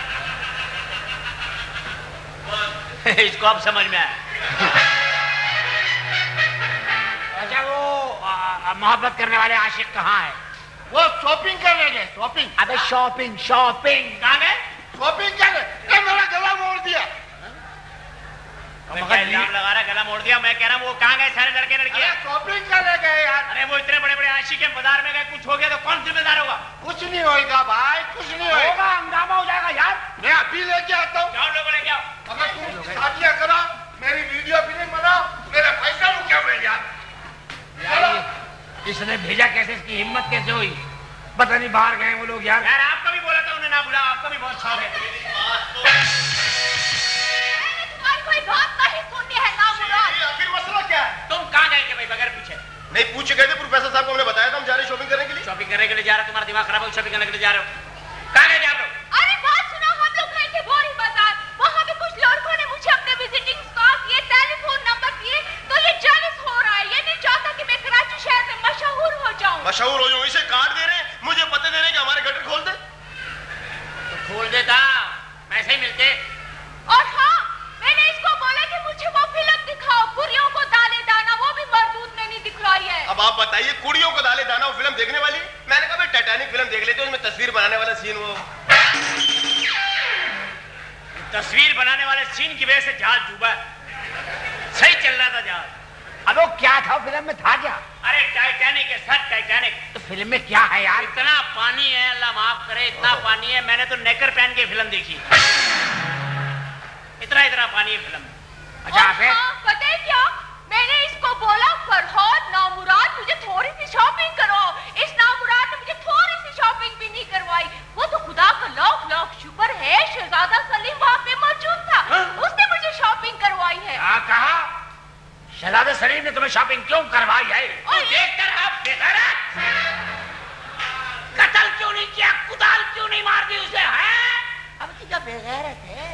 इसको अब समझ में आया। अच्छा वो मोहब्बत करने वाले आशिक कहाँ है? वो शॉपिंग करने गए। शॉपिंग? अबे शॉपिंग शॉपिंग कहाँ गए? शॉपिंग क्या गए? मेरा गला मोड़ दिया। इल्जाम लगा रहा, गला मोड़ दिया। मैं कह रहा हूँ वो कहाँ गए सारे लड़के लड़कियाँ? शॉपिंग करने गए यार। अरे वो इतने बड़े बड़े आशिक है, बाजार में गए, कुछ हो गया तो कौन जिम्मेदार होगा? कुछ नहीं होगा भाई, कुछ नहीं होगा। हंगामा हो जाएगा यार। मैं अभी लेके आता हूँ। जाओ लोगों लेके आओ। अगर तुम शादियाँ करो, मेरी वीडियो फिल्म बनाओ, मेरे पैसा रुके हुए यार। इसने भेजा कैसे, इसकी हिम्मत कैसे हुई? पता नहीं बाहर गए वो लोग यार। यार आपका भी बोला था उन्हें ना बुलाओ, आपका भी बहुत शौक है। कोई बात नहीं सुननी है ना मुराद। आखिर मसला क्या है? तुम कहाँ गए थे भाई बगैर पूछे? नहीं पूछ गए थे, प्रोफेसर साहब को हमने बताया था हम जा रहे शॉपिंग करने के लिए। शॉपिंग करने के लिए जा रहे हो? तुम्हारा दिमाग खराब हो, शॉपिंग करने के लिए जा रहे हो? कहाँ गए थे आप लोग? अरे बात सुनो, हम लोग गए थे बोरी बाजार। वहाँ पे कुछ लड़कों ने मुझे अपने विजिटिंग कार्ड दिए, टेलीफोन नंबर दिए, तो ये जेलस हो रहा है। ये नहीं चाहता कि मैं कराची शहर में मशहूर हो जाऊं। मशहूर हो जाऊं, इसे कार्ड दे रहे हैं, मुझे पते दे रहे हैं कि हमारे गटर खोल दे। तो खोल देता, पैसे ही मिलते। और हाँ, मैंने इसको बोला कि मुझे वो फिल्म दिखाओ, कुड़ियों को दाले दाना, वो भी मरदूद ने नहीं दिखलाई है। अब आप बताइए, कुड़ियों को दाले दाना वो फिल्म देखने वाली? मैंने कहा भाई टाइटैनिक फिल्म देख लेते, उसमें तस्वीर बनाने वाला सीन, वो तस्वीर बनाने वाले सीन की वजह से जहाज डूबा है। सही चल रहा था जहाज। अब वो क्या था फिल्म में, था क्या? अरे टाइटैनिक है सर, टाइटैनिक। तो फिल्म में क्या है यार? इतना पानी है, अल्लाह माफ करे, इतना पानी है। मैंने तो नेकर पहन के फिल्म देखी। इतना पानी है फिल्म में। अच्छा फिर? पता है क्या, मैंने इसको बोला फरहाद नामुराद मुझे थोड़ी सी शॉपिंग करो। इस नामुराद ने मुझे थोड़ी सी शॉपिंग भी नहीं करवाई। वो तो खुदा का लाख लाख शुक्र है शहजादा सलीम वहाँ पे मौजूद था, उसने मुझे शॉपिंग करवाई है। कहा शहजादा सलीम ने तुम्हें शॉपिंग क्यों करवाई है? देखकर आप बेगैरत, कत्ल क्यों नहीं किया, कुदाल क्यों नहीं मार दी उसे? है अब जब बेगैरत है।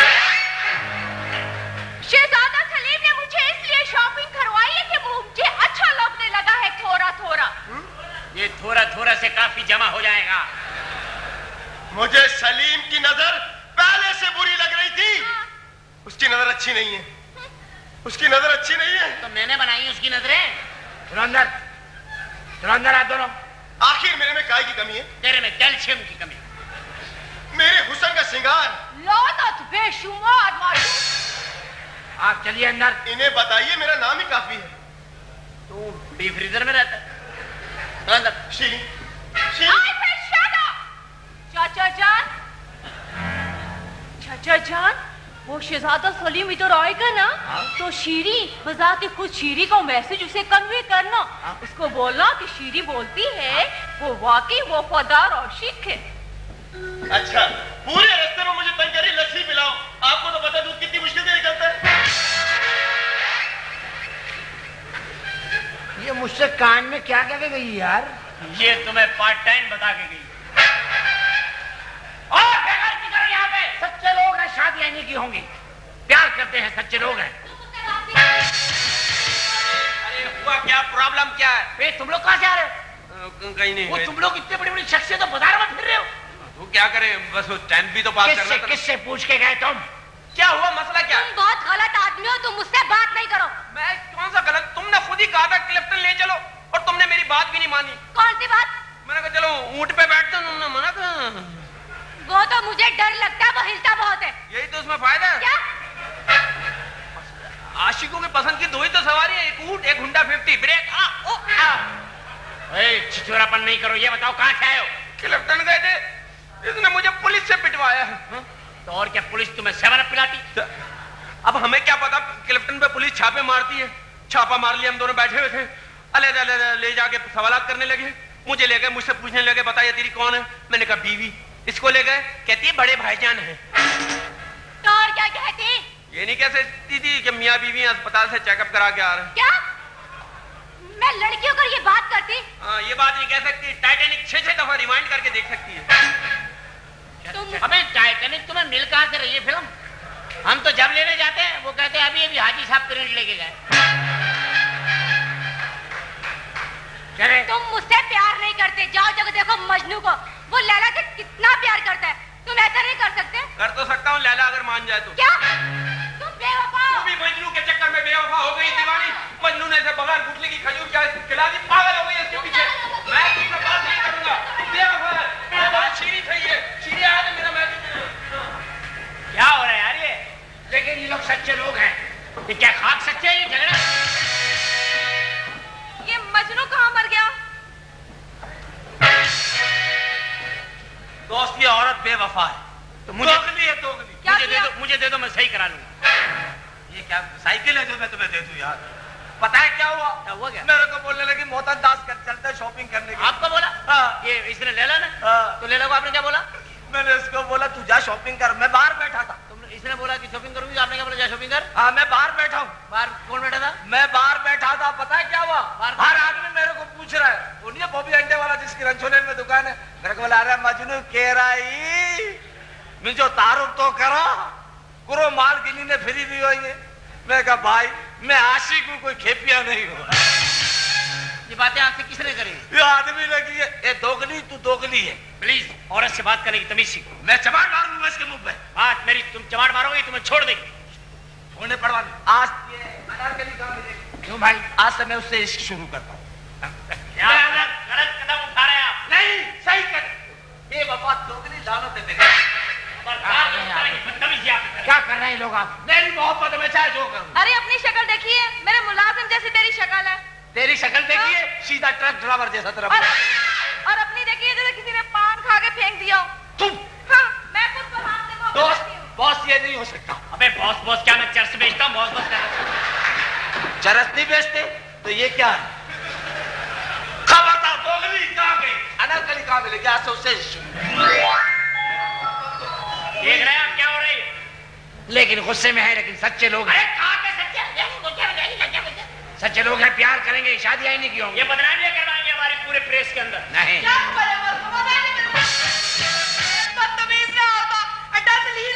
शहजादा सलीम ने मुझे इसलिए शॉपिंग करवाई है कि मुझे अच्छा लगने लगा है थोड़ा थोड़ा। ये थोड़ा थोड़ा से काफी जमा हो जाएगा। मुझे सलीम की नजर पहले से बुरी लग रही थी। उसकी नजर अच्छी नहीं है, उसकी नजर अच्छी नहीं है। तो मैंने बनाई उसकी नजरें। चलो अंदर आप दोनों। आखिर मेरे में काय की कमी है? तेरे में कैल्शियम की कमी। मेरे हुस्न का श्रृंगार। लानत बेशुमार मासूम। आप चलिए अंदर। इन्हें बताइए मेरा नाम ही काफी है। तू डीप फ्रीजर में रहता है। तो अंदर। शीरी, चाचा जान, वो शहजादा सलीम इधर आएगा ना तो शीरी बजा के खुद शीरी को मैसेज उसे कन्वे करना। उसको बोलना कि शीरी बोलती है वो वाकई वफादार और आशिक है। अच्छा, पूरे रास्ते में मुझे तंग करी, लस्सी पिलाओ। आपको तो पता दूध कितनी मुश्किल से निकलता है। ये मुझसे कान में क्या कह के गई यार? ये तुम्हें पार्ट टाइम बता के गई। और बेकार की करो यहाँ पे। सच्चे लोग हैं, शादियां नहीं की होंगी, प्यार करते हैं, सच्चे लोग हैं। अरे हुआ क्या, प्रॉब्लम क्या है? बे तुम लोग कहाँ से आ रहे हो? कहीं नहीं। वो तुम लोग इतने बड़ी बड़ी शख्सियत तो बाजार में फिर रहे हो। तू क्या करे, बस वो टाइम भी तो पास करना था। किससे पूछ के गए तुम? क्या हुआ, मसला क्या? तुम बहुत गलत आदमी हो, तुम मुझसे बात नहीं करो। मैं कौन सा गलत? तुमने खुद ही कहा था क्लिफ्टन ले चलो और तुमने मेरी बात भी नहीं मानी। कौन सी बात? मैंने कहा चलो ऊंट पे बैठते हैं, तुमने मना कहा। वो तो मुझे डर लगता है, वो हिलता बहुत है। यही तो उसमें फायदा है। क्या? आशिकों के पसंद की दो ही तो सवारी है, एक ऊंट, एक हुंडा 50 ब्रेक। छिछोरापन नहीं करो। ये बताओ कहाँ से आए हो? क्लिफ्टन गए थे, इसने मुझे पुलिस से पिटवाया है। तो और क्या पुलिस तुम्हें 7 अप पिलाती? अब हमें क्या पता, क्लिफ्टन पे पुलिस छापे मारती है। छापा मार लिया, हम दोनों बैठे हुए थे, अलग ले जाके सवालात करने लगे। मुझे ले गए, मुझसे पूछने लगे बताइए तेरी कौन है? मैंने कहा बीवी। इसको ले गए, कहती है बड़े भाईजान है। तो और क्या कहती? ये नहीं कह सकती थी कि मियाँ बीवी अस्पताल से चेकअप करा के आ रहे हैं। क्या मैं लड़कियों को ये बात करती? ये बात नहीं कह सकती। टाइटैनिक 6 दफा रिवाइंड करके देख सकती है। अबे टाइटैनिक तुम्हें मिल कहाँ से रही है फिल्म? हम तो जब लेने जाते हैं वो कहते हैं अभी अभी हाजी साहब प्रिंट लेके गए। तुम मुझसे प्यार नहीं करते, जाओ जगह देखो मजनू को, वो लैला से कितना प्यार करता है। तुम ऐसा नहीं कर सकते? कर तो सकता हूँ, लैला अगर मान जाए तो। क्या तुम बेवफा हो? तू भी मजनू के चक्कर में बेवफा हो गई दीवानी। मजनू ने ऐसे बगैर गुटली की खजूर क्या खिला दी, पागल हो गई इसके पीछे। मैं तुमसे बात नहीं करूंगा, बेवफा है। बात शीरी सही है, शीरी आया तो मेरा मैसेज। क्या हो रहा है यार ये? लेकिन ये लोग सच्चे लोग हैं। ये क्या खाक सच्चे हैं? ये झगड़ा ये मजनू कहाँ मर गया? दोस्त, ये औरत बेवफा है। तो मुझे दोगली है, दोगली। मुझे दे दो, मैं सही करा लूंगा। ये क्या साइकिल है जो मैं तुम्हें दे दूं यार? पता है क्या हुआ? क्या हुआ? क्या मेरे को बोलने लगी मोहतदास कर चलते हैं शॉपिंग करने के। आपको बोला? हाँ। ये इसने लैला ना? हाँ। तो लैला को आपने क्या बोला? मैंने इसको बोला तू जा शॉपिंग कर। मैं बाहर बैठा था। इसने बोला कि शॉपिंग करूंगी, आपने क्या बोला जा शॉपिंग कर? हाँ, मैं बाहर बैठा हूँ। बाहर कौन बैठा था? मैं बाहर बैठा था। पता है क्या हुआ? बाहर आदमी मेरे को पूछ रहा है, वो नहीं है बॉबी अंडे वाला जिसकी रंछोनेल में दुकान है। मेरे को बोला अरे मजनू कह रही मुझे तारुफ तो करो, कुरो माल गिनी ने फिरी भी हुई है। मैं कहा भाई मैं आशिक हूँ, कोई खेपिया नहीं हूँ। ये बातें आपसे किसने करी? ये आदमी लगी है। ये दोगली, तू दोगली है। प्लीज औरत से बात करने की तमीज सीखो। मैं चमाड़ मारूंगा इसके मुंह पे। बात मेरी, तुम चमाड़ मारोगे तुम्हें छोड़ देगी। छोड़ने पड़वा आज ये अनारकली कहाँ मिलेगी? क्यों भाई? आज से मैं उससे इश्क शुरू करता हूँ। गलत कदम उठा रहे हैं आप। नहीं, सही कर। ये वफा दोगली लानत है तेरे। क्या कर रहे हैं लोग आप? मेरी मोहब्बत में चाहे जो करूँ। अरे अपनी शक्ल देखिए, मेरे मुलाजिम जैसी तेरी शक्ल है। तेरी शक्ल देखिए, सीधा ट्रक ड्राइवर जैसा तेरा। और अपनी देखिए जैसे किसी ने पान खा के फेंक दिया हो। तुम हाँ, मैं खुद को हाथ से दोस्त, बॉस ये नहीं हो सकता। अबे बॉस क्या, मैं चर्च बेचता हूँ? बॉस कर चरस नहीं बेचते तो ये क्या है? खबरदार, दोगली कहाँ गई? अनारकली कहाँ मिलेगी? आज से उससे देख रहे हैं आप क्या हो रही है? लेकिन गुस्से में है, लेकिन सच्चे लोग हैं। कहाँ पे सच्चे? सच्चे लोग हैं, प्यार करेंगे, शादियां ही नहीं की होंगी। ये बदनामी करवाएंगे हमारे पूरे प्रेस के अंदर। नहीं। बदतमीज ना होता, अड्डा से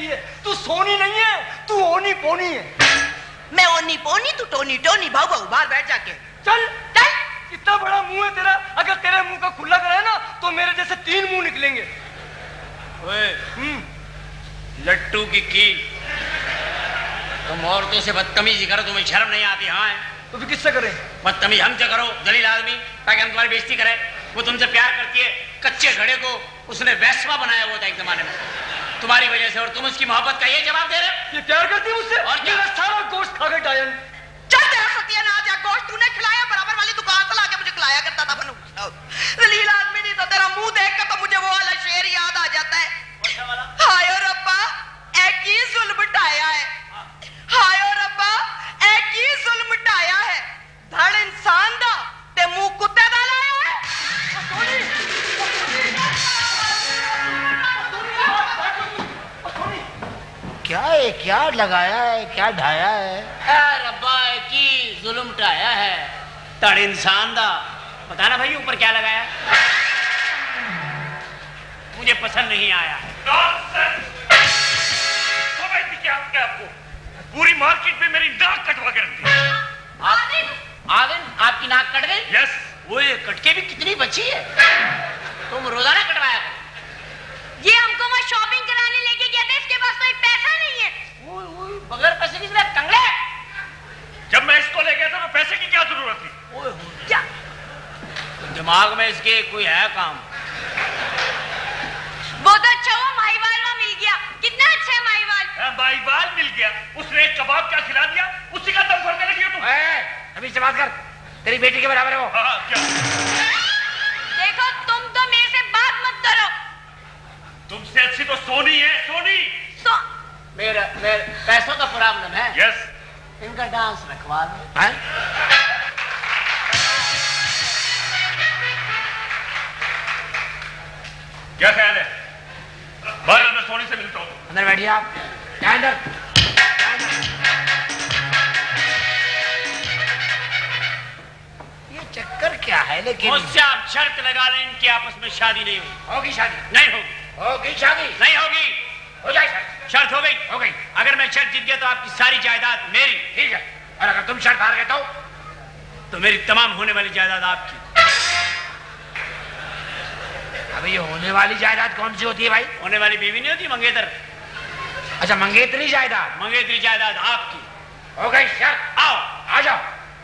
मेरी है। तू सोनी नहीं है, तू ओनी पोनी है। मैं ओनी पोनी, तू टोनी टोनी। भाऊ भाऊ बाहर बैठ जाके। चल चल। इतना बड़ा मुंह है तेरा, अगर तेरे मुंह का खुला करे ना तो मेरे जैसे 3 मुंह निकलेंगे। लट्टू की कील, तुम औरतों से बदतमीजी करो, तुम्हें शर्म नहीं आती? हाँ तो फिर किससे करें? बदतमीजी हमसे करो, जलील आदमी, ताकि हम तुम्हारी बेइज्जती करें। वो तुमसे प्यार करती है, कच्चे घड़े को उसने वैश्वा बनाया हुआ था एक जमाने में तुम्हारी वजह से, और तुम उसकी मोहब्बत का ये जवाब दे रहे हो? ये प्यार करती है मुझसे? और क्या? सारा गोश्त खा गए डायन। चल तेरा सत्यानाश है, गोश्त तूने खिलाया, बराबर वाली दुकान से लाके मुझे खिलाया करता था। जलील आदमी नहीं तो तेरा मुंह देख कर तो मुझे वो वाला शेर याद आ जाता है। हाय ओ रब्बा एक ही जुल्म ढाया है, हाय ओ रब्बा एक ही जुल्म ढाया है। धड़ इंसान दा ते मुंह कुत्ते दा लाया है। क्या है, क्या लगाया है, क्या ढाया है? रब्बा की जुल्म ढाया है, तड़ इंसान दा। बताना भाई ऊपर क्या लगाया? मुझे पसंद नहीं आया है। आपको पूरी मार्केट में मेरी नाक कटवा के रखती है। आविन आपकी नाक कट गई? यस। वो कटके भी कितनी बची है? तुम रोजाना कटवाया करो। ये हमको वहाँ शॉपिंग कराने लेके गया था, इसके पास कोई पैसा नहीं है। बगैर पैसे की सिर्फ कंगड़े। जब मैं इसको ले गया था तो पैसे की क्या जरूरत थी? क्या दिमाग में इसके कोई है काम? वो तो अच्छा हुआ माहीवाल वहाँ मिल गया। कितना अच्छा है माहीवाल। माहीवाल मिल गया, उसने एक कबाब क्या खिला दिया, उसी का दम भरने लगी हो तुम। अभी से बात कर, तेरी बेटी के बराबर है वो। क्या? देखो तुम तो मेरे से बात मत करो। तुमसे अच्छी तो सोनी है, सोनी। मेरा पैसों का प्रॉब्लम है। यस। इनका डांस रखवा लो। क्या ख्याल है? बाहर मैं सोनी से मिलता हूँ। अंदर बैठिए आप। अंदर। ये चक्कर क्या है? लेकिन मुझसे आप शर्त लगा लें इनकी आपस में शादी नहीं होगी। होगी शादी? नहीं होगी। होगी शादी? नहीं होगी। हो जाए शादी। शर्त हो गई? हो गई। अगर मैं शर्त जीत गया तो आपकी सारी जायदाद मेरी। ठीक है। और अगर तुम शर्त हार गए तो मेरी तमाम होने वाली जायदाद आपकी। अबे ये होने वाली जायदाद कौन सी होती है भाई? होने वाली बीवी नहीं होती, मंगेतर। अच्छा, मंगेतरी जायदाद। मंगेतरी जायदाद आपकी। हो गई शर्त। आओ आ जाओ।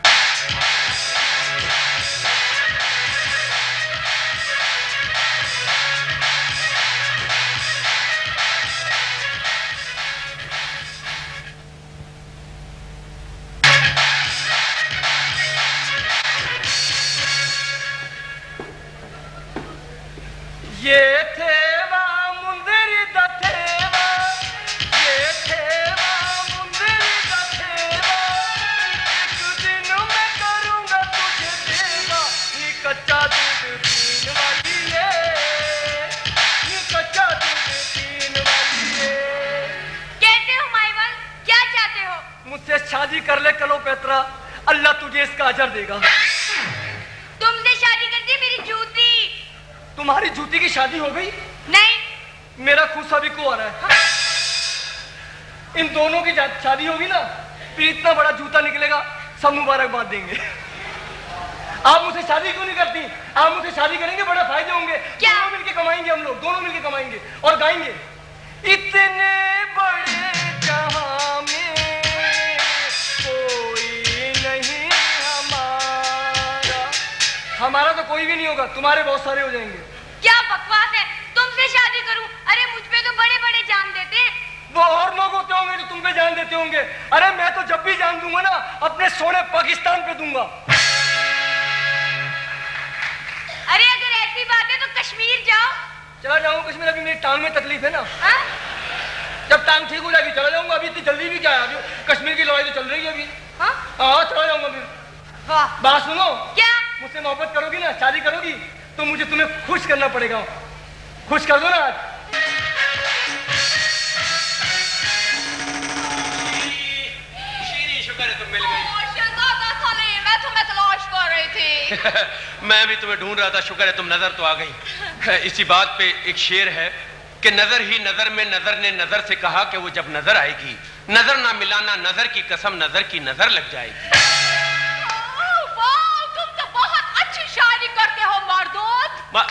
ये थेवा मुंदरी दा थेवा, ये थेवा मुंदरी दा थेवा, एक दिन मैं करूंगा तुझे देवा, ये कच्चा दूध पीने वाली है, ये कच्चा दूध पीने वाली है। कैसे हो माईवाल, क्या चाहते हो? मुझसे शादी कर ले कलोपेत्रा, अल्लाह तुझे इसका अजर देगा। तुमसे शादी कर दी मेरी जूती। तुम्हारी जूती की शादी हो गई? नहीं। मेरा खुशा भी को आ रहा है। इन दोनों की शादी होगी ना, फिर इतना बड़ा जूता निकलेगा, सब मुबारकबाद देंगे। आप मुझसे शादी क्यों नहीं करती? आप मुझसे शादी करेंगे, बड़ा फायदे होंगे। क्या? दोनों मिलके कमाएंगे, हम लोग दोनों मिलके कमाएंगे और गाएंगे। इतने बड़े जहां में कोई नहीं हमारा। हमारा तो कोई भी नहीं होगा, तुम्हारे बहुत सारे हो जाएंगे। क्या बकवास है, तुमसे शादी करूं? अरे मुझ पे तो बड़े बड़े जान देते हैं। वो और लोग होते होंगे जो तुम पे जान देते होंगे। अरे मैं तो जब भी जान दूंगा ना, अपने सोने पाकिस्तान पे दूंगा। अरे अगर ऐसी बात है तो कश्मीर जाओ। चला जाऊंगा कश्मीर, अभी मेरी टांग में तकलीफ है ना। हा? जब टांग ठीक हो जाएगी चला जाऊंगा। अभी इतनी जल्दी भी क्या है, अभी कश्मीर की लड़ाई तो चल रही है अभी। हाँ चला जाऊंगा फिर। वाह। बात सुनो, क्या? मुझसे मोहब्बत करोगी ना, शादी करोगी तो मुझे तुम्हें खुश करना पड़ेगा। खुश कर दो ना आज। शुक्र है तुम मिल गई। मैं तुम्हें तलाश कर रही थी। मैं भी तुम्हें ढूंढ रहा था, शुक्र है तुम नजर तो आ गई। इसी बात पे एक शेर है, कि नजर ही नजर में नजर ने नजर से कहा कि वो जब नजर आएगी, नजर ना मिलाना नजर की कसम, नजर की नजर लग जाएगी। वाह, तुम तो बहुत अच्छी शायरी करते हो मर्दूद।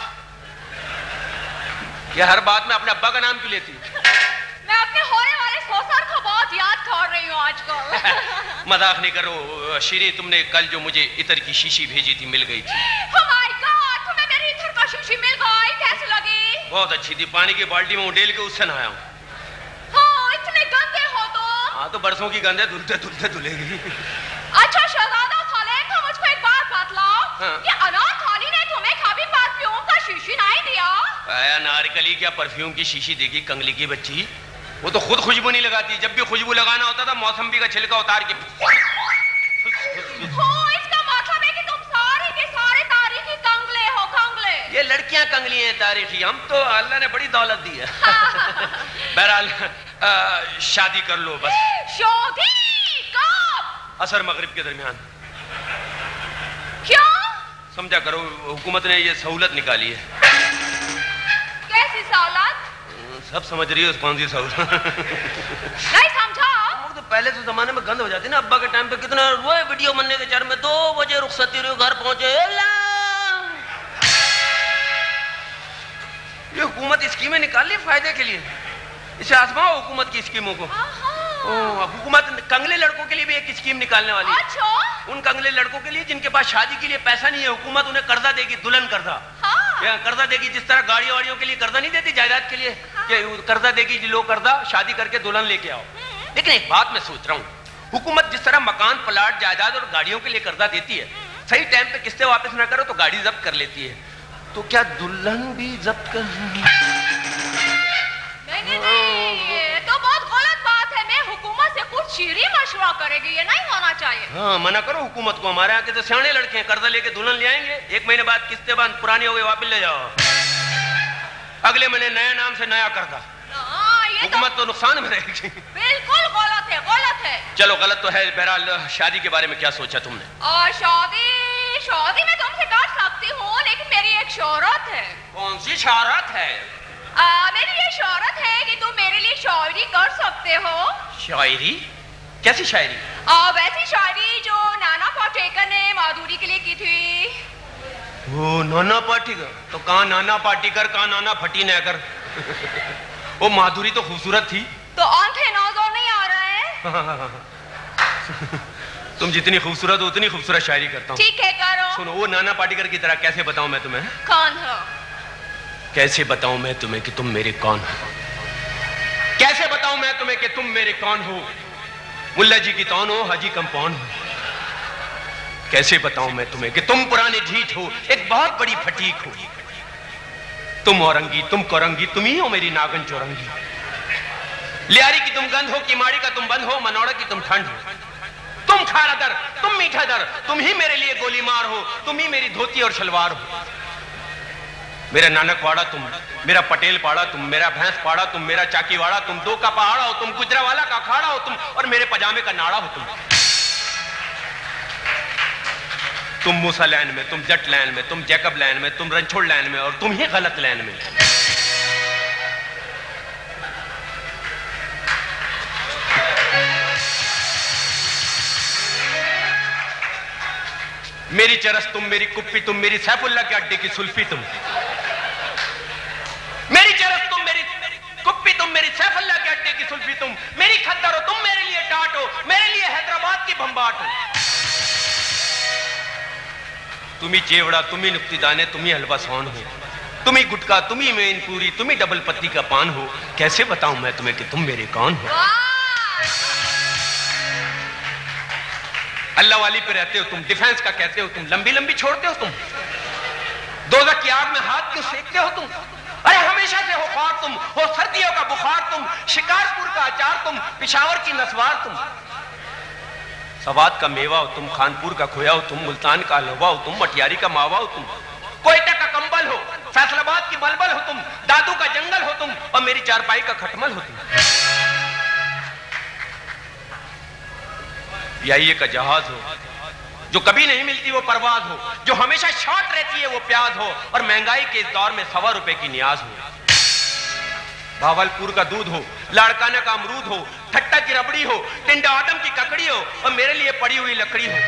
ये हर बात में अपने अब्बा का नाम क्यों लेती? मैं अपने होने वाले ससुर को बहुत याद कर रही हूँ आजकल। मजाक नहीं करो शीरी, तुमने कल जो मुझे इतर की शीशी भेजी थी मिल गई थी। Oh my God, तुम्हें मेरी इतर का शीशी मिल गई, कैसी लगी? बहुत अच्छी थी, पानी की बाल्टी में उडेल के उससे नहाया हूँ। हाँ, इतने गंदे हो तुम। हाँ तो बरसों की गंदे धुलते धुलते धुलेगी। अच्छा शहजादा खालिद, तो मुझको एक बात बतलाओ। हाँ। ये अनारकली ने तुम्हें कभी परफ्यूम का शीशी नहीं दिया? अनारकली क्या परफ्यूम की शीशी देगी कंगली की बच्ची? वो तो खुद खुशबू नहीं लगाती, जब भी खुशबू लगाना होता था मौसम्बी का छिलका उतार के। इसका मतलब है कि तुम सारे के सारे तारीखी कंगले हो, कंगले। ये लड़कियां कंगली हैं तारीखी, हम तो अल्लाह ने बड़ी दौलत दी है। बहरहाल शादी कर लो बस। शादी कब? असर मगरिब के दरमियान। क्यों? समझा करो, हुकूमत ने ये सहूलत निकाली है। कैसी सहूलत? सब समझ रही हो कौन सी सहूलत? नहीं समझा। तो पहले तो जमाने में गंद हो जाती ना, अब्बा के टाइम पे कितना वो वीडियो बनने के चर में 2 बजे रुखसती रही, घर पहुंचे। ये हुकूमत स्कीमें निकाल ली फायदे के लिए, इसे आजमाओ हुकूमत की स्कीमों को। हुकूमत कंगले लड़कों के लिए भी एक स्कीम निकालने वाली है। अच्छा? उन कंगले लड़कों के लिए जिनके पास शादी के लिए पैसा नहीं है, हुकूमत उन्हें कर्जा देगी, दुल्हन कर्जा। या कर्जा देगी, जिस तरह गाड़ियों वाड़ियों के लिए कर्जा नहीं देती जायदाद के लिए, कर्जा देगी लो कर्जा, शादी करके दुल्हन लेके आओ। लेकिन एक बात मैं सोच रहा हूँ, हुकूमत जिस तरह मकान प्लाट जायदाद और गाड़ियों के लिए कर्जा देती है, सही टाइम पे किस्तें वापस ना करो तो गाड़ी जब्त कर लेती है, तो क्या दुल्हन भी जब्त कर? नहीं, ये तो बहुत गलत बात है। मैं हुकूमत से कुछ शीरी मशवरा करेगी, ये नहीं होना चाहिए। हाँ, मना करो हुकूमत को। हमारे यहाँ के तो सियाने लड़के हैं, कर्जा लेके दुल्हन ले आएंगे, 1 महीने बाद किस्तें बंद, पुरानी हो गई वापस ले जाओ, अगले महीने नया नाम से नया कर्जा। हुकूमत तो नुकसान में रहेगी। बिल्कुल गलत है, गलत है। चलो गलत तो है, बहरहाल शादी के बारे में क्या सोचा तुमने? शादी मैं तुमसे कर सकती हूँ, लेकिन मेरी एक शर्त है। कौन सी शर्त है? मेरी ये शर्त है कि तुम मेरे लिए शायरी कर सकते हो। शायरी? कैसी शायरी? वैसी शायरी जो नाना पाटेकर ने माधुरी के लिए की थी। वो नाना पाटेकर? तो कहाँ नाना पाटेकर, कहाँ नाना फटी नहकर। वो माधुरी तो खूबसूरत थी। तो आंखें नजर नहीं आ रहा है? तुम जितनी खूबसूरत हो उतनी खूबसूरत शायरी करता हूँ। ठीक है करो। सुनो, वो नाना पाटेकर की तरह कैसे बताऊं मैं तुम्हें? कौन हो? कैसे बताऊं मैं तुम्हें कि तुम मेरे कौन हो? कैसे बताऊं मैं तुम्हें कि तुम मेरे कौन हो? मुल्ला जी की तौन हो, हाजी कंपाउंड हो। कैसे बताऊं मैं तुम्हें कि तुम पुराने ढीठ हो, एक बहुत बड़ी फटीक हो। तुम औरंगी, तुम कोरंगी, तुम ही हो मेरी नागन चौरंगी। लियारी की तुम गंध हो, किमाड़ी का तुम बंद हो, मनौड़ा की तुम ठंड हो। तुम खारा दर, तुम मीठा दर, तुम ही मेरे लिए गोली मार हो, तुम ही मेरी धोती और शलवार हो। मेरा नानक वाड़ा तुम, मेरा पटेल पाड़ा तुम, मेरा भैंस पाड़ा तुम, मेरा चाकीवाड़ा तुम, 2 का पहाड़ा हो तुम, गुजरावाला का अखाड़ा हो तुम, और मेरे पजामे का नाड़ा हो तुम। तुम मूसा लैन में, तुम जट लैन में, तुम जैकब लैन में, तुम रणछोड़ लैन में, और तुम ही गलत लैन में। मेरी चरस तुम, मेरी कुप्पी तुम, मेरी सैफुल्ला के अड्डे की सुल्फी तुम। मेरी चरस तुम, मेरी कुप्पी तुम, मेरी सैफुल्ला के अड्डे की सुल्फी तुम। मेरी खद्दर हो तुम, मेरे लिए टाट हो, मेरे लिए हैदराबाद की भंबाट हो। तुम ही चेवड़ा, तुम ही नुक्ती दाने, तुम ही हलवा सौन हो, तुम ही गुटका, तुम ही मेन पूरी, तुम ही डबल पत्ती का पान हो। कैसे बताऊं मैं तुम्हें कि तुम मेरे कौन हो? अल्लाह वाली पे रहते हो तुम, डिफेंस का कहते हो तुम, लंबी लंबी छोड़ते हो तुम, दोज़ख की आग में हाथ क्यों सेकते हो तुम? अरे हमेशा से हो ख्वार तुम, हो सर्दियों का बुखार तुम, शिकारपुर का अचार तुम, पिशावर की नस्वार तुम, सवाद का मेवा हो तुम, खानपुर का खोया हो तुम, मुल्तान का हलवा हो तुम, मटियारी का मावा हो तुम, कोयटा का कंबल हो, फैसलाबाद की बलबल हो तुम, दादू का जंगल हो तुम, और मेरी चारपाई का खटमल हो तुम। याइये का जहाज हो जो कभी नहीं मिलती वो परवाज हो, जो हमेशा शॉर्ट रहती है वो प्याज हो, और महंगाई के इस दौर में 1.25 रुपए की नियाज हो। भावलपुर का दूध हो, लाड़काना का अमरूद हो, ठट्टा की रबड़ी हो, टिंडा आटम की ककड़ी हो और मेरे लिए पड़ी हुई लकड़ी हो।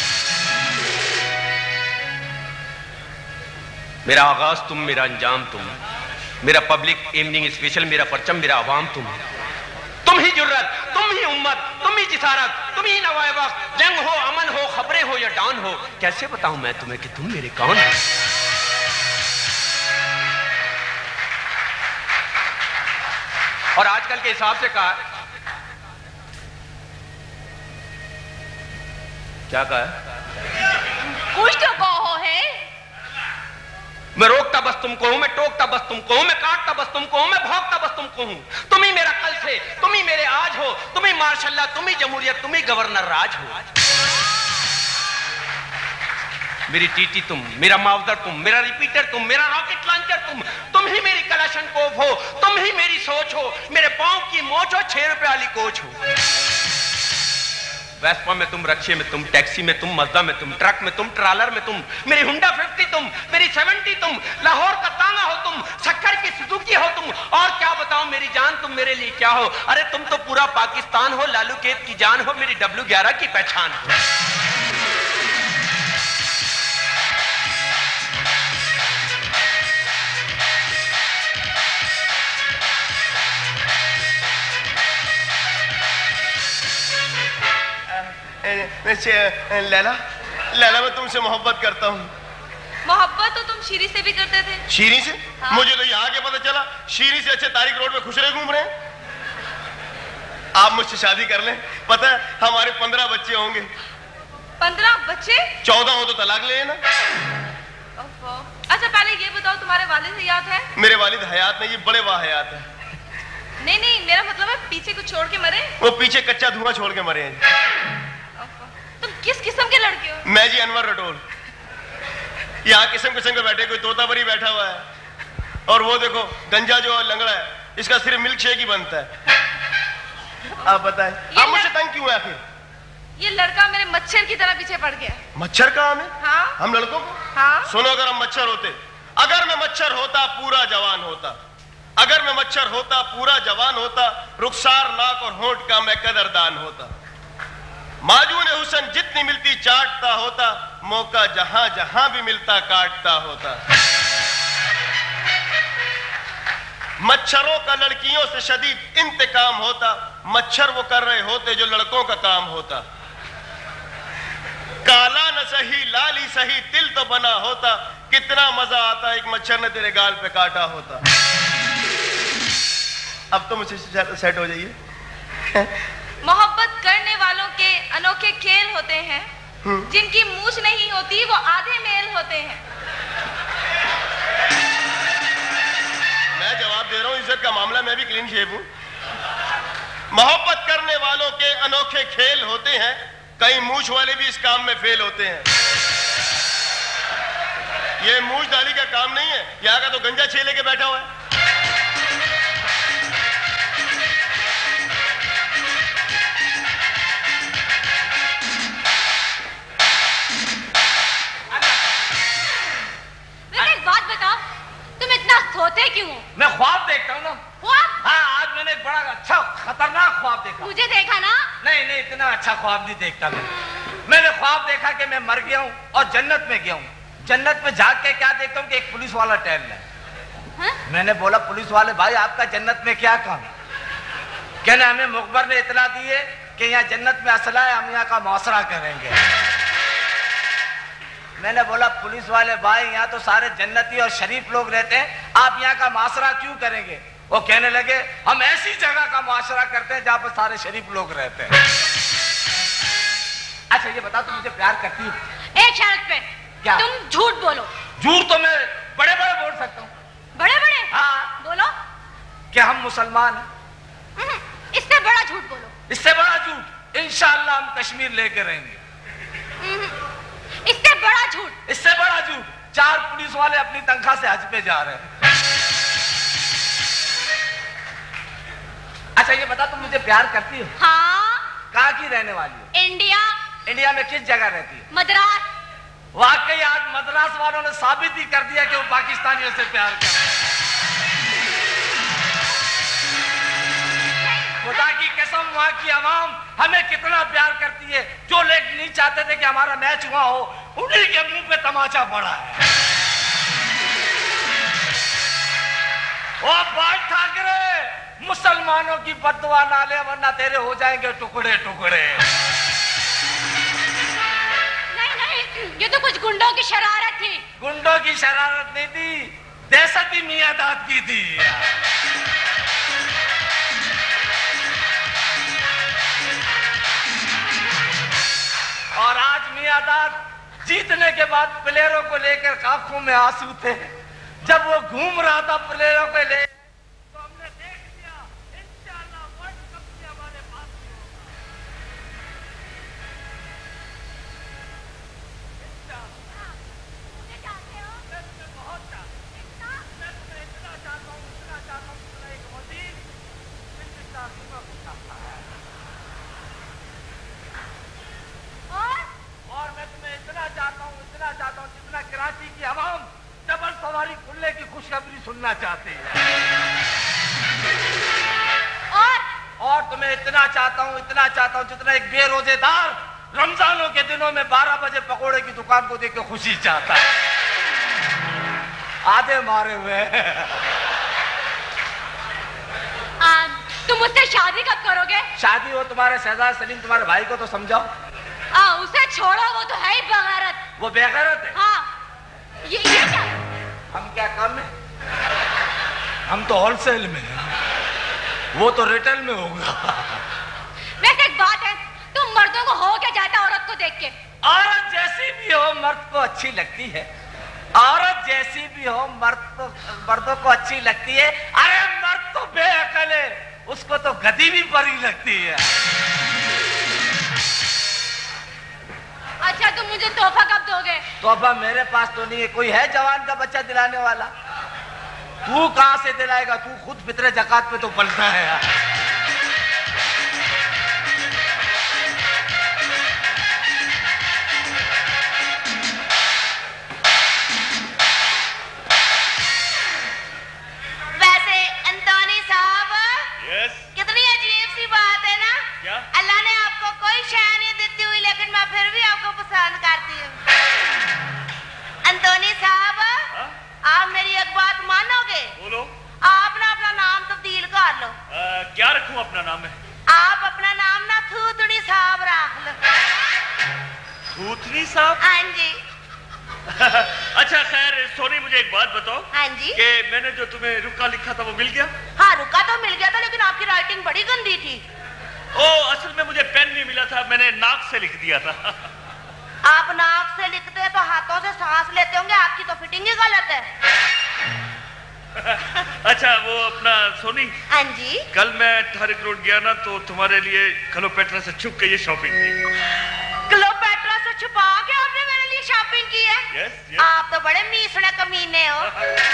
मेरा आगाज तुम, मेरा अंजाम तुम, मेरा पब्लिक इवनिंग स्पेशल, मेरा परचम, मेरा अवाम तुम। तुम ही जुर्रत, तुम ही उम्मत, तुम ही जिसारत, तुम ही नवाए वक्त, जंग हो, अमन हो, खबरें हो या डान हो। कैसे बताऊं मैं तुम्हें कि तुम मेरे कौन हो? और आजकल के हिसाब से कहा, क्या कहा? कुछ तो कहो है। मैं रोकता बस तुमको हूं, मैं टोकता बस तुमको हूं, मैं काटता बस तुमको हूं, मैं भौंकता बस तुमको हूं। तुम ही मेरा कल से, तुम ही मेरे आज हो, तुम ही मार्शल्लाह, तुम ही जमहूरियत, तुम ही गवर्नर राज हो। मेरी टीटी तुम, मेरा मावदर तुम, मेरा रिपीटर तुम, मेरा रॉकेट लॉन्चर तुम ही मेरी कलाशनकोफ हो, तुम ही मेरी सोच हो, मेरे पांव की मोच हो, 6 रुपए वाली कोच हो। वेस्पा में तुम, रक्शे में तुम, टैक्सी में तुम, मज़दा में तुम, ट्रक में तुम, ट्रालर में तुम, मेरी हुंडा 50 तुम, मेरी 70 तुम, लाहौर का तांगा हो तुम, सक्कर की सुजुकी हो तुम। और क्या बताऊं मेरी जान, तुम मेरे लिए क्या हो? अरे तुम तो पूरा पाकिस्तान हो, लालू कैद की जान हो, मेरी W11 की पहचान हो। लैला, लैला मैं तुमसे मोहब्बत करता हूँ। मोहब्बत तो तुम शीरी से भी करते थे। शीरी से? हाँ। मुझे तो यहाँ के पता चला शीरी से अच्छे तारिक रोड में खुशरे घूम रहे हैं। आप मुझसे शादी कर लें, पता है हमारे 15 बच्चे होंगे। 15 बच्चे? 14 हो तो तलाक ले लेना। अच्छा पहले ये बताओ, तुम्हारे वालिद हयात है? मेरे वालिद हयात नहीं, ये बड़े वाहयात है। नहीं नहीं, मेरा मतलब है पीछे कुछ छोड़ के मरे। वो पीछे कच्चा धुआं छोड़ के मरे हैं। तुम किस किस्म के लड़के हो? मैं जी अनवर रटोल। यहाँ किस्म किस्म के बैठे, कोई तोता परी बैठा हुआ है और वो देखो गंजा जो लंगड़ा है, इसका सिर्फ मिल्क शेक ही बनता है। आप बताएं, आप मुझसे तंग क्यों है आखिर? ये लड़का मेरे मच्छर की तरह पीछे पड़ गया। मच्छर का हमें? हाँ? हम लड़कों को? हाँ? सुनो, अगर हम मच्छर होते, अगर मैं मच्छर होता पूरा जवान होता, अगर मैं मच्छर होता पूरा जवान होता, रुखसार नाक और होंठ का मैं कदरदान होता, माजून हुसन जितनी मिलती चाटता होता, मौका जहां जहां भी मिलता काटता होता। मच्छरों का लड़कियों से शदीद इंतकाम होता, मच्छर वो कर रहे होते जो लड़कों का काम होता। काला न सही लाली सही दिल तो बना होता, कितना मजा आता एक मच्छर ने तेरे गाल पे काटा होता। अब तो मुझे सेट हो जाइए। मोहब्बत करने वालों के अनोखे खेल होते हैं, जिनकी मूछ नहीं होती वो आधे मेल होते हैं। मैं जवाब दे रहा हूं, इज्जत का मामला मैं भी क्लीन शेव हूं। मोहब्बत करने वालों के अनोखे खेल होते हैं, कई मूछ वाले भी इस काम में फेल होते हैं। ये मूछ डाली का काम नहीं है, यहाँ का तो गंजा छेले के बैठा हुआ है। सोते क्यों? मैं ख्वाब देखता हूँ ना। ख्वाब? हाँ, आज मैंने एक बड़ा अच्छा खतरनाक ख्वाब देखा। मुझे देखा ना? नहीं नहीं, इतना अच्छा ख्वाब नहीं देखता मैंने ख्वाब देखा कि मैं मर गया हूँ और जन्नत में गया हूँ। जन्नत में जाग के क्या देखता हूँ कि एक पुलिस वाला टहल रहा है। मैंने बोला, पुलिस वाले भाई आपका जन्नत में क्या काम? कहना हमें मुखबर ने इतला दी है कि यहाँ जन्नत में असला है, हम यहाँ का मुआसरा करेंगे। मैंने बोला, पुलिस वाले भाई यहाँ तो सारे जन्नती और शरीफ लोग रहते हैं, आप यहाँ का मुआसरा क्यों करेंगे? वो कहने लगे, हम ऐसी जगह का मुआसरा करते हैं जहाँ पर सारे शरीफ लोग रहते हैं। अच्छा ये बता, तुम मुझे प्यार करती हो? एक शर्त पे। क्या? तुम झूठ बोलो। झूठ तो मैं बड़े बड़े बोल सकता हूँ। बड़े बड़े? हाँ। बोलो। क्या हम मुसलमान हैं? इससे बड़ा झूठ बोलो। इससे बड़ा झूठ? इंशाअल्लाह हम कश्मीर लेके रहेंगे। इससे बड़ा झूठ? इससे बड़ा झूठ, 4 पुलिस वाले अपनी तनख्वाह से हज पे जा रहे हैं। अच्छा ये बता, तुम मुझे प्यार करती हो? हाँ। कहाँ की रहने वाली हो? इंडिया। इंडिया में किस जगह रहती है? मद्रास। वाकई आज मद्रास वालों ने साबित ही कर दिया कि वो पाकिस्तानियों से प्यार करते हैं। वहां की आवाम हमें कितना प्यार करती है। जो लोग नहीं चाहते थे कि हमारा मैच हुआ हो, उन्हीं के मुंह पे तमाचा पड़ा है। ओ भाई ठाकरे, मुसलमानों की बद्दुआ ना ले, वरना तेरे हो जाएंगे टुकड़े टुकड़े। ये तो कुछ गुंडों की शरारत थी। गुंडों की शरारत नहीं थी, दहशती मियां दाद की थी। और आज मियां दाद जीतने के बाद प्लेयरों को लेकर आंखों में आंसू थे। जब वो घूम रहा था प्लेयरों को ले, तो हमने देख लिया इंशाअल्लाह वर्ल्ड कप भी हमारे पास ही कराची की आवाम डबल सवारी खुलने की खुशखबरी सुनना चाहते हैं। और तुम्हें इतना चाहता हूं जितना एक बेरोजेदार रमजानों के दिनों में 12 बजे पकोड़े की दुकान को देख के खुशी चाहता है। आधे मारे हुए। तुम मुझसे शादी कब करोगे? शादी हो तुम्हारे शहजाद सलीम, तुम्हारे भाई को तो समझाओ। उसे छोड़ो, वो तो है ही बेगैरत। वो बेगैरत है? हाँ। ये क्या? हम क्या काम में? हम तो होलसेल में हैं, वो तो रिटेल में होगा। वैसे एक बात है, तुम मर्दों को हो क्या जाता औरत को देख के? औरत जैसी भी हो मर्द को अच्छी लगती है। औरत जैसी भी हो मर्दों को अच्छी लगती है। अरे मर्द तो बेअकल है, उसको तो गधी भी परी लगती है। अच्छा, तुम मुझे तोहफा कब दोगे? तोहफा मेरे पास तो नहीं है। कोई है जवान का बच्चा दिलाने वाला? तू कहां से दिलाएगा? तू खुद फितरे ज़कात पे तो पलता है यार। वैसे अंतोनी साहब, कितनी अजीब सी बात है ना? क्या? अल्लाह ने आपको कोई शय नहीं देती हुई, लेकिन मैं फिर भी आपको पसंद करती हूँ। अंतोनी साहब, आप मेरी एक बात मानोगे? बोलो। आप ना अपना नाम तब्दील कर लो। क्या रखूं अपना नाम है? आप अपना नाम ना थूथनी साहब रख लो। थूथनी साहब? हाँ जी। अच्छा खैर सोनी, मुझे एक बात बताओ। हाँ जी। कि मैंने जो तुम्हें रुका लिखा था वो मिल गया? हाँ, रुका तो मिल गया था, लेकिन आपकी राइटिंग बड़ी गंदी थी। ओ, असल में मुझे पेन नहीं मिला था, मैंने नाक से लिख दिया था। आप नाक से लिखते हैं तो हाथों से सांस लेते होंगे, आपकी तो फिटिंग ही गलत है। अच्छा वो अपना सोनी। हाँ जी। कल मैं थारिक रोड गया ना, तो तुम्हारे लिए क्लोपेट्रा से छुप के ये शॉपिंग की। क्लोपेट्रा से छुपा के आपने मेरे लिए शॉपिंग की है? यस। आप तो बड़े मीसड़े कमीने हो।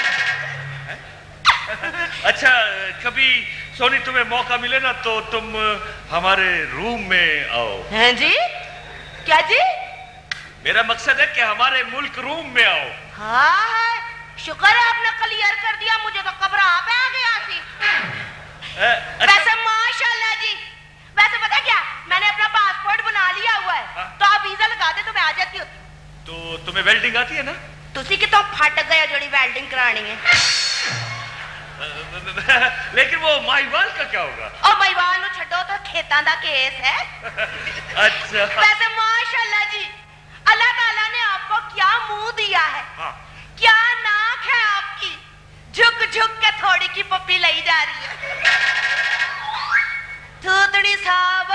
अच्छा कभी सोनी तुम्हें मौका मिले ना तो तुम हमारे रूम में आओ। हैं जी? क्या जी? मेरा मकसद है कि हमारे मुल्क रूम में आओ। हाँ, शुक्र है आपने क्लियर कर दिया, मुझे तो घबराहट आ गया थी। वैसे माशाल्लाह जी, वैसे पता क्या, मैंने अपना पासपोर्ट बना लिया हुआ है। तो आप वीजा लगा दे तो मैं आ जाती हूँ। तो तुम्हें वेल्डिंग आती है ना? तुसी कितों फट गए जड़ी वेल्डिंग करानी है। लेकिन वो माहीवाल का क्या होगा? और माहीवाल नु छड्डो, तो खेतां दा केस है। अच्छा। वैसे माशाल्लाह जी, अल्लाह ताला ने आपको क्या मुंह दिया है। हाँ। क्या नाक है आपकी, झुक झुक के थोड़ी की पप्पी लाई जा रही है। थूथड़ी साहब,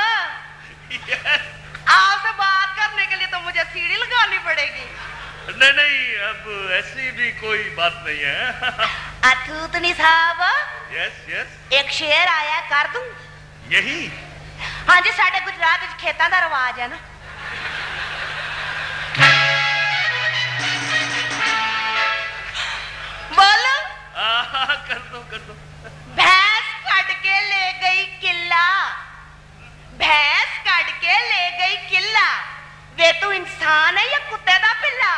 आपसे बात करने के लिए तो मुझे सीढ़ी लगानी पड़ेगी। नहीं, अब ऐसी भी कोई बात नहीं है। थूथनी साहब। यस। एक शेर आया, कर दूं? यही? हाँ जी, साढ़े गुजरात खेतों का रिवाज है ना। बोलो। कर दो। भैंस काट के ले गई किला, भैंस काट के ले गई किला, वे तू इंसान है या कुत्ते दा पिल्ला?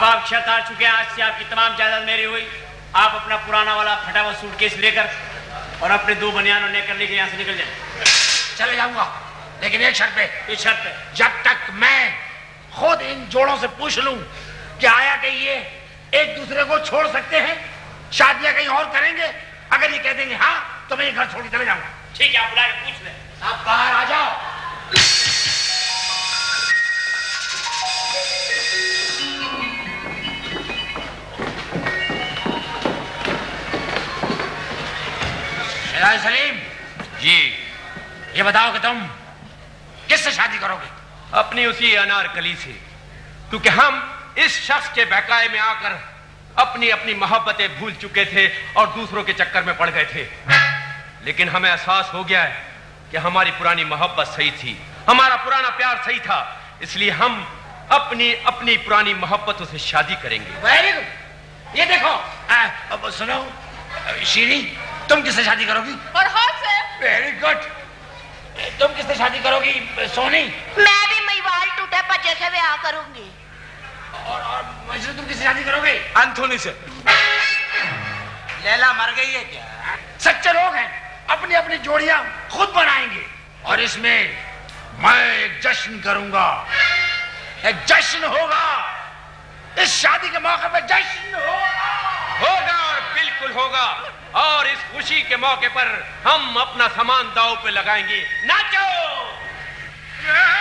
आप शर्त हार चुके हैं, आज से आपकी तमाम जायदाद मेरी हुई। आप अपना पुराना वाला फटा हुआ सूटकेस लेकर और अपने 2 बनियान और नेकर लेकर यहाँ से निकल जाए। चले जाऊंगा, लेकिन एक शर्त पे। इस शर्त पे, जब तक मैं खुद इन जोड़ों से पूछ लूं कि आया कि ये एक दूसरे को छोड़ सकते हैं, शादियां कहीं और करेंगे, अगर ये कह देंगे हाँ, तो मैं ये घर छोड़ के चले जाऊंगा। ठीक है, आप बुला के पूछ लें। आप बाहर आ जाओ। शेराज सलीम जी, ये बताओ कि तुम किससे शादी करोगे? अपनी उसी अनारकली से, क्योंकि हम इस शख्स के बहकाए में आकर अपनी अपनी मोहब्बतें भूल चुके थे और दूसरों के चक्कर में पड़ गए थे। लेकिन हमें एहसास हो गया है कि हमारी पुरानी मोहब्बत सही थी, हमारा पुराना प्यार सही था, इसलिए हम अपनी अपनी पुरानी मोहब्बतों से शादी करेंगे। Very good. ये देखो, अब सुनो शीरी, तुम किससे शादी करोगी? फरहाद से। Very good. तुम किससे शादी करोगी सोनी? मैं भी महिवाल टूटे बच्चे से ब्याह करूंगी। और मजनू, तुम किससे शादी करोगे? एंथोनी से। लैला मर गई है क्या? सच्चे लोग हैं, अपनी अपनी जोड़ियां खुद बनाएंगे और इसमें मैं एक जश्न करूंगा, एक जश्न होगा, इस शादी के मौके पर जश्न होगा और बिल्कुल होगा। और इस खुशी के मौके पर हम अपना सामान दांव पे लगाएंगे। नाचो!